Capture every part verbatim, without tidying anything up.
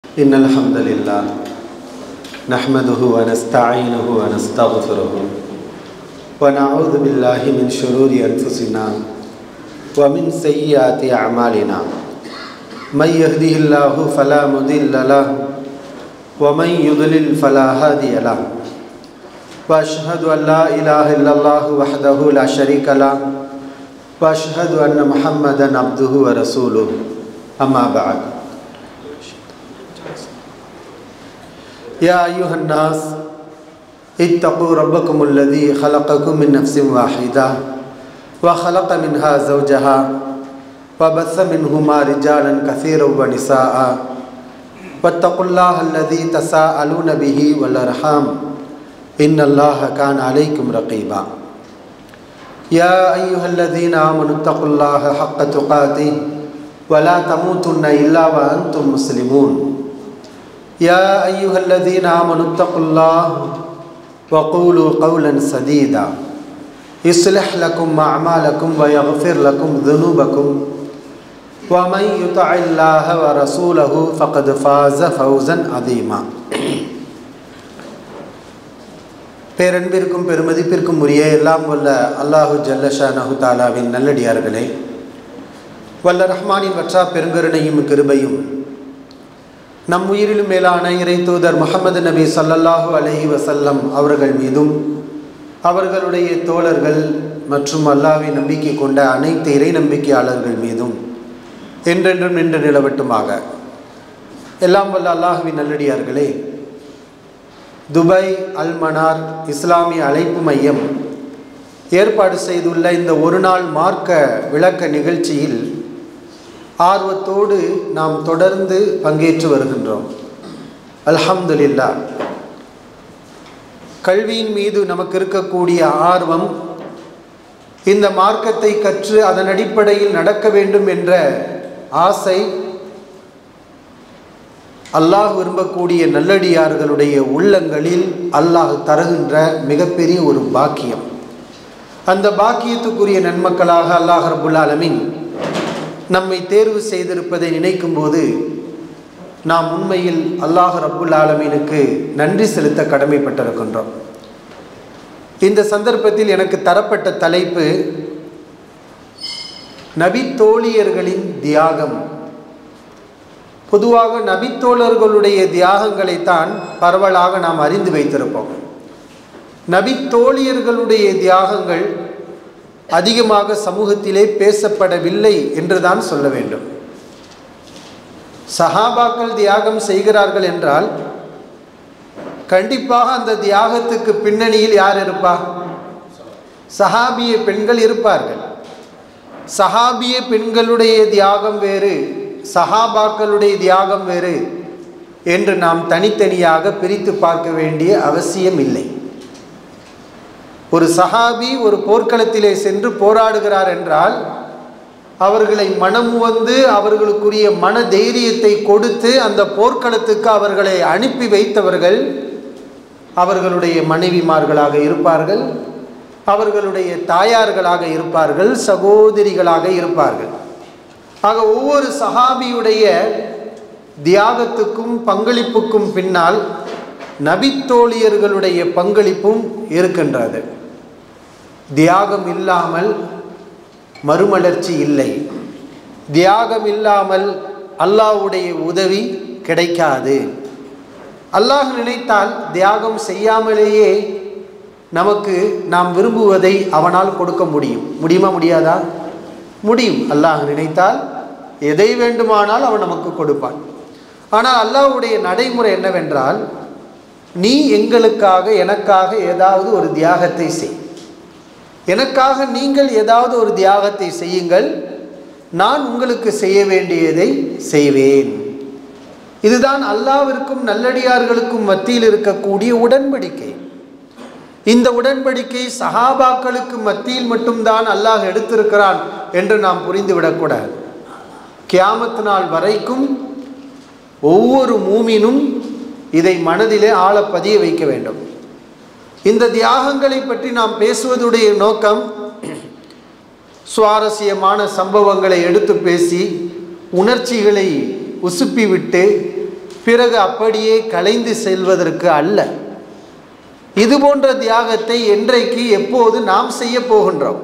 إن الحمد لله نحمده ونستعينه ونستغفره ونعوذ بالله من شرور أنفسنا ومن سيئات أعمالنا من يهده الله فلا مضل له ومن يضلل فلا هادي له وأشهد أن لا إله إلا الله وحده لا شريك له وأشهد أن محمدا عبده ورسوله أما بعد يا أيها الناس اتقوا ربكم الذي خلقكم من نفس واحدة وخلق منها زوجها وبث منهما رجالا كثيرا ونساء واتقوا الله الذي تساءلون به والأرحام إن الله كان عليكم رقيبا يا أيها الذين آمنوا اتقوا الله حق تقاته ولا تموتن إلا وأنتم مسلمون يا أيها الذين آمنوا اتقوا الله وقولوا قولا سديدا يصلح لكم أعمالكم ويغفر لكم ذنوبكم ومن يطع الله ورسوله فقد فاز فوزا عظيما பேரன்பிற்கும் பெருமதிப்பிற்கும் உரிய எல்லாம் வல்ல அல்லாஹு ஜல்லஷானஹு தஆலாவின் நல்லடியார்களே, வல்ல ரஹ்மானின் வற்றா பெருங்கருணையும் கிருபையும் நம் உயிரிலும் மேலான இறை தூதர் முஹம்மது நபி ஸல்லல்லாஹு அலைஹி வஸல்லம் அவர்கள் மீதும் அவர்களுடைய தோழர்கள் மற்றும் அல்லாஹ்வை நம்பிக்கை கொண்ட அனைத்து இறை நம்பிக்கையாளர்கள் மீதும் என்றென்றும் நின்று நிலவட்டுமாக. எல்லாம் வல்ல அல்லாஹ்வின் நல்லடியார்களே, துபாய் அல் மனார் இஸ்லாமிய அழைப்பு மையம் ஏற்பாடு செய்துள்ள இந்த ஒரு நாள் மார்க்க விளக்க நிகழ்ச்சியில் ஆர்வத்தோடு நாம் தொடர்ந்து பங்கேற்று வருகின்றோம். அல்ஹம்துலில்லாஹ். கல்வியின் மீது நமக்கு இருக்கக்கூடிய ஆர்வம், இந்த மார்க்கத்தை கற்று அதன் அடிப்படையில் நடக்க வேண்டும் என்ற ஆசை அல்லாஹ் விரும்பக்கூடிய நல்லடியார்களுடைய உள்ளங்களில் அல்லாஹ் தருகின்ற மிகப்பெரிய ஒரு பாக்கியம். அந்த பாக்கியத்துக்குரிய நன்மக்களாக அல்லாஹ் ரப்புல் ஆலமீன் நம்மை தேர்வு செய்திருப்பதை நினைக்கும் போது நாம் உண்மையில் அல்லாஹ் ரப்புல் ஆலமீனுக்கு நன்றி செலுத்த கடமைப்பட்டிருக்கின்றோம். இந்த சந்தர்ப்பத்தில் எனக்கு தரப்பட்ட தலைப்பு நபித்தோழியர்களின் தியாகம். பொதுவாக நபித்தோழர்களுடைய தியாகங்களைத்தான் பரவலாக நாம் அறிந்து வைத்திருப்போம். நபித்தோழியர்களுடைய தியாகங்கள் அதிகமாக சமூகத்திலே பேசப்படவில்லை என்றுதான் சொல்ல வேண்டும். சஹாபாக்கள் தியாகம் செய்கிறார்கள் என்றால் கண்டிப்பாக அந்த தியாகத்துக்கு பின்னணியில் யார் இருப்பா? சஹாபிய பெண்கள் இருப்பார்கள். சஹாபிய பெண்களுடைய தியாகம் வேறு, சஹாபாக்களுடைய தியாகம் வேறு என்று நாம் தனித்தனியாக பிரித்து பார்க்க வேண்டிய அவசியம் இல்லை. ஒரு சஹாபி ஒரு போர்க்களத்திலே சென்று போராடுகிறார் என்றால் அவர்களை மனம் வந்து அவர்களுக்குரிய மன தைரியத்தை கொடுத்து அந்த போர்க்களத்துக்கு அவர்களை அனுப்பி வைத்தவர்கள் அவர்களுடைய மனைவிமார்களாக இருப்பார்கள், அவர்களுடைய தாயார்களாக இருப்பார்கள், சகோதரிகளாக இருப்பார்கள். ஆக ஒவ்வொரு சஹாபியுடைய தியாகத்துக்கும் பங்களிப்புக்கும் பின்னால் நபித்தோழியர்களுடைய பங்களிப்பும் இருக்கின்றது. தியாகம் இல்லாமல் மறுமலர்ச்சி இல்லை. தியாகம் இல்லாமல் அல்லாஹ்வுடைய உதவி கிடைக்காது. அல்லாஹ் நினைத்தால் தியாகம் செய்யாமலேயே நமக்கு நாம் விரும்புவதை அவனால் கொடுக்க முடியும். முடியுமா? முடியாதா? முடியும். அல்லாஹ் நினைத்தால் எதை வேண்டுமானால் அவன் நமக்கு கொடுப்பான். ஆனால் அல்லாஹ்வுடைய நடைமுறை என்னவென்றால், நீ எங்களுக்காக எனக்காக ஏதாவது ஒரு தியாகத்தை செய், எனக்காக நீங்கள் ஏதாவது ஒரு தியாகத்தை செய்யுங்கள், நான் உங்களுக்கு செய்ய வேண்டியதை செய்வேன். இதுதான் அல்லாஹ்விற்கும் நல்லடியார்களுக்கும் மத்தியில் இருக்கக்கூடிய உடன்படிக்கை. இந்த உடன்படிக்கை சஹாபாக்களுக்கு மத்தியில் மட்டும்தான் அல்லாஹ் எடுத்திருக்கிறான் என்று நாம் புரிந்துவிடக்கூடாது. கியாமத் நாள் வரைக்கும் ஒவ்வொரு மூமினும் இதை மனதிலே ஆழ பதிய வைக்க வேண்டும். இந்த தியாகங்களை பற்றி நாம் பேசுவதுடைய நோக்கம் சுவாரஸ்யமான சம்பவங்களை எடுத்து பேசி உணர்ச்சிகளை உசுப்பிவிட்டு பிறகு அப்படியே கலைந்து செல்வதற்கு அல்ல. இது போன்ற தியாகத்தை என்றைக்கு எப்போது நாம் செய்ய போகின்றோம்?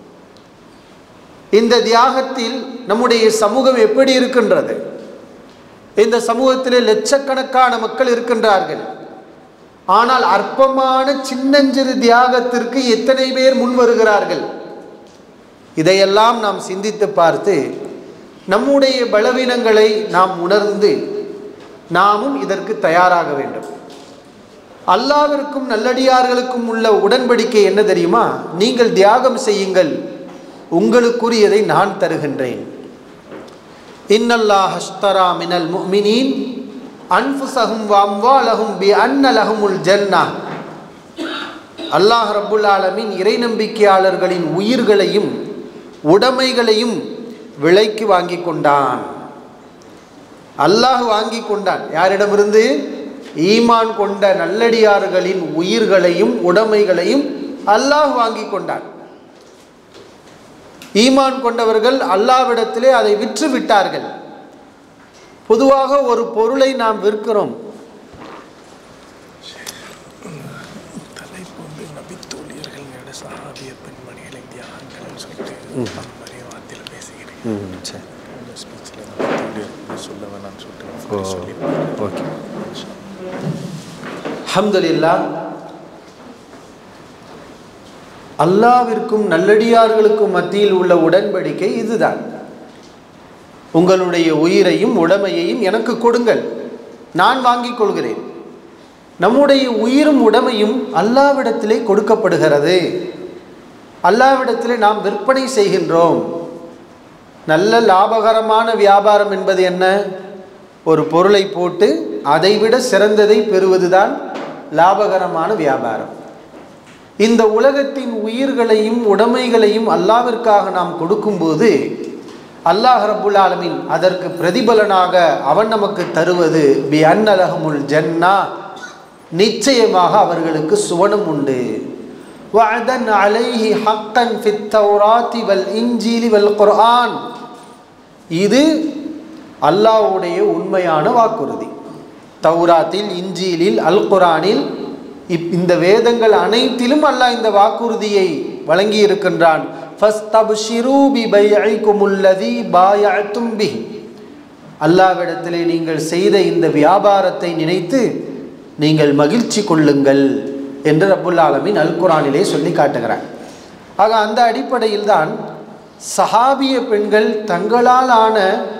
இந்த தியாகத்தில் நம்முடைய சமூகம் எப்படி இருக்கின்றது? இந்த சமூகத்திலே லட்சக்கணக்கான மக்கள் இருக்கின்றார்கள். ஆனால் அற்பமான சின்னஞ்சிறு தியாகத்திற்கு எத்தனை பேர் முன் வருகிறார்கள்? இதையெல்லாம் நாம் சிந்தித்து பார்த்து நம்முடைய பலவீனங்களை நாம் உணர்ந்து நாமும் இதற்கு தயாராக வேண்டும். அல்லாஹ்விற்கும் நல்லடியார்களுக்கும் உள்ள உடன்படிக்கை என்ன தெரியுமா? நீங்கள் தியாகம் செய்யுங்கள், உங்களுக்குரியதை நான் தருகின்றேன். இன்னல்லாஹ் அஷ்தரா மினல் முஃமினீன் அன்ஃபுஸஹும் வ அம்வாலஹும் பி அன்ன லஹுமுல் ஜன்னah. அல்லாஹ் ரப்புல் ஆலமீன் இறை நம்பிக்கையாளர்களின் உயிர்களையும் உடைமைகளையும் விலைக்கு வாங்கி கொண்டான். அல்லாஹ் வாங்கி கொண்டான். யாரிடமிருந்து? ஈமான் கொண்ட நல்லடியார்களின் உயிர்களையும் உடைமைகளையும் அல்லாஹ் வாங்கி கொண்டான். ஈமான் கொண்டவர்கள் அல்லாஹ்விடத்திலே அதை விற்று விட்டார்கள். பொதுவாக ஒரு பொருளை நாம் விற்கிறோம். அல்ஹம்துலில்லாஹ், அல்லாஹ்விற்கும் நல்லடியார்களுக்கும் மத்தியில் உள்ள உடன்படிக்கை இதுதான். உங்களுடைய உயிரையும் உடைமையையும் எனக்கு கொடுங்கள், நான் வாங்கிக் கொள்கிறேன். நம்முடைய உயிரும் உடைமையும் அல்லாஹ்விடத்திலே கொடுக்கப்படுகிறது. அல்லாஹ்விடத்திலே நாம் விற்பனை செய்கின்றோம். நல்ல லாபகரமான வியாபாரம் என்பது என்ன? ஒரு பொருளை போட்டு அதைவிட சிறந்ததை பெறுவதுதான் லாபகரமான வியாபாரம். இந்த உலகத்தின் உயிர்களையும் உடைமைகளையும் அல்லாஹ்விற்காக நாம் கொடுக்கும்போது அல்லாஹ் ரப்புல் ஆலமீன் அதற்கு பிரதிபலனாக அவன் நமக்கு தருவது பி அன்ன லஹுமுல் ஜன்னah, நிச்சயமாக அவர்களுக்கு சுவனம் உண்டு. வஅதன் அலைஹி ஹக்கன் ஃபித் தௌராத்தி வல் இன்ஜீலி வல் குர்ஆன். இது அல்லாஹ்வுடைய உண்மையான வாக்குறுதி. தௌராத்தில், இன்ஜீலில், அல் குர்ஆனில், இந்த வேதங்கள் அனைத்திலும் அல்லாஹ் இந்த வாக்குறுதியை வழங்கி இருக்கின்றான். ஃபஸ்தப்ஷிரு பிபைஇகுமுல்லதி பாயஅதும் பிஹி. அல்லாஹ்விடத்திலே நீங்கள் செய்த இந்த வியாபாரத்தை நினைத்து நீங்கள் மகிழ்ச்சி கொள்ளுங்கள் என்று ரப்புல் ஆலமீன் அல் குர்ஆனிலே சொல்லி காட்டுகிறார். ஆக அந்த அடிப்படையில் தான் சஹாபிய பெண்கள் தங்களால் ஆன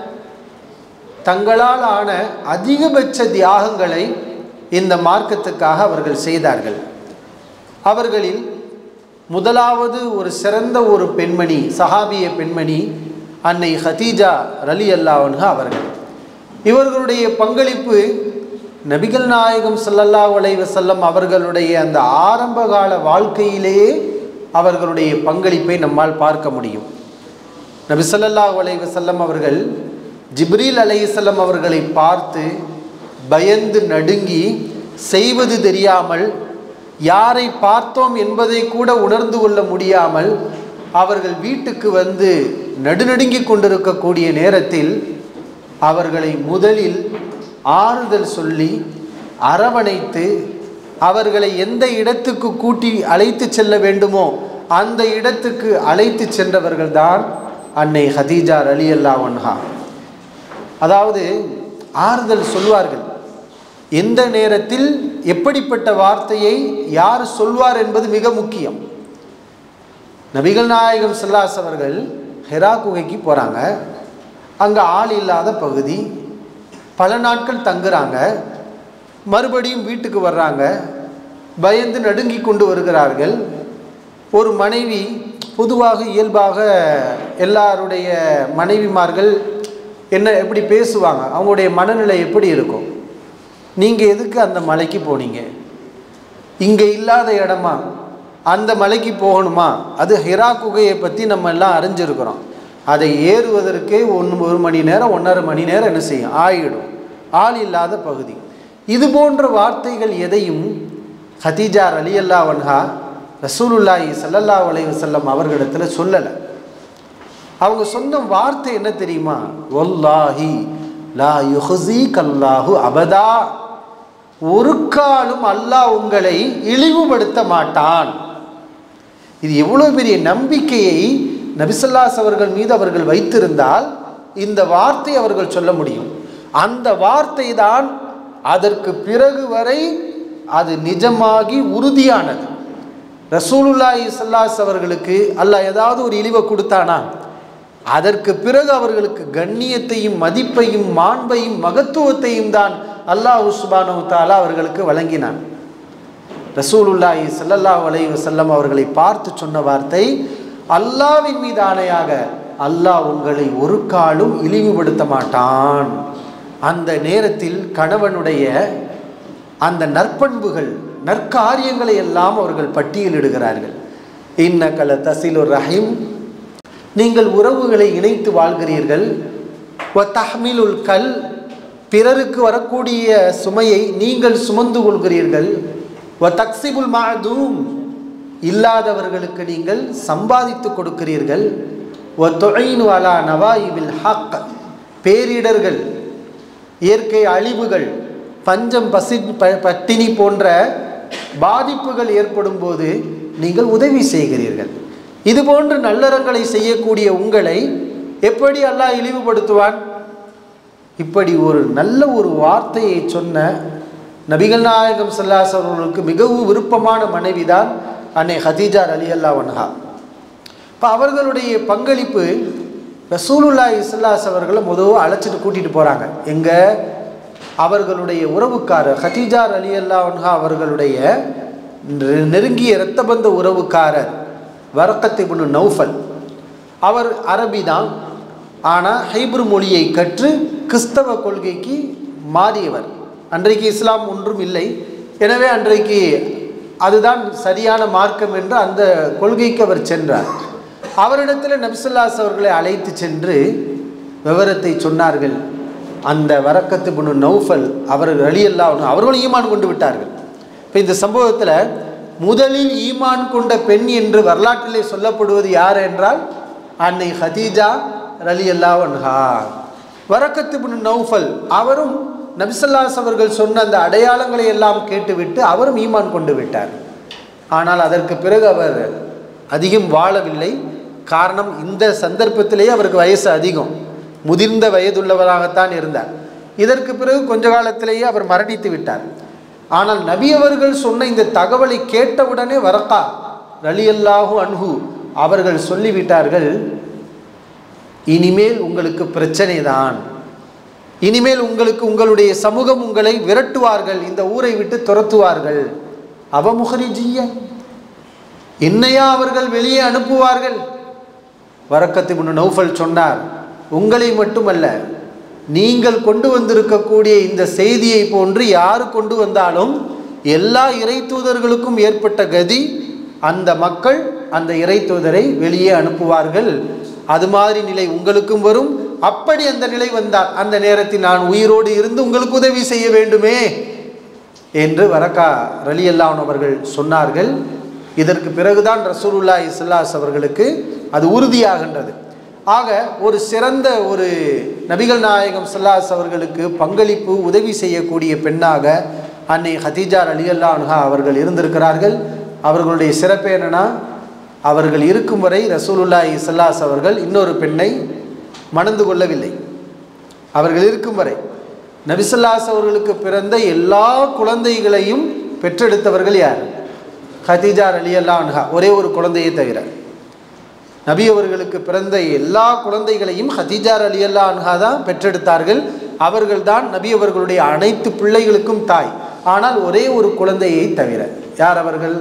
தங்களால் ஆன அதிகபட்ச தியாகங்களை இந்த மார்க்கத்துக்காக அவர்கள் செய்தார்கள். அவர்களில் முதலாவது ஒரு சிறந்த ஒரு பெண்மணி, சஹாபிய பெண்மணி அன்னை ஹதீஜா ரலியல்லாஹு அன்ஹா அவர்கள். இவர்களுடைய பங்களிப்பு நபிகள் நாயகம் ஸல்லல்லாஹு அலைஹி வஸல்லம் அவர்களுடைய அந்த ஆரம்பகால வாழ்க்கையிலேயே அவர்களுடைய பங்களிப்பை நம்மால் பார்க்க முடியும். நபி ஸல்லல்லாஹு அலைஹி வஸல்லம் அவர்கள் ஜிப்ரீல் அலைஹிஸ்ஸலாம் அவர்களை பார்த்து பயந்து நடுங்கி செய்வது தெரியாமல், யாரை பார்த்தோம் என்பதை கூட உணர்ந்து கொள்ள முடியாமல் அவர்கள் வீட்டுக்கு வந்து நடுநடுங்கி கொண்டிருக்கக்கூடிய நேரத்தில் அவர்களை முதலில் ஆறுதல் சொல்லி அரவணைத்து அவர்களை எந்த இடத்துக்கு கூட்டி அழைத்து செல்ல வேண்டுமோ அந்த இடத்துக்கு அழைத்து சென்றவர்கள் தான் அன்னை ஹதீஜா ரலியல்லாஹு அன்ஹா. அதாவது ஆறுதல் சொல்வார்கள். எந்த நேரத்தில் எப்படிப்பட்ட வார்த்தையை யார் சொல்வார் என்பது மிக முக்கியம். நபிகள் நாயகம் ஸல்லல்லாஹு அலைஹி அவர்கள் ஹிரா குகைக்கு போகிறாங்க. அங்கே ஆள் இல்லாத பகுதி, பல நாட்கள் தங்குறாங்க. மறுபடியும் வீட்டுக்கு வர்றாங்க. பயந்து நடுங்கி கொண்டு வருகிறார்கள். ஒரு மனைவி, பொதுவாக இயல்பாக எல்லாருடைய மனைவிமார்கள் என்ன எப்படி பேசுவாங்க, அவங்களுடைய மனநிலை எப்படி இருக்கும்? நீங்கள் எதுக்கு அந்த மலைக்கு போனீங்க? இங்கே இல்லாத இடமா? அந்த மலைக்கு போகணுமா? அது ஹிரா குகையை பற்றி நம்ம எல்லாம் அறிஞ்சிருக்கிறோம். அதை ஏறுவதற்கே ஒன்று ஒரு மணி நேரம் ஒன்றரை மணி நேரம் என்ன செய்யும் ஆயிடும். ஆள் இல்லாத பகுதி. இது போன்ற வார்த்தைகள் எதையும் ஹதீஜா ரலியல்லாஹு அன்ஹா ரசூலுல்லாஹி ஸல்லல்லாஹு அலைஹி வஸல்லம் அவர்களிடத்தில் சொல்லலை. அவங்க சொன்ன வார்த்தை என்ன தெரியுமா? வல்லாஹி லா யுஹ்ஸீகல்லாஹு அபதா, ஒரு காலும் அல்லாஹ் உங்களை இழிவுபடுத்த மாட்டான். இது எவ்வளோ பெரிய நம்பிக்கையை நபி ஸல்லல்லாஹு அலைஹி அவர்கள் மீது அவர்கள் வைத்திருந்தால் இந்த வார்த்தை அவர்கள் சொல்ல முடியும். அந்த வார்த்தை தான் அதற்கு பிறகு வரை அது நிஜமாகி உறுதியானது. ரசூலுல்லாஹி ஸல்லல்லாஹு அலைஹி அவர்களுக்கு அல்லாஹ் ஏதாவது ஒரு இழிவை கொடுத்தானா, அதற்கு பிறகு அவர்களுக்கு கண்ணியத்தையும் மதிப்பையும் மாண்பையும் மகத்துவத்தையும் தான் அல்லாஹ் சுப்ஹானஹு வ தஆலா அவர்களுக்கு வழங்கினான். ரசூலுல்லாஹி ஸல்லல்லாஹு அலைஹி வஸல்லம் அவர்களை பார்த்து சொன்ன வார்த்தை, அல்லாஹ்வின் மீது ஆணையாக அல்லாஹ் உங்களை ஒரு காலும் இழிவுபடுத்த மாட்டான். அந்த நேரத்தில் கணவனுடைய அந்த நற்பண்புகள் நற்காரியங்களை எல்லாம் அவர்கள் பட்டியலிடுகிறார்கள். இன்னக லதஸிலுர் ரஹீம், நீங்கள் உறவுகளை இணைத்து வாழ்கிறீர்கள். வ தஹ்மிலுல் கல், பிறருக்கு வரக்கூடிய சுமையை நீங்கள் சுமந்து கொள்கிறீர்கள். வ தக்ஸிபுல் மஅதூம், இல்லாதவர்களுக்கு நீங்கள் சம்பாதித்து கொடுக்கிறீர்கள். வ துஈனு அலா நவாயிபில் ஹக், பேரிடர்கள், இயற்கை அழிவுகள், பஞ்சம் பசி பட்டினி போன்ற பாதிப்புகள் ஏற்படும் போது நீங்கள் உதவி செய்கிறீர்கள். இது போன்று நல்லறங்களை செய்யக்கூடிய உங்களை எப்படி அல்லாஹ் இழிவுபடுத்துவான்? இப்படி ஒரு நல்ல ஒரு வார்த்தையை சொன்ன நபிகள் நாயகம் ஸல்லல்லாஹு அலைஹி வஸல்லம் மிகவும் விருப்பமான மனைவிதான் அன்னை ஹதீஜா ரலியல்லாஹு அன்ஹா. இப்போ அவர்களுடைய பங்களிப்பு ரசூலுல்லாஹி ஸல்லல்லாஹு அலைஹி அவர்களை முதல்ல அழைச்சிட்டு கூட்டிகிட்டு போகிறாங்க. எங்கே? அவர்களுடைய உறவுக்காரர் ஹதீஜா ரலியல்லாஹு அன்ஹா அவர்களுடைய நெருங்கிய இரத்தபந்த உறவுக்காரர் வரக்கத் இப்னு நௌஃபல். அவர் அரபி தான், ஆனால் ஹைப்ரு மொழியை கற்று கிறிஸ்தவ கொள்கைக்கு மாறியவர். அன்றைக்கு இஸ்லாம் ஒன்றும் இல்லை, எனவே அன்றைக்கு அதுதான் சரியான மார்க்கம் என்று அந்த கொள்கைக்கு அவர் சென்றார். அவரிடத்தில் நபி ஸல்லல்லாஹு அலைஹி அவர்களை அழைத்து சென்று விவரத்தை சொன்னார்கள். அந்த வரக்கத் இப்னு நௌஃபல் அவர்கள் ரலியல்லாஹு அன்ஹு அவர்களும் ஈமான் கொண்டு விட்டார்கள். இப்போ இந்த சம்பவத்தில் முதலில் ஈமான் கொண்ட பெண் என்று வரலாற்றிலே சொல்லப்படுவது யார் என்றால் அன்னை ஹதீஜா ரலியல்லாஹு அன்ஹா. வரக்கத் இப்னு நௌஃபல் அவரும் நபி ஸல்லல்லாஹு அலைஹி அவர்கள் சொன்ன அந்த அடையாளங்களை எல்லாம் கேட்டுவிட்டு அவரும் ஈமான் கொண்டு விட்டார். ஆனால் அதற்கு பிறகு அவர் அதிகம் வாழவில்லை. காரணம், இந்த சந்தர்ப்பத்திலேயே அவருக்கு வயசு அதிகம், முதிர்ந்த வயதுள்ளவராகத்தான் இருந்தார். இதற்கு பிறகு கொஞ்ச காலத்திலேயே அவர் மரணித்து விட்டார். ஆனால் நபி அவர்கள் சொன்ன இந்த தகவலை கேட்டவுடனே வரக்கா ரலியல்லாஹு அன்ஹு அவர்கள் சொல்லிவிட்டார்கள், இனிமேல் உங்களுக்கு பிரச்சனை தான், இனிமேல் உங்களுக்கு உங்களுடைய சமூகம் உங்களை விரட்டுவார்கள், இந்த ஊரை விட்டு துரத்துவார்கள். அவமுஹரிஜிய, என்னையா அவர்கள் வெளியே அனுப்புவார்கள்? வரக்கத் இப்னு நௌஃபல் சொன்னார், உங்களை மட்டுமல்ல, நீங்கள் கொண்டு வந்திருக்கக்கூடிய இந்த செய்தியை போன்று யாரு கொண்டு வந்தாலும் எல்லா இறை தூதர்களுக்கும் ஏற்பட்ட கதி, அந்த மக்கள் அந்த இறை தூதரை வெளியே அனுப்புவார்கள். அது மாதிரி நிலை உங்களுக்கும் வரும். அப்படி அந்த நிலை வந்தால் அந்த நேரத்தில் நான் உயிரோடு இருந்து உங்களுக்கு உதவி செய்ய வேண்டுமே என்று வரக்கா ரலியல்லாஹு அன்ஹு அவர்கள் சொன்னார்கள். இதற்கு பிறகுதான் ரசூலுல்லாஹி ஸல்லல்லாஹு அலைஹி அவர்களுக்கு அது உறுதியாகின்றது. ஆக ஒரு சிறந்த ஒரு நபிகள் நாயகம் ஸல்லல்லாஹு அலைஹி அவர்களுக்கு பங்களிப்பு உதவி செய்யக்கூடிய பெண்ணாக அன்னை ஹதீஜா ரலியல்லாஹு அன்ஹா அவர்கள் இருந்திருக்கிறார்கள். அவர்களுடைய சிறப்பு என்னன்னா, அவர்கள் இருக்கும் வரை ரசூலுல்லாஹி ஸல்லல்லாஹு அலைஹி அவர்கள் இன்னொரு பெண்ணை மணந்து கொள்ளவில்லை. அவர்கள் இருக்கும் வரை நபி ஸல்லல்லாஹு அலைஹி அவர்களுக்கு பிறந்த எல்லா குழந்தைகளையும் பெற்றெடுத்தவர்கள் யார்? ஹதீஜா ரலியல்லாஹு அன்ஹா, ஒரே ஒரு குழந்தையை தவிர. நபி அவர்களுக்கு பிறந்த எல்லா குழந்தைகளையும் ஹதீஜா ரலியல்லாஹு அன்ஹா தான் பெற்றெடுத்தார்கள். அவர்கள் தான் நபி அவர்களுடைய அனைத்து பிள்ளைகளுக்கும் தாய். ஆனால் ஒரே ஒரு குழந்தையை தவிர. யார் அவர்கள்?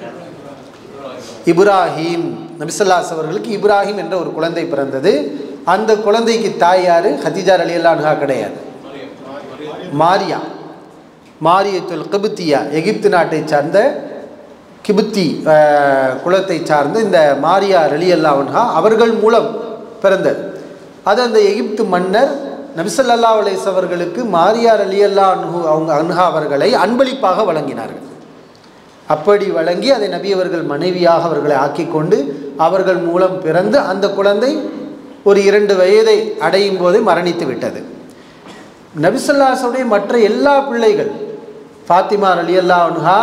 இப்ராஹிம். நபி ஸல்லல்லாஹு அலைஹி அவர்களுக்கு இப்ராஹிம் என்ற ஒரு குழந்தை பிறந்தது. அந்த குழந்தைக்கு தாய் யாரு? ஹதீஜா ரலியல்லாஹு அன்ஹா கிடையாது, மாரியா. மாரியத்துல் கிப்தியா, எகிப்து நாட்டை சார்ந்த கிபுத்தி குலத்தை சார்ந்த இந்த மாரியா ரலியல்லாஹு அன்ஹா அவர்கள் மூலம் பிறந்தது. அது அந்த எகிப்து மன்னர் நபி ஸல்லல்லாஹு அலைஹி அவர்களுக்கு மாரியா ரலியல்லாஹு அன்ஹு அவங்க அன்ஹா அவர்களை அன்பளிப்பாக வழங்கினார்கள். அப்படி வழங்கி அதை நபி அவர்கள் மனைவியாக அவர்களை ஆக்கி கொண்டு அவர்கள் மூலம் பிறந்து அந்த குழந்தை ஒரு இரண்டு வயதை அடையும் போது மரணித்து விட்டது. நபி ஸல்லல்லாஹு அலைஹி வஸல்லம் மற்ற எல்லா பிள்ளைகள், ஃபாத்திமா ரலியல்லாஹு அன்ஹா,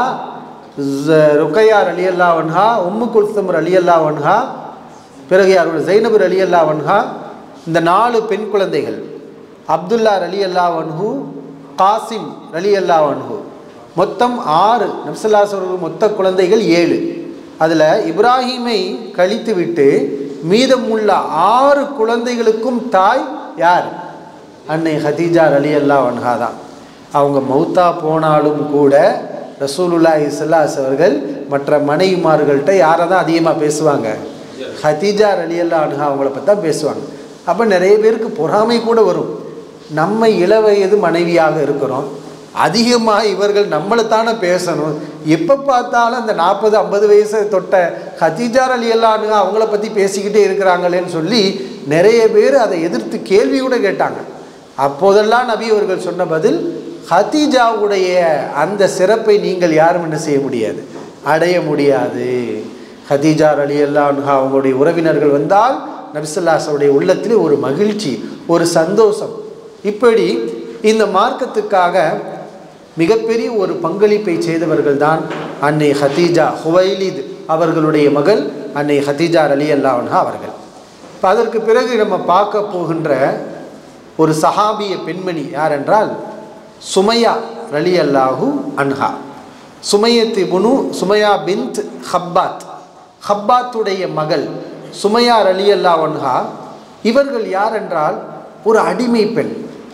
ருக்கையா ரலியல்லாஹு அன்ஹா, உம்மு குல்சும் ரலியல்லாஹு அன்ஹா, பிறகு யாரோட ஜைனப் ரலியல்லாஹு அன்ஹா, இந்த நாலு பெண் குழந்தைகள், அப்துல்லா ரலியல்லாஹு அன்ஹு, காசிம் ரலியல்லாஹு அன்ஹு, மொத்தம் ஆறு. நபி ஸல்லல்லாஹு அலைஹி வஸல்லம் மொத்த குழந்தைகள் ஏழு. அதில் இப்ராஹீமை கழித்து விட்டு மீதமுள்ள ஆறு குழந்தைகளுக்கும் தாய் யார்? அன்னை ஹதீஜா ரலியல்லாஹு அன்ஹா தான். அவங்க மௌத்தா போனாலும் கூட ரசூலுல்லாஹி ஸல்லல்லாஹு அலைஹி வஸல்லம் அவர்கள் மற்ற மனைவிமார்கள்ட்ட யாரை தான் அதிகமாக பேசுவாங்க? ஹதீஜா ரலியல்லாஹு அன்ஹா அவங்கள பற்றி தான் பேசுவாங்க. அப்போ நிறைய பேருக்கு பொறாமை கூட வரும். நம்ம இளவயது மனைவியாக இருக்கிறோம், அதிகமாக இவர்கள் நம்மளைத்தானே பேசணும், எப்போ பார்த்தாலும் அந்த நாற்பது ஐம்பது வயசை தொட்ட ஹதீஜா ரலியல்லாஹு அன்ஹா அவங்கள பற்றி பேசிக்கிட்டே இருக்கிறாங்களேன்னு சொல்லி நிறைய பேர் அதை எதிர்த்து கேள்வி கூட கேட்டாங்க. அப்போதெல்லாம் நபி அவர்கள் சொன்ன பதில், ஹதீஜாவுடைய அந்த சிறப்பை நீங்கள் யாரும் என்ன செய்ய முடியாது, அடைய முடியாது. ஹதீஜா ரலியல்லாஹு அன்ஹா அவங்களுடைய உறவினர்கள் வந்தால் நபி ஸல்லல்லாஹு அலைஹி வஸல்லம் உள்ளத்திலே ஒரு மகிழ்ச்சி, ஒரு சந்தோஷம். இப்படி இந்த மார்க்கத்துக்காக மிகப்பெரிய ஒரு பங்களிப்பை செய்தவர்கள் தான் அன்னை ஹதீஜா, ஹுவைலித் அவர்களுடைய மகள் அன்னை ஹதீஜா ரலியல்லாஹு அன்ஹா அவர்கள். இப்போ அதற்கு பிறகு நம்ம பார்க்க போகின்ற ஒரு சஹாபிய பெண்மணி யார் என்றால் சுமையா ரலியல்லாஹு அன்ஹா. சுமையத் இப்னு சுமையா பின்த் ஹப்பாத், ஹப்பாத்துடைய மகள் சுமையா ரலியல்லாஹு அன்ஹா. இவர்கள் யார் என்றால் ஒரு அடிமை பெண்.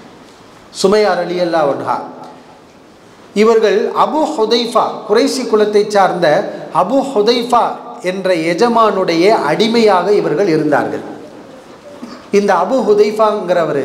சுமையா ரலியல்லாஹு அன்ஹா இவர்கள் அபு ஹுதைஃபா, குறைசி குலத்தை சார்ந்த அபு ஹுதைஃபா என்ற எஜமானுடைய அடிமையாக இவர்கள் இருந்தார்கள். இந்த அபு ஹுதைஃபாங்கிறவர்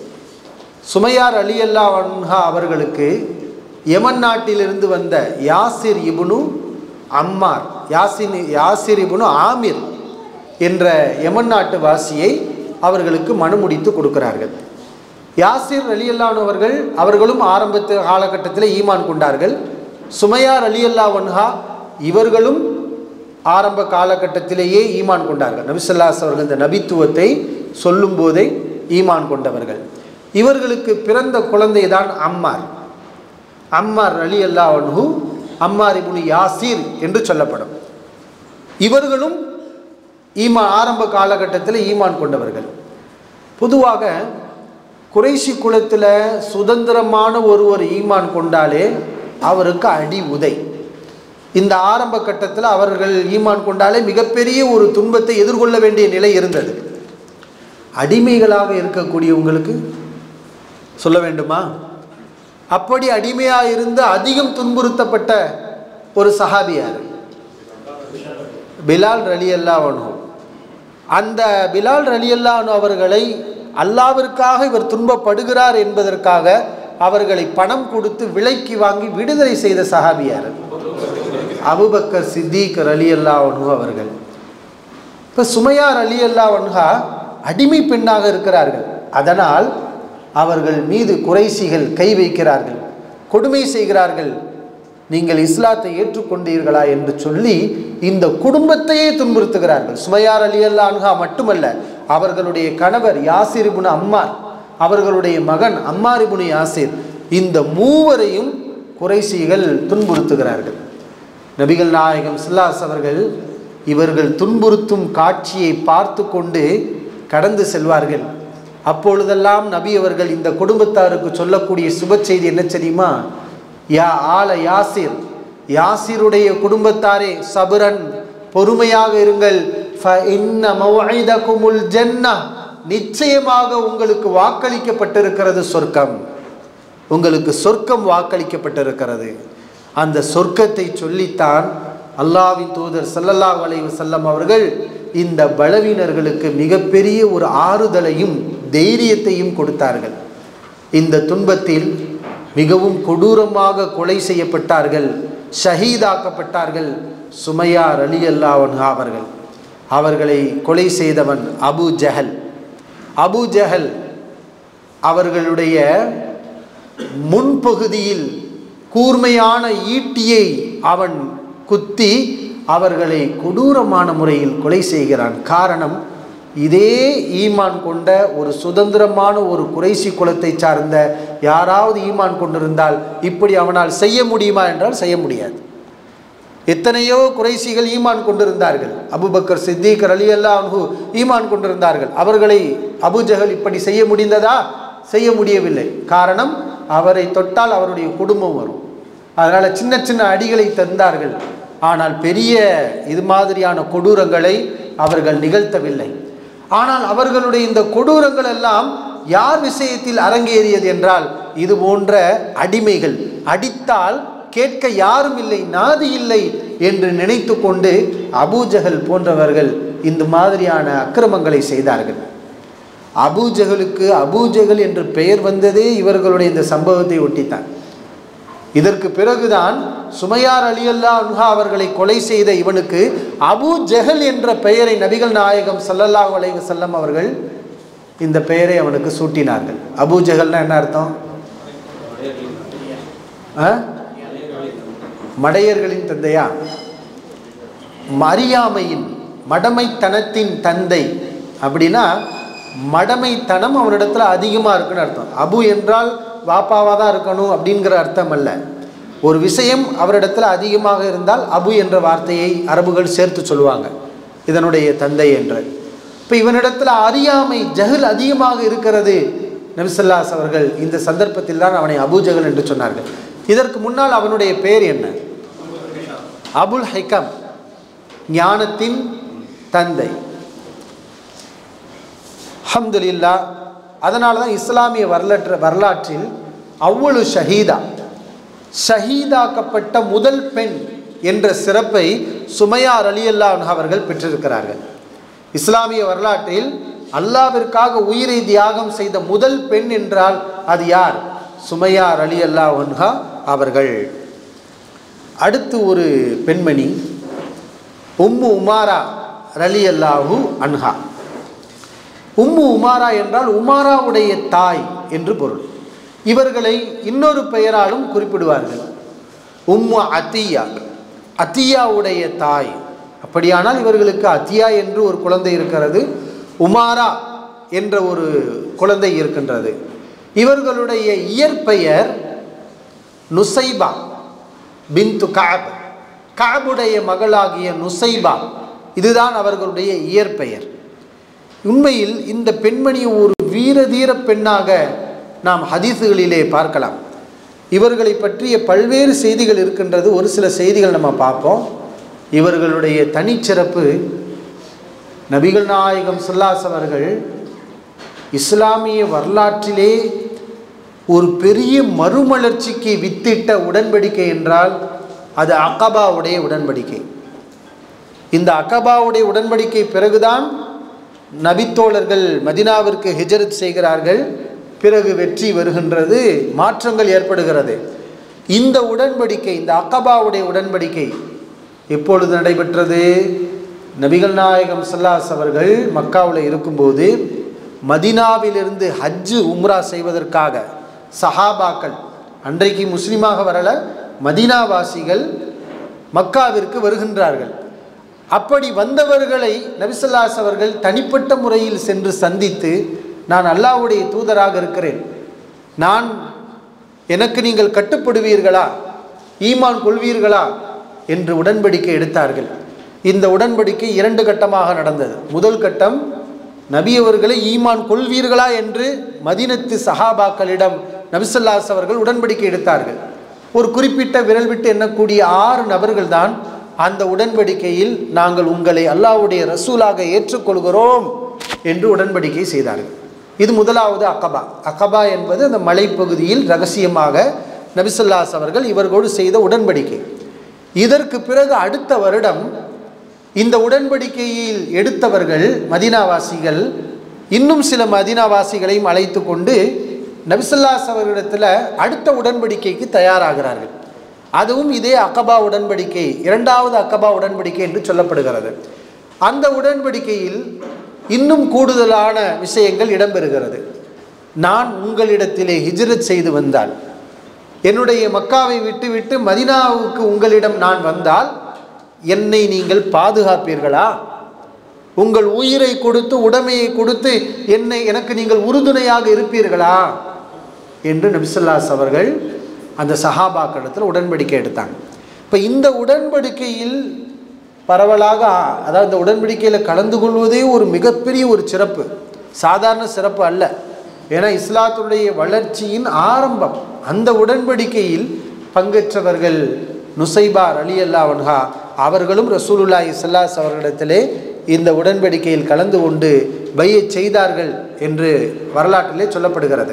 சுமையா ரலியல்லாஹு அன்ஹா அவர்களுக்கு யமன் நாட்டிலிருந்து வந்த யாசிர் இப்னு அம்மார், யாசின் யாசிர் இப்னு ஆமிர் என்ற யமன் நாட்டு வாசியை அவர்களுக்கு மனமுடித்து கொடுக்கிறார்கள். யாசிர் ரலியல்லாஹு அன்ஹு அவர்கள் அவர்களும் ஆரம்பத்து காலகட்டத்தில் ஈமான் கொண்டார்கள். சுமையா ரலியல்லாஹு அன்ஹா இவர்களும் ஆரம்ப காலகட்டத்திலேயே ஈமான் கொண்டார்கள். நபி ஸல்லல்லாஹு அலைஹி வஸல்லம் அவர்கள் இந்த நபித்துவத்தை சொல்லும் போதே ஈமான் கொண்டவர்கள். இவர்களுக்கு பிறந்த குழந்தை தான் அம்மார். அம்மார் ரலியல்லாஹு அன்ஹு அம்மார் இப்னு யாசிர் என்று சொல்லப்படும். இவர்களும் ஈமா ஆரம்ப காலகட்டத்தில் ஈமான் கொண்டவர்கள். பொதுவாக குறைஷி குலத்தில் சுதந்திரமான ஒருவர் ஈமான் கொண்டாலே அவருக்கு அடி உதை. இந்த ஆரம்ப கட்டத்தில் அவர்கள் ஈமான் கொண்டாலே மிகப்பெரிய ஒரு துன்பத்தை எதிர்கொள்ள வேண்டிய நிலை இருந்தது. அடிமைகளாக இருக்கக்கூடியவங்களுக்கு சொல்ல வேண்டுமா? அப்படி அடிமையாக இருந்து அதிகம் துன்புறுத்தப்பட்ட ஒரு சஹாபியார் பிலால் ரலியல்லாஹு அன்ஹு. அந்த பிலால் ரலியல்லாஹு அன்ஹு அவர்களை அல்லாவிற்காக இவர் துன்பப்படுகிறார் என்பதற்காக அவர்களை பணம் கொடுத்து விலைக்கு வாங்கி விடுதலை செய்த சஹாபியார் அபூபக்கர் சித்திக் ரலியல்லாஹு அன்ஹு அவர்கள். இப்போ சுமையா ரலியல்லாஹு அன்ஹா அடிமை பெண்ணாக இருக்கிறார்கள். அதனால் அவர்கள் மீது குறைசிகள் கை வைக்கிறார்கள், கொடுமை செய்கிறார்கள். நீங்கள் இஸ்லாத்தை ஏற்றுக்கொண்டீர்களா என்று சொல்லி இந்த குடும்பத்தையே துன்புறுத்துகிறார்கள். சுமையா ரலியல்லாஹு அன்ஹா மட்டுமல்ல, அவர்களுடைய கணவர் யாசிர் இப்னு அம்மார், அவர்களுடைய மகன் அம்மார் இப்னு யாசிர், இந்த மூவரையும் குறைசிகள் துன்புறுத்துகிறார்கள். நபிகள் நாயகம் ஸல்லல்லாஹு அலைஹி வஸல்லம் அவர்கள் இவர்கள் துன்புறுத்தும் காட்சியை பார்த்து கொண்டு கடந்து செல்வார்கள். அப்பொழுதெல்லாம் நபி அவர்கள் இந்த குடும்பத்தாருக்கு சொல்லக்கூடிய சுப செய்தி என்ன தெரியுமா? யா ஆல யாசிர், யாசிருடைய குடும்பத்தாரே சபரன், பொறுமையாக இருங்கள். ஃபஇன்ன மவ்இதகுமுல் ஜன்னah, நிச்சயமாக உங்களுக்கு வாக்களிக்கப்பட்டிருக்கிறது சொர்க்கம், உங்களுக்கு சொர்க்கம் வாக்களிக்கப்பட்டிருக்கிறது. அந்த சொர்க்கத்தை சொல்லித்தான் அல்லாஹ்வின் தூதர் ஸல்லல்லாஹு அலைஹி வஸல்லம் அவர்கள் இந்த பலவீனர்களுக்கு மிகப்பெரிய ஒரு ஆறுதலையும் தைரியத்தையும் கொடுத்தார்கள். இந்த துன்பத்தில் மிகவும் கொடூரமாக கொலை செய்யப்பட்டார்கள், ஷஹீதாக்கப்பட்டார்கள் சுமையா ரலியல்லாஹு அன்ஹா அவர்கள். அவர்களை கொலை செய்தவன் அபு ஜஹல். அபு ஜஹல் அவர்களுடைய முன்பகுதியில் கூர்மையான ஈட்டியை அவன் குத்தி அவர்களை கொடூரமான முறையில் கொலை செய்கிறான். காரணம், இதே ஈமான் கொண்ட ஒரு சுதந்திரமான ஒரு குறைசி குலத்தை சார்ந்த யாராவது ஈமான் கொண்டிருந்தால் இப்படி அவனால் செய்ய முடியுமா என்றால் செய்ய முடியாது. எத்தனையோ குறைசிகள் ஈமான் கொண்டிருந்தார்கள். அபூபக்கர் சித்திக் ரலியல்லாஹு அன்ஹு ஈமான் கொண்டிருந்தார்கள். அவர்களை அபூஜஹல் இப்படி செய்ய முடிந்ததா? செய்ய முடியவில்லை. காரணம், அவரை தொட்டால் அவருடைய குடும்பம் வரும். அதனால் சின்ன சின்ன அடிகளை தந்தார்கள். ஆனால் பெரிய இது மாதிரியான கொடூரங்களை அவர்கள் நிகழ்த்தவில்லை. ஆனால் அவர்களுடைய இந்த கொடூரங்கள் எல்லாம் யார் விஷயத்தில் அரங்கேறியது என்றால், இது போன்ற அடிமைகள் அடித்தால் கேட்க யாரும் இல்லை, நாதி இல்லை என்று நினைத்து கொண்டு அபூஜஹல் போன்றவர்கள் இந்த மாதிரியான அக்கிரமங்களை செய்தார்கள். அபூஜஹலுக்கு அபூஜஹல் என்று பெயர் வந்ததே இவர்களுடைய இந்த சம்பவத்தை ஒட்டித்தான். இதற்கு பிறகுதான் சுமையார் ரலியல்லாஹு அன்ஹா அவர்களை கொலை செய்த இவனுக்கு அபூ ஜஹல் என்ற பெயரை நபிகள் நாயகம் ஸல்லல்லாஹு அலைஹி வஸல்லம் அவர்கள் இந்த பெயரை அவனுக்கு சூட்டினார்கள். அபூ ஜஹல்னா என்ன அர்த்தம்? மடையர்களின் தந்தையா? அறியாமையின் மடமைத்தனத்தின் தந்தை. அப்படின்னா மடமைத்தனம் அவனிடத்துல அதிகமாக இருக்குன்னு அர்த்தம். அபு என்றால் வாப்பாவாக தான் இருக்கணும் அப்படிங்கிற அர்த்தம் அல்ல. ஒரு விஷயம் அவரிடத்தில் அதிகமாக இருந்தால் அபு என்ற வார்த்தையை அரபுகள் சேர்த்து சொல்லுவாங்க, இதனுடைய தந்தை என்று. இப்போ இவனிடத்தில் அறியாமை ஜஹல் அதிகமாக இருக்கிறது. நபி ஸல்லல்லாஹு அலைஹி அவர்கள் இந்த சந்தர்ப்பத்தில் தான் அவனை அபூ ஜஹல் என்று சொன்னார்கள். இதற்கு முன்னால் அவனுடைய பெயர் என்ன? அபுல் ஹிகம், ஞானத்தின் தந்தை. அல்ஹம்துலில்லாஹ். அதனால தான் இஸ்லாமிய வரலாற்று வரலாற்றில் அவ்வளவு ஷஹீதா, ஷஹீதாக்கப்பட்ட முதல் பெண் என்ற சிறப்பை சுமையார் ரலியல்லாஹு அன்ஹா அவர்கள் பெற்றிருக்கிறார்கள். இஸ்லாமிய வரலாற்றில் அல்லாஹ்விற்காக உயிரை தியாகம் செய்த முதல் பெண் என்றால் அது யார்? சுமையார் ரலியல்லாஹு அன்ஹா அவர்கள். அடுத்து ஒரு பெண்மணி உம்மு உமாரா ரலியல்லாஹு அன்ஹா. உம்மு உமாரா என்றால் உமாராவுடைய தாய் என்று பொருள். இவர்களை இன்னொரு பெயராலும் குறிப்பிடுவார்கள், உம்மு அத்தியா, அத்தியாவுடைய தாய். அப்படியானால் இவர்களுக்கு அத்தியா என்று ஒரு குழந்தை இருக்கிறது, உமாரா என்ற ஒரு குழந்தை இருக்கின்றது. இவர்களுடைய இயற்பெயர் நுசைபா பின்து கஅப், கஅபுடைய மகளாகிய நுசைபா. இதுதான் அவர்களுடைய இயற்பெயர். உண்மையில் இந்த பெண்மணியை ஒரு வீரதீர பெண்ணாக நாம் ஹதீஸுகளிலே பார்க்கலாம். இவர்களை பற்றிய பல்வேறு செய்திகள் இருக்கின்றது. ஒரு சில செய்திகள் நம்ம பார்ப்போம். இவர்களுடைய தனிச்சிறப்பு, நபிகள் நாயகம் ஸல்லல்லாஹு அலைஹி அவர்கள் இஸ்லாமிய வரலாற்றிலே ஒரு பெரிய மறுமலர்ச்சிக்கு வித்திட்ட உடன்படிக்கை என்றால் அது அகபாவுடைய உடன்படிக்கை. இந்த அகபாவுடைய உடன்படிக்கை பிறகுதான் நபித்தோழர்கள் மதீனாவிற்கு ஹிஜ்ரத் செய்கிறார்கள். பிறகு வெற்றி வருகின்றது, மாற்றங்கள் ஏற்படுகிறது. இந்த உடன்படிக்கை, இந்த அகபாவுடைய உடன்படிக்கை எப்பொழுது நடைபெற்றது? நபிகள் நாயகம் ஸல்லல்லாஹு அலைஹி அவர்கள் மக்காவில் இருக்கும்போது மதீனாவிலிருந்து ஹஜ்ஜு உம்ரா செய்வதற்காக சஹாபாக்கள், அன்றைக்கு முஸ்லீமாக வரல, மதீனாவாசிகள் மக்காவிற்கு வருகின்றார்கள். அப்படி வந்தவர்களை நபி ஸல்லல்லாஹு அலைஹி அவர்கள் தனிப்பட்ட முறையில் சென்று சந்தித்து, நான் அல்லாஹ்வுடைய தூதராக இருக்கிறேன், நான் எனக்கு நீங்கள் கட்டுப்படுவீர்களா, ஈமான் கொள்வீர்களா என்று உடன்படிக்கை எடுத்தார்கள். இந்த உடன்படிக்கை இரண்டு கட்டமாக நடந்தது. முதல் கட்டம், நபி அவர்களை ஈமான் கொள்வீர்களா என்று மதீனத்து சஹாபாக்களிடம் நபி ஸல்லல்லாஹு அலைஹி அவர்கள் உடன்படிக்கை எடுத்தார்கள். ஒரு குறிப்பிட்ட விரல் விட்டு எண்ணக்கூடிய ஆறு நபர்கள் தான் அந்த உடன்படிக்கையில் நாங்கள் உங்களை அல்லாஹ்வுடைய ரசூலாக ஏற்றுக்கொள்கிறோம் என்று உடன்படிக்கை செய்தார்கள். இது முதலாவது அகபா. அகபா என்பது அந்த மலைப்பகுதியில் ரகசியமாக நபி ஸல்லல்லாஹு அலைஹி அவர்கள் இவர்களோடு செய்த உடன்படிக்கை. இதற்கு பிறகு அடுத்த வருடம் இந்த உடன்படிக்கையில் எடுத்தவர்கள் மதீனாவாசிகள் இன்னும் சில மதீனாவாசிகளையும் அழைத்து கொண்டு நபி ஸல்லல்லாஹு அலைஹி அவர்களிடத்தில் அடுத்த உடன்படிக்கைக்கு தயாராகிறார்கள். அதுவும் இதே அகபா உடன்படிக்கை, இரண்டாவது அகபா உடன்படிக்கை என்று சொல்லப்படுகிறது. அந்த உடன்படிக்கையில் இன்னும் கூடுதலான விஷயங்கள் இடம்பெறுகிறது. நான் உங்களிடத்திலே ஹிஜ்ரத் செய்து வந்தால், என்னுடைய மக்காவை விட்டு விட்டு மதீனாவுக்கு உங்களிடம் நான் வந்தால் என்னை நீங்கள் பாதுகாப்பீர்களா உங்கள் உயிரை கொடுத்து உடைமையை கொடுத்து என்னை எனக்கு நீங்கள் உறுதுணையாக இருப்பீர்களா என்று நபி ஸல்லல்லாஹு அலைஹி அவர்கள் அந்த சஹாபாக்களிடத்தில் உடன்படிக்கை எடுத்தாங்க. இப்போ இந்த உடன்படிக்கையில் பரவலாக, அதாவது இந்த உடன்படிக்கையில் கலந்து கொள்வதே ஒரு மிகப்பெரிய ஒரு சிறப்பு, சாதாரண சிறப்பு அல்ல. ஏன்னா இஸ்லாத்துடைய வளர்ச்சியின் ஆரம்பம். அந்த உடன்படிக்கையில் பங்கேற்றவர்கள் நுசைபா ரலியல்லாஹு அன்ஹா அவர்களும் ரசூலுல்லாஹி ஸல்லல்லாஹு அலைஹி அவர்களிடத்திலே இந்த உடன்படிக்கையில் கலந்து கொண்டு பையத் செய்தார்கள் என்று வரலாற்றிலே சொல்லப்படுகிறது.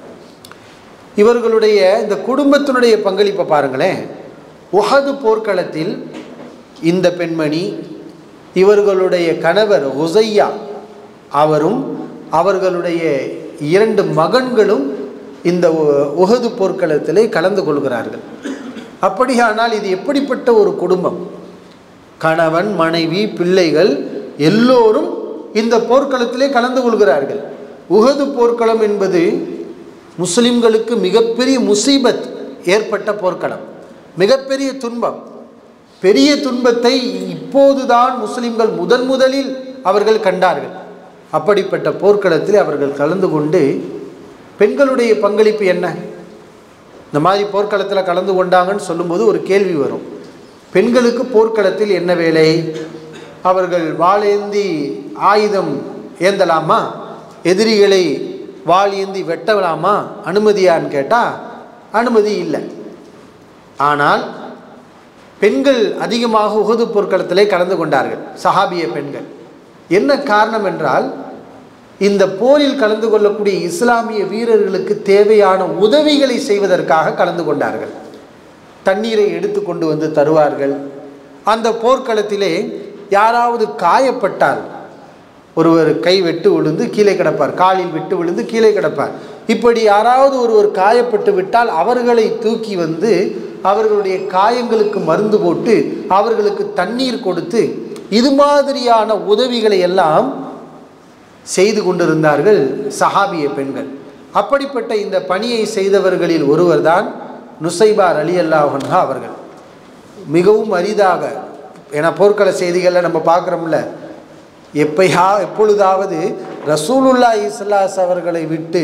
இவர்களுடைய இந்த குடும்பத்தினுடைய பங்களிப்பை பாருங்களேன். உஹது போர்க்களத்தில் இந்த பெண்மணி, இவர்களுடைய கணவர் உஸையா அவரும் அவர்களுடைய இரண்டு மகன்களும் இந்த உஹது போர்க்களத்திலே கலந்து கொள்கிறார்கள். அப்படியானால் இது எப்படிப்பட்ட ஒரு குடும்பம்? கணவன், மனைவி, பிள்ளைகள் எல்லோரும் இந்த போர்க்களத்திலே கலந்து கொள்கிறார்கள். உஹது போர்க்களம் என்பது முஸ்லிம்களுக்கு மிகப்பெரிய முசீபத் ஏற்பட்ட போர்க்களம், மிகப்பெரிய துன்பம். பெரிய துன்பத்தை இப்போதுதான் முஸ்லிம்கள் முதன் முதலில் அவர்கள் கண்டார்கள். அப்படிப்பட்ட போர்க்களத்தில் அவர்கள் கலந்து கொண்டு, பெண்களுடைய பங்களிப்பு என்ன? இந்த மாதிரி போர்க்களத்தில் கலந்து கொண்டாங்கன்னு சொல்லும்போது ஒரு கேள்வி வரும். பெண்களுக்கு போர்க்களத்தில் என்ன வேலை? அவர்கள் வாளேந்தி ஆயுதம் ஏந்தலாமா? எதிரிகளை வாள் ஏந்தி வெட்டலாமா? அனுமதியான்னு கேட்டால் அனுமதி இல்லை. ஆனால் பெண்கள் அதிகமாக உஹது போர்க்களத்திலே கலந்து கொண்டார்கள், சஹாபிய பெண்கள். என்ன காரணம் என்றால், இந்த போரில் கலந்து கொள்ளக்கூடிய இஸ்லாமிய வீரர்களுக்கு தேவையான உதவிகளை செய்வதற்காக கலந்து கொண்டார்கள். தண்ணீரை எடுத்து கொண்டு வந்து தருவார்கள். அந்த போர்க்களத்திலே யாராவது காயப்பட்டால், ஒருவர் கை வெட்டு விழுந்து கீழே கிடப்பார், காலில் வெட்டு விழுந்து கீழே கிடப்பார். இப்படி யாராவது ஒருவர் காயப்பட்டு விட்டால் அவர்களை தூக்கி வந்து அவர்களுடைய காயங்களுக்கு மருந்து போட்டு அவர்களுக்கு தண்ணீர் கொடுத்து இது மாதிரியான உதவிகளை எல்லாம் செய்து கொண்டிருந்தார்கள் சஹாபிய பெண்கள். அப்படிப்பட்ட இந்த பணியை செய்தவர்களில் ஒருவர் தான் நுசைபா ரலியல்லாஹு அன்ஹா அவர்கள். மிகவும் அரிதாக, ஏன்னா போர்க்கள செய்திகளில் நம்ம பார்க்குறோம்ல, எப்பையா எப்பொழுதாவது ரசூலுல்லாஹி ஸல்லல்லாஹு அலைஹி அவர்களை விட்டு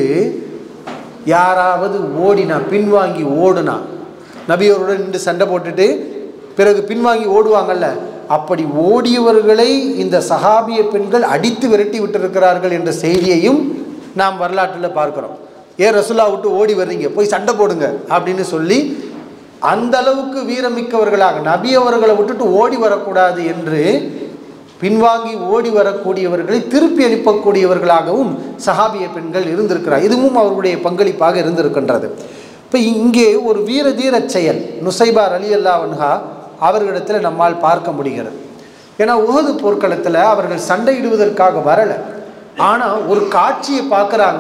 யாராவது ஓடினா, பின்வாங்கி ஓடுனா, நபியோருடன் நின்று சண்டை போட்டுட்டு பிறகு பின்வாங்கி ஓடுவாங்கல்ல, அப்படி ஓடியவர்களை இந்த சஹாபிய பெண்கள் அடித்து விரட்டி விட்டிருக்கிறார்கள் என்ற செய்தியையும் நாம் வரலாற்றில் பார்க்கிறோம். ஏன் ரசூலுல்லாஹ் விட்டு ஓடி வர்றீங்க, போய் சண்டை போடுங்க அப்படின்னு சொல்லி அந்த அளவுக்கு வீரமிக்கவர்களாக, நபி அவர்களை விட்டுட்டு ஓடி வரக்கூடாது என்று பின்வாங்கி ஓடி வரக்கூடியவர்களை திருப்பி அனுப்பக்கூடியவர்களாகவும் சஹாபிய பெண்கள் இருந்திருக்கிறார். இதுவும் அவர்களுடைய பங்களிப்பாக இருந்திருக்கின்றது. இப்போ இங்கே ஒரு வீர தீர செயல் நுசைபா ரலியல்லாஹு அன்ஹா அவர்களிடத்தில் நம்மால் பார்க்க முடிகிறது. ஏன்னா உஹது போர்க்களத்தில் அவர்கள் சண்டையிடுவதற்காக வரலை. ஆனால் ஒரு காட்சியை பார்க்குறாங்க.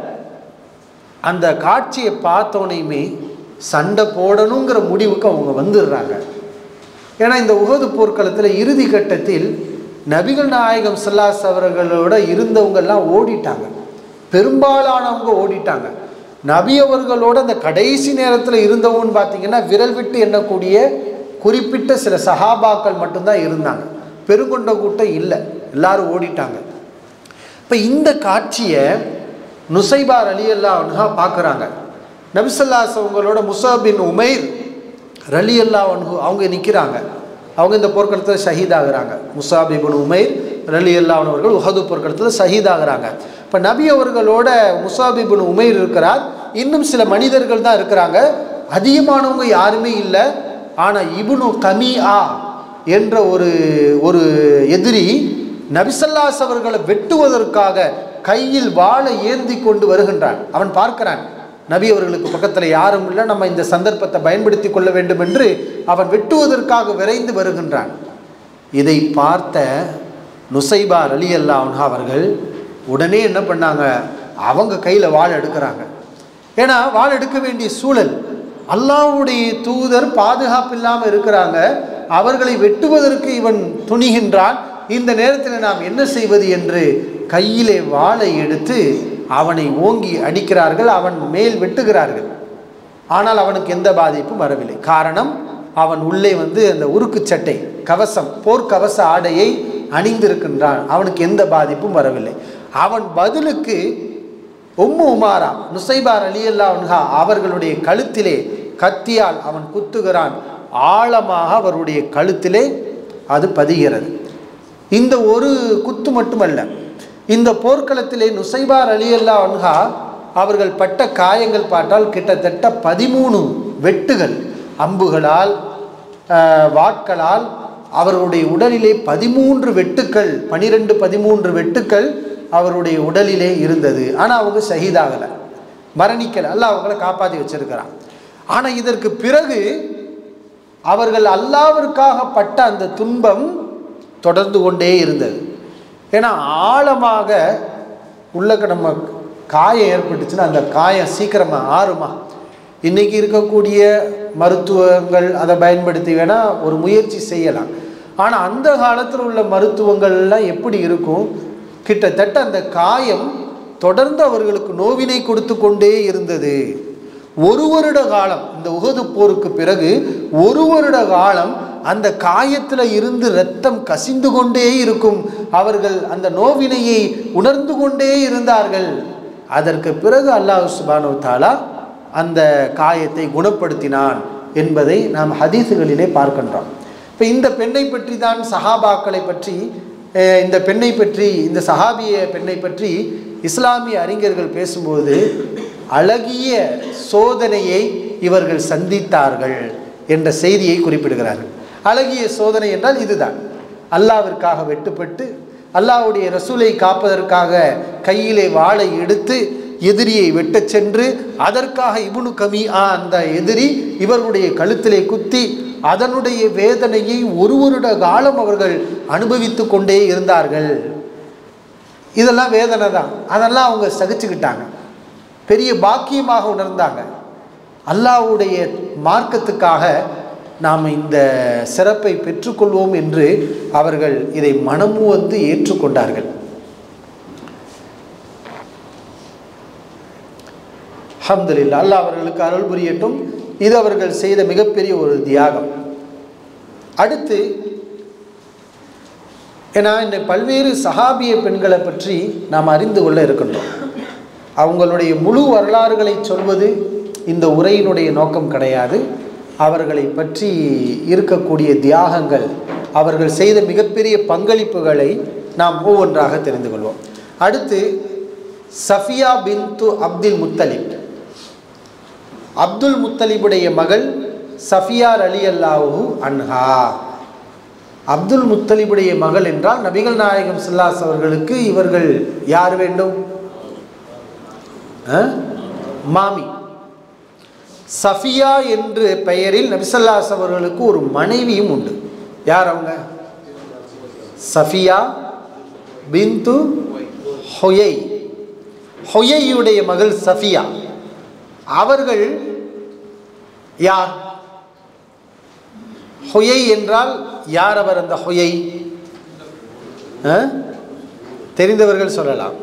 அந்த காட்சியை பார்த்தோனையுமே சண்டை போடணுங்கிற முடிவுக்கு அவங்க வந்துடுறாங்க. ஏன்னா இந்த உஹது போர்க்களத்தில் இறுதி கட்டத்தில் நபிகள் நாயகம் ஸல்லல்லாஹு அலைஹி அவர்களோட இருந்தவங்கெல்லாம் ஓடிட்டாங்க, பெரும்பாலானவங்க ஓடிட்டாங்க. நபி அவர்களோட அந்த கடைசி நேரத்தில் இருந்தவங்கன்னு பார்த்தீங்கன்னா விரல் விட்டு எண்ணக்கூடிய குறிப்பிட்ட சில சஹாபாக்கள் மட்டும்தான் இருந்தாங்க. பெருங்கொண்ட கூட்டம் இல்லை, எல்லாரும் ஓடிட்டாங்க. இப்போ இந்த காட்சியை நுசைபா ரலியல்லாஹு அன்ஹா பார்க்குறாங்க. நபி ஸல்லல்லாஹு அலைஹி அவங்களோட முஸஅப் பின் உமைர் ரலியல்லாஹு அன்ஹு அவங்க நிற்கிறாங்க. அவங்க இந்த போர்க்களத்தில் ஷஹீதாகிறாங்க. முஸஅப் இப்னு உமைர் ரலியல்லாஹு அன்ஹு அவர்கள் உஹது போர்க்களத்தில் ஷஹீதாகிறாங்க. இப்போ நபி அவர்களோட முஸஅப் இப்னு உமைர் இருக்கிறார், இன்னும் சில மனிதர்கள் தான் இருக்கிறாங்க, அதிகமானவங்க யாருமே இல்லை. ஆனால் இப்னு கமீஆ என்ற ஒரு ஒரு எதிரி நபி ஸல்லல்லாஹு அலைஹி அவர்களை வெட்டுவதற்காக கையில் வாளை ஏந்தி கொண்டு வருகின்றான். அவன் பார்க்கிறான், நபி அவர்களுக்கு பக்கத்தில் யாரும் இல்லை, நம்ம இந்த சந்தர்ப்பத்தை பயன்படுத்தி கொள்ள வேண்டும் என்று அவன் வெட்டுவதற்காக விரைந்து வருகின்றான். இதை பார்த்த நுசைபா ரலியல்லாஹு அன்ஹா அவர்கள் உடனே என்ன பண்ணாங்க, அவங்க கையில் வாள் எடுக்கிறாங்க. ஏன்னா வாள் எடுக்க வேண்டிய சூழல், அல்லாஹ்வுடைய தூதர் பாதுகாப்பு இல்லாமல் இருக்கிறாங்க, அவர்களை வெட்டுவதற்கு இவன் துணிகின்றான், இந்த நேரத்தில் நாம் என்ன செய்வது என்று கையிலே வாளை எடுத்து அவனை ஓங்கி அடிக்கிறார்கள். அவன் மேல் வெட்டுகிறார்கள். ஆனால் அவனுக்கு எந்த பாதிப்பும் வரவில்லை. காரணம், அவன் உள்ளே வந்து அந்த உருக்கு சட்டை, கவசம், போர்க்கவச ஆடையை அணிந்திருக்கின்றான், அவனுக்கு எந்த பாதிப்பும் வரவில்லை. அவன் பதிலுக்கு உம்மு உமாரா நுசைபா ரலியல்லாஹு அன்ஹா அவர்களுடைய கழுத்திலே கத்தியால் அவன் குத்துகிறான். ஆழமாக அவருடைய கழுத்திலே அது பதிகிறது. இந்த ஒரு குத்து மட்டுமல்ல, இந்த போர்க்களத்திலே நுசைபா ரலியல்லாஹு அன்ஹா அவர்கள் பட்ட காயங்கள் பார்த்தால் கிட்டத்தட்ட பதிமூணு வெட்டுகள், அம்புகளால் வாட்களால் அவர்களுடைய உடலிலே பதிமூன்று வெட்டுக்கள், பனிரெண்டு பதிமூன்று வெட்டுக்கள் அவருடைய உடலிலே இருந்தது. ஆனால் அவங்க ஷஹீதாகலை, மரணிக்கலை, அல்லாஹ் அவங்கள காப்பாற்றி வச்சிருக்கிறான். ஆனால் இதற்கு பிறகு அவர்கள் அல்லாஹ்விற்காக பட்ட அந்த துன்பம் தொடர்ந்து கொண்டே இருந்தது. ஏன்னா ஆழமாக உள்ளக்க நம்ம காயம் ஏற்பட்டுச்சுன்னா அந்த காயம் சீக்கிரமாக ஆறுமா? இன்றைக்கி இருக்கக்கூடிய மருத்துவங்கள் அதை பயன்படுத்தி வேணால் ஒரு முயற்சி செய்யலாம். ஆனால் அந்த காலத்தில் உள்ள மருத்துவங்கள்லாம் எப்படி இருக்கும்? கிட்டத்தட்ட அந்த காயம் தொடர்ந்து அவர்களுக்கு நோவினை கொடுத்து கொண்டே இருந்தது. ஒரு வருட காலம், இந்த உஹது போருக்கு பிறகு ஒரு வருட காலம் அந்த காயத்தில் இருந்து இரத்தம் கசிந்து கொண்டே இருக்கும். அவர்கள் அந்த நோவினையை உணர்ந்து கொண்டே இருந்தார்கள். அதற்கு பிறகு அல்லாஹ் சுப்ஹானஹு வ தஆலா அந்த காயத்தை குணப்படுத்தினான் என்பதை நாம் ஹதீஸுகளிலே பார்க்கின்றோம். இப்போ இந்த பெண்ணை பற்றி தான், சஹாபாக்களை பற்றி, இந்த பெண்ணை பற்றி, இந்த சஹாபிய பெண்ணை பற்றி இஸ்லாமிய அறிஞர்கள் பேசும்போது அழகிய சோதனையை இவர்கள் சந்தித்தார்கள் என்ற செய்தியை குறிப்பிடுகிறார்கள். அழகிய சோதனை என்றால் இதுதான், அல்லாஹ்விற்காக வெட்டுப்பட்டு அல்லாஹ்வுடைய ரசூலை காப்பதற்காக கையிலே வாளை எடுத்து எதிரியை வெட்டச் சென்று அதற்காக இப்னு கமீஆ அந்த எதிரி இவர்களுடைய கழுத்திலே குத்தி அதனுடைய வேதனையை ஒரு வருட காலம் அவர்கள் அனுபவித்து கொண்டே இருந்தார்கள். இதெல்லாம் வேதனை தான், அதெல்லாம் அவங்க சகிச்சுக்கிட்டாங்க, பெரிய பாக்கியமாக உணர்ந்தாங்க. அல்லாஹ்வுடைய மார்க்கத்துக்காக நாம் இந்த சிறப்பை பெற்றுக்கொள்வோம் என்று அவர்கள் இதை மனமு வந்து ஏற்றுக்கொண்டார்கள். அல்ஹம்துலில்லாஹ், அல்லாஹ் அவர்களுக்கு அருள் புரியட்டும். இது அவர்கள் செய்த மிகப்பெரிய ஒரு தியாகம். அடுத்து, ஏன்னா இந்த பல்வேறு சஹாபிய பெண்களை பற்றி நாம் அறிந்து கொள்ள இருக்கின்றோம். அவங்களுடைய முழு வரலாறுகளை சொல்வது இந்த உரையினுடைய நோக்கம் கிடையாது. அவர்களை பற்றி இருக்கக்கூடிய தியாகங்கள், அவர்கள் செய்த மிகப்பெரிய பங்களிப்புகளை நாம் ஒவ்வொன்றாக தெரிந்து கொள்வோம். அடுத்து, சஃபியா பின்து அப்துல் முத்தலிப், அப்துல் முத்தலிபுடைய மகள் சஃபியா ரலியல்லாஹு அன்ஹா. அப்துல் முத்தலிபுடைய மகள் என்றால் நபிகள் நாயகம் ஸல்லல்லாஹு அலைஹி அவர்களுக்கு இவர்கள் யார் வேண்டும்? மாமி. சஃபியா என்ற பெயரில் நபி ஸல்லல்லாஹு அலைஹி அவர்களுக்கு ஒரு மனைவியும் உண்டு. யார் அவங்க? சஃபியா பின்து ஹுயை. ஹுயையுடைய மகள் சஃபியா. அவர்கள் யார்? ஹுயை என்றால் யார் அவர்? அந்த ஹுயை தெரிந்தவர்கள் சொல்லலாம்.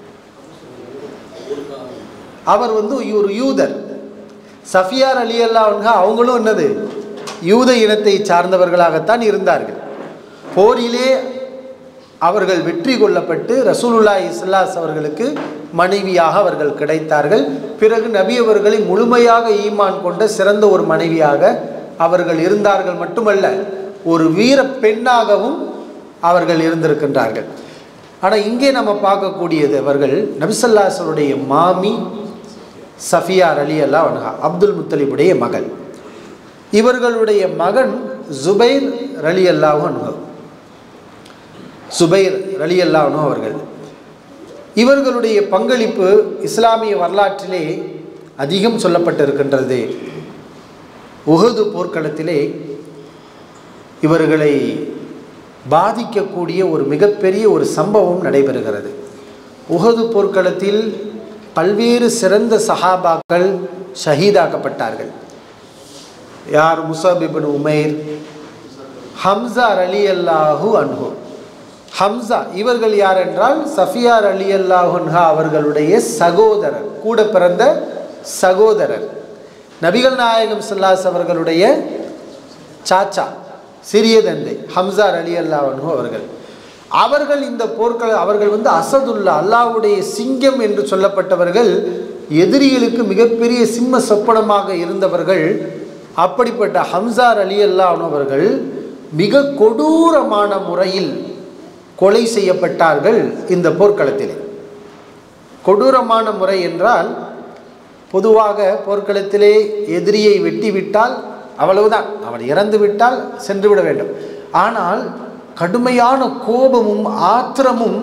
அவர் வந்து ஒரு யூதர். சஃபியா ரலியல்லாஹு அன்ஹா அவங்களும் என்னது, யூத இனத்தை சார்ந்தவர்களாகத்தான் இருந்தார்கள். போரிலே அவர்கள் வெற்றி கொள்ளப்பட்டு ரசூலுல்லாஹி ஸல்லல்லாஹு அலைஹி அவர்களுக்கு மனைவியாக அவர்கள் கிடைத்தார்கள். பிறகு நபி அவர்களை முழுமையாக ஈமான் கொண்ட சிறந்த ஒரு மனைவியாக அவர்கள் இருந்தார்கள். மட்டுமல்ல, ஒரு வீர பெண்ணாகவும் அவர்கள் இருந்திருக்கின்றார்கள். ஆனால் இங்கே நம்ம பார்க்கக்கூடியது, அவர்கள் நபி ஸல்லல்லாஹு அலைஹி வஸல்லுடைய மாமி சஃபியா ரலியல்லாஹு அன்ஹா, அப்துல் முத்தலிபுடைய மகள். இவர்களுடைய மகன் ஜுபைர் ரலியல்லாஹு அன்ஹு, சுபைர் ரலியல்லாஹு அன்ஹு அவர்கள். இவர்களுடைய பங்களிப்பு இஸ்லாமிய வரலாற்றிலே அதிகம் சொல்லப்பட்டிருக்கின்றது. உஹது போர்க்களத்திலே இவர்களை பாதிக்கக்கூடிய ஒரு மிகப்பெரிய ஒரு சம்பவம் நடைபெறுகிறது. உஹது போர்க்களத்தில் பல்வேறு சிறந்த சஹாபாக்கள் ஷஹீதாக்கப்பட்டார்கள். யார்? முஸஅப் இப்னு உமைர், ஹம்ஸா ரலியல்லாஹு அன்ஹு. ஹம்ஸா இவர்கள் யார் என்றால் சஃபியா ரலியல்லாஹு அன்ஹா அவர்களுடைய சகோதரர், கூட பிறந்த சகோதரர். நபிகள் நாயகம் ஸல்லல்லாஹு அலைஹி அவர்களுடைய சாச்சா, சிறிய தந்தை ஹம்ஸா ரலியல்லாஹு அன்ஹு அவர்கள். அவர்கள் இந்த போர்க்கள அவர்கள் வந்து அசதுல்லா, அல்லாஹ்வுடைய சிங்கம் என்று சொல்லப்பட்டவர்கள், எதிரிகளுக்கு மிகப்பெரிய சிம்ம சொப்பனமாக இருந்தவர்கள். அப்படிப்பட்ட ஹம்சா ரலியல்லாஹு அன்ஹு அவர்கள் மிக கொடூரமான முறையில் கொலை செய்யப்பட்டார்கள் இந்த போர்க்களத்திலே. கொடூரமான முறை என்றால், பொதுவாக போர்க்களத்திலே எதிரியை வெட்டி விட்டால் அவ்வளவுதான், அவன் இறந்து விட்டால் சென்று விட வேண்டும். ஆனால் கடுமையான கோபமும் ஆத்திரமும்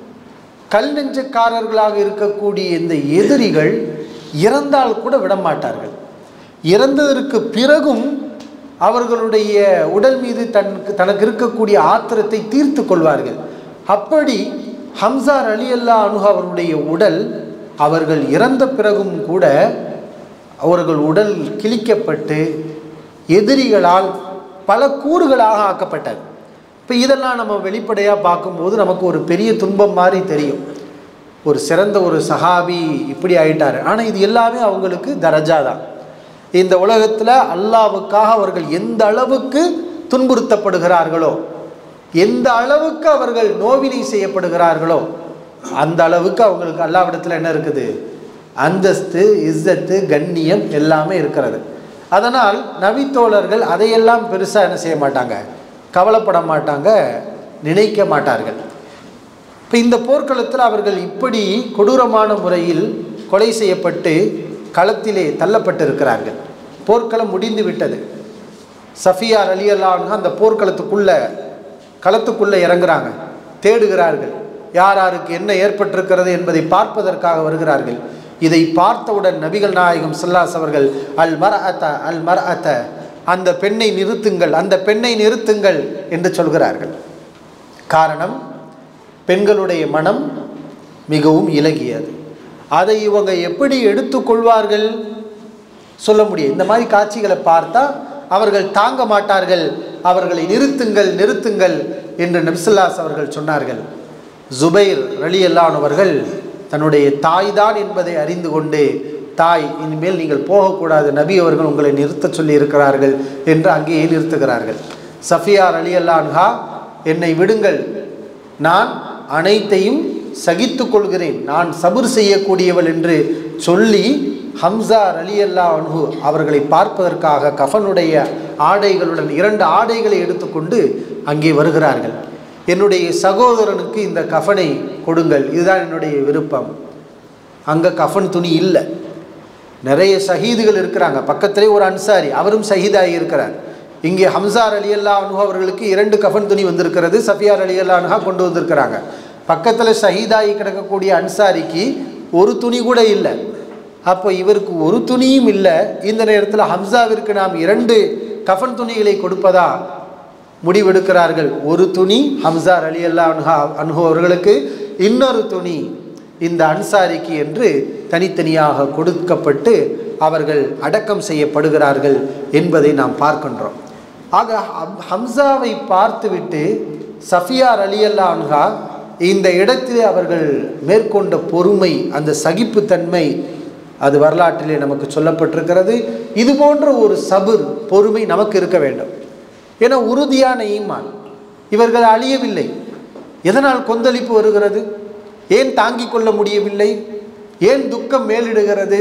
கல் நெஞ்சக்காரர்களாக இருக்கக்கூடிய இந்த எதிரிகள் இறந்தால் கூட விடமாட்டார்கள். இறந்ததற்கு பிறகும் அவர்களுடைய உடல் மீது தனக்கு தனக்கு இருக்கக்கூடிய ஆத்திரத்தை தீர்த்து கொள்வார்கள். அப்படி ஹம்சா ரலியல்லாஹு அன்ஹு அவருடைய உடல் அவர்கள் இறந்த பிறகும் கூட அவர்கள் உடல் கிழிக்கப்பட்டு எதிரிகளால் பல கூறுகளாக ஆக்கப்பட்டது. இப்போ இதெல்லாம் நம்ம வெளிப்படையாக பார்க்கும்போது நமக்கு ஒரு பெரிய துன்பம் மாதிரி தெரியும். ஒரு சிறந்த ஒரு சஹாபி இப்படி ஆயிட்டார். ஆனால் இது எல்லாமே அவங்களுக்கு தரஜா தான். இந்த உலகத்தில் அல்லாஹ்வுக்காக அவர்கள் எந்த அளவுக்கு துன்புறுத்தப்படுகிறார்களோ, எந்த அளவுக்கு அவர்கள் நோவினை செய்யப்படுகிறார்களோ, அந்த அளவுக்கு அவங்களுக்கு அல்லாஹ்விடத்தில் என்ன இருக்குது? அந்தஸ்து, இஸ்ஸத்து, கண்ணியம் எல்லாமே இருக்கிறது. அதனால் நபித்தோழர்கள் அதையெல்லாம் பெருசாக என்ன செய்ய மாட்டாங்க, கவலைப்பட மாட்டாங்க, நினைக்க மாட்டார்கள். இப்போ இந்த போர்க்களத்தில் அவர்கள் இப்படி கொடூரமான முறையில் கொலை செய்யப்பட்டு களத்திலே தள்ளப்பட்டிருக்கிறார்கள். போர்க்களம் முடிந்து விட்டது. சஃபியா ரலியல்லாஹு அன்ஹா அந்த போர்க்களத்துக்குள்ள களத்துக்குள்ளே இறங்குறாங்க, தேடுகிறார்கள். யார் யாருக்கு என்ன ஏற்பட்டிருக்கிறது என்பதை பார்ப்பதற்காக வருகிறார்கள். இதை பார்த்தவுடன் நபிகள் நாயகம் ஸல்லல்லாஹு அலைஹி அவர்கள் அல் மர்அத அல் மர்அத, அந்த பெண்ணை நிறுத்துங்கள், அந்த பெண்ணை நிறுத்துங்கள் என்று சொல்கிறார்கள். காரணம், பெண்களுடைய மனம் மிகவும் இலகியது. அதை இவங்க எப்படி எடுத்துக்கொள்வார்கள் சொல்ல முடியும். இந்த மாதிரி காட்சிகளை பார்த்தா அவர்கள் தாங்க மாட்டார்கள். அவர்களை நிறுத்துங்கள் நிறுத்துங்கள் என்று நபி ஸல்லல்லாஹு அலைஹி அவர்கள் சொன்னார்கள். ஜுபைர் ரலியல்லாஹு அன்ஹு அவர்கள் தன்னுடைய தாய் தான் என்பதை அறிந்து கொண்டு, தாய் இனிமேல் நீங்கள் போகக்கூடாது, நபி அவர்கள் உங்களை நிறுத்த சொல்லி இருக்கிறார்கள் என்று அங்கேயே நிறுத்துகிறார்கள். சஃபியா ரலியல்லாஹு அன்ஹா, என்னை விடுங்கள், நான் அனைத்தையும் சகித்து கொள்கிறேன், நான் சபுர் செய்யக்கூடியவள் என்று சொல்லி ஹம்சா ரலியல்லாஹு அன்ஹு அவர்களை பார்ப்பதற்காக கஃனுடைய ஆடைகளுடன் இரண்டு ஆடைகளை எடுத்துக்கொண்டு அங்கே வருகிறார்கள். என்னுடைய சகோதரனுக்கு இந்த கஃனை கொடுங்கள், இதுதான் என்னுடைய விருப்பம். அங்கே கஃன் துணி இல்லை. நிறைய ஷஹீதுகள் இருக்கிறாங்க. பக்கத்திலே ஒரு அன்சாரி, அவரும் ஷஹீதாகி இருக்கிறார். இங்கே ஹம்சா ரலியல்லாஹு அன்ஹு அவர்களுக்கு இரண்டு கஃன் துணி வந்திருக்கிறது, சஃபியா ரலியல்லாஹு அன்ஹா கொண்டு வந்திருக்கிறாங்க. பக்கத்தில் ஷஹீதாகி கிடக்கக்கூடிய அன்சாரிக்கு ஒரு துணி கூட இல்லை. அப்போ இவருக்கு ஒரு துணியும் இல்லை. இந்த நேரத்தில் ஹம்சாவிற்கு நாம் இரண்டு கஃன் துணிகளை கொடுப்பதா முடிவெடுக்கிறார்கள். ஒரு துணி ஹம்சா ரலியல்லாஹு அன்ஹா அன்ஹு அவர்களுக்கு, இன்னொரு துணி இந்த அன்சாரிக்கு என்று தனித்தனியாக கொடுக்கப்பட்டு அவர்கள் அடக்கம் செய்யப்படுகிறார்கள் என்பதை நாம் பார்க்கின்றோம். ஆக ஹம்சாவை பார்த்துவிட்டு சஃபியா ரலியல்லாஹு அன்ஹா இந்த இடத்திலே அவர்கள் மேற்கொண்ட பொறுமை, அந்த சகிப்புத்தன்மை, அது வரலாற்றிலே நமக்கு சொல்லப்பட்டிருக்கிறது. இது போன்ற ஒரு சபுர், பொறுமை நமக்கு இருக்க வேண்டும். ஏன்னா உறுதியான ஈமான், இவர்கள் அழியவில்லை. எதனால் கொந்தளிப்பு வருகிறது? ஏன் தாங்கிக் கொள்ள முடியவில்லை? ஏன் துக்கம் மேலிடுகிறது?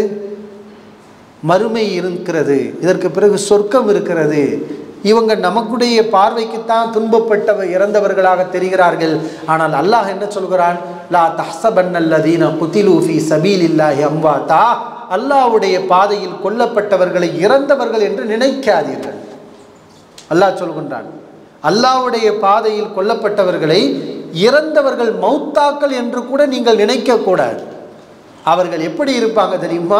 மறுமை இருக்கிறது, இதற்கு பிறகு சொர்க்கம் இருக்கிறது. இவங்க நமக்குடைய பார்வைக்குத்தான் துன்பப்பட்டவ இறந்தவர்களாக தெரிகிறார்கள். ஆனால் அல்லாஹ் என்ன சொல்கிறான்? லா தஹ்ஸபன்னல்லதீன குதிலூ ஃபீ ஸபீலில்லாஹி அம்வாதா, அல்லாஹ்வுடைய பாதையில் கொல்லப்பட்டவர்களை இறந்தவர்கள் என்று நினைக்காதீர்கள். அல்லாஹ் சொல்கின்றான், அல்லாஹ்வுடைய பாதையில் கொல்லப்பட்டவர்களை இறந்தவர்கள், மௌத்தாக்கள் என்று கூட நீங்கள் நினைக்கக்கூடாது. அவர்கள் எப்படி இருப்பாங்க தெரியுமா?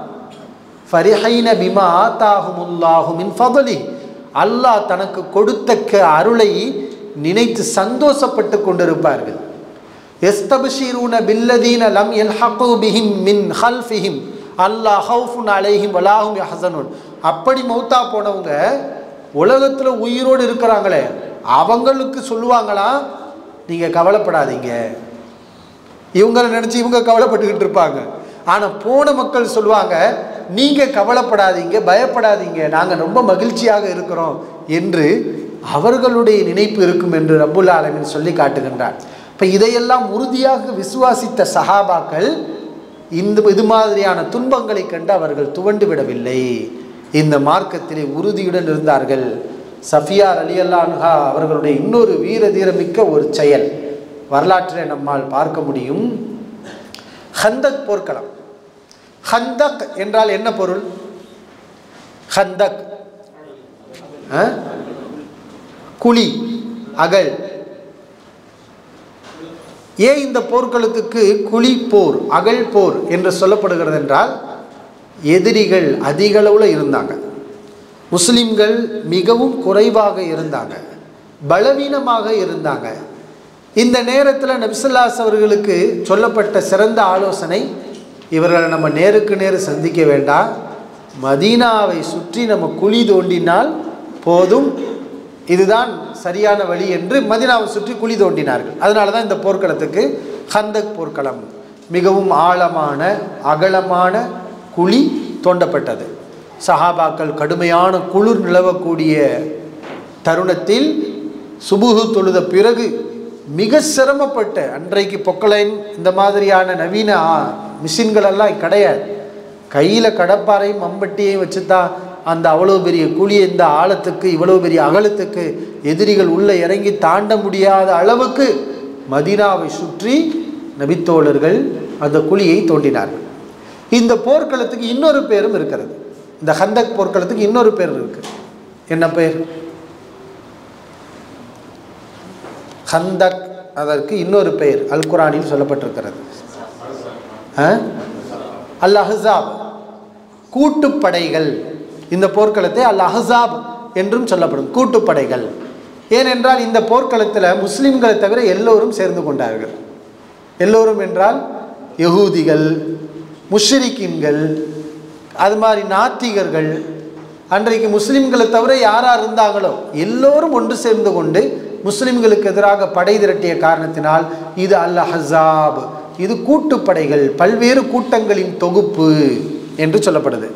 ஃபரிஹைன பிமா ஆதாஹுமுல்லாஹு மின் ஃபضலி, அல்லாஹ் தனக்கு கொடுத்த அருளை நினைத்து சந்தோஷப்பட்டு கொண்டிருப்பார்கள். யஸ்தப்ஷிரூன பில்லதீன லம் யல்ஹகு பிஹிம் மின் ஹல்ஃபிஹிம் அல்லா ஹவுஃபுன் அலைஹிம் வலா ஹும் யஹ்ஸனூன். அப்படி மௌத்தா போனவங்க உலகத்தில் உயிரோடு இருக்கிறாங்களே, அவங்களுக்கு சொல்லுவாங்களாம், நீங்கள் கவலைப்படாதீங்க. இவங்களை நினச்சி இவங்க கவலைப்பட்டுக்கிட்டு இருப்பாங்க. ஆனால் போன மக்கள் சொல்லுவாங்க, நீங்கள் கவலைப்படாதீங்க, பயப்படாதீங்க, நாங்கள் ரொம்ப மகிழ்ச்சியாக இருக்கிறோம் என்று அவர்களுடைய நினைப்பு இருக்கும் என்று ரப்புல் ஆலமீன் சொல்லி காட்டுகின்றார். இப்போ இதையெல்லாம் உறுதியாக விசுவாசித்த சஹாபாக்கள் இந்த இது மாதிரியான துன்பங்களை கண்டு அவர்கள் துவண்டு விடவில்லை. இந்த மார்க்கத்திலே உறுதியுடன் இருந்தார்கள். சஃபியா ரலியல்லாஹு அன்ஹா அவர்களுடைய இன்னொரு வீர தீரமிக்க ஒரு செயல் வரலாற்றில் நம்மால் பார்க்க முடியும். ஹந்தக் போர்க்களம். ஹந்தக் என்றால் என்ன பொருள்? ஹந்தக் குழி, அகழ். ஏன் இந்த போர்க்களத்துக்கு குழி போர், அகழ் போர் என்று சொல்லப்படுகிறது என்றால், எதிரிகள் அதிக அளவில் இருந்தாங்க, முஸ்லிம்கள் மிகவும் குறைவாக இருந்தாங்க, பலவீனமாக இருந்தாங்க. இந்த நேரத்தில் நபி ஸல்லல்லாஹு அலைஹி அவர்களுக்கு சொல்லப்பட்ட சிறந்த ஆலோசனை, இவர்களை நம்ம நேருக்கு நேரு சந்திக்க வேண்டாம், மதீனாவை சுற்றி நம்ம குழி தோண்டினால் போதும், இதுதான் சரியான வழி என்று மதீனாவை சுற்றி குழி தோண்டினார்கள். அதனால தான் இந்த போர்க்களத்துக்கு ஹந்தக் போர்க்களம். மிகவும் ஆழமான அகலமான குழி தோண்டப்பட்டது. சஹாபாக்கள் கடுமையான குளிர் நிலவக்கூடிய தருணத்தில் சுபுஹு தொழுத பிறகு மிக சிரமப்பட்ட, அன்றைக்கு பொக்கலைன் இந்த மாதிரியான நவீன மிஷின்களெல்லாம் கிடையாது, கையில் கடப்பாறையும் மம்பட்டியையும் வச்சு தான் அந்த அவ்வளோ பெரிய குழி, இந்த ஆழத்துக்கு இவ்வளோ பெரிய அகலத்துக்கு எதிரிகள் உள்ளே இறங்கி தாண்ட முடியாத அளவுக்கு மதீனாவை சுற்றி நபித்தோழர்கள் அந்த குழியை தோண்டினார்கள். இந்த போர்க்களத்துக்கு இன்னொரு பேரும் இருக்கிறது. இந்த ஹந்தக் போர்க்களத்துக்கு இன்னொரு பேர் இருக்கு. என்ன பேர்? ஹந்தக். அதற்கு இன்னொரு பெயர் அல் குர்ஆனில் சொல்லப்பட்டிருக்கிறது. அல் அஹ்ஸாப், கூட்டுப்படைகள். இந்த போர்க்களத்தை அல் அஹ்ஸாப் என்றும் சொல்லப்படும், கூட்டுப்படைகள். ஏனென்றால் இந்த போர்க்களத்தில் முஸ்லிம்களை தவிர எல்லோரும் சேர்ந்து கொண்டார்கள். எல்லோரும் என்றால் யகூதிகள், முஷ்ரிக்கீன்கள், அது மாதிரி நாத்திகர்கள், அன்றைக்கு முஸ்லிம்களை தவிர யாராக இருந்தாங்களோ எல்லோரும் ஒன்று சேர்ந்து கொண்டு முஸ்லிம்களுக்கு எதிராக படை திரட்டிய காரணத்தினால் இது அல் அஹ்ஸாப், இது கூட்டுப்படைகள், பல்வேறு கூட்டங்களின் தொகுப்பு என்று சொல்லப்படுது.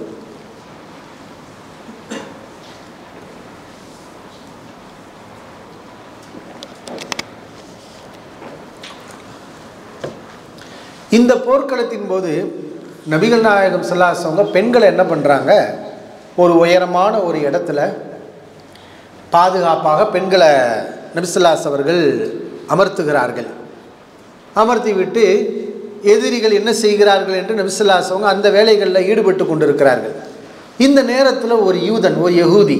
இந்த போர்க்களத்தின் போது நபிகள் நாயகம் ஸல்லல்லாஹு அலைஹி வஸல்லம் பெண்களை என்ன பண்ணுறாங்க, ஒரு உயரமான ஒரு இடத்துல பாதுகாப்பாக பெண்களை நபி ஸல்லல்லாஹு அலைஹி அவர்கள் அமர்த்துகிறார்கள். அமர்த்தி விட்டு எதிரிகள் என்ன செய்கிறார்கள் என்று நபி ஸல்லல்லாஹு அலைஹி வஸல்லம் அந்த வேலைகளில் ஈடுபட்டு கொண்டிருக்கிறார்கள். இந்த நேரத்தில் ஒரு யூதன், ஒரு யகூதி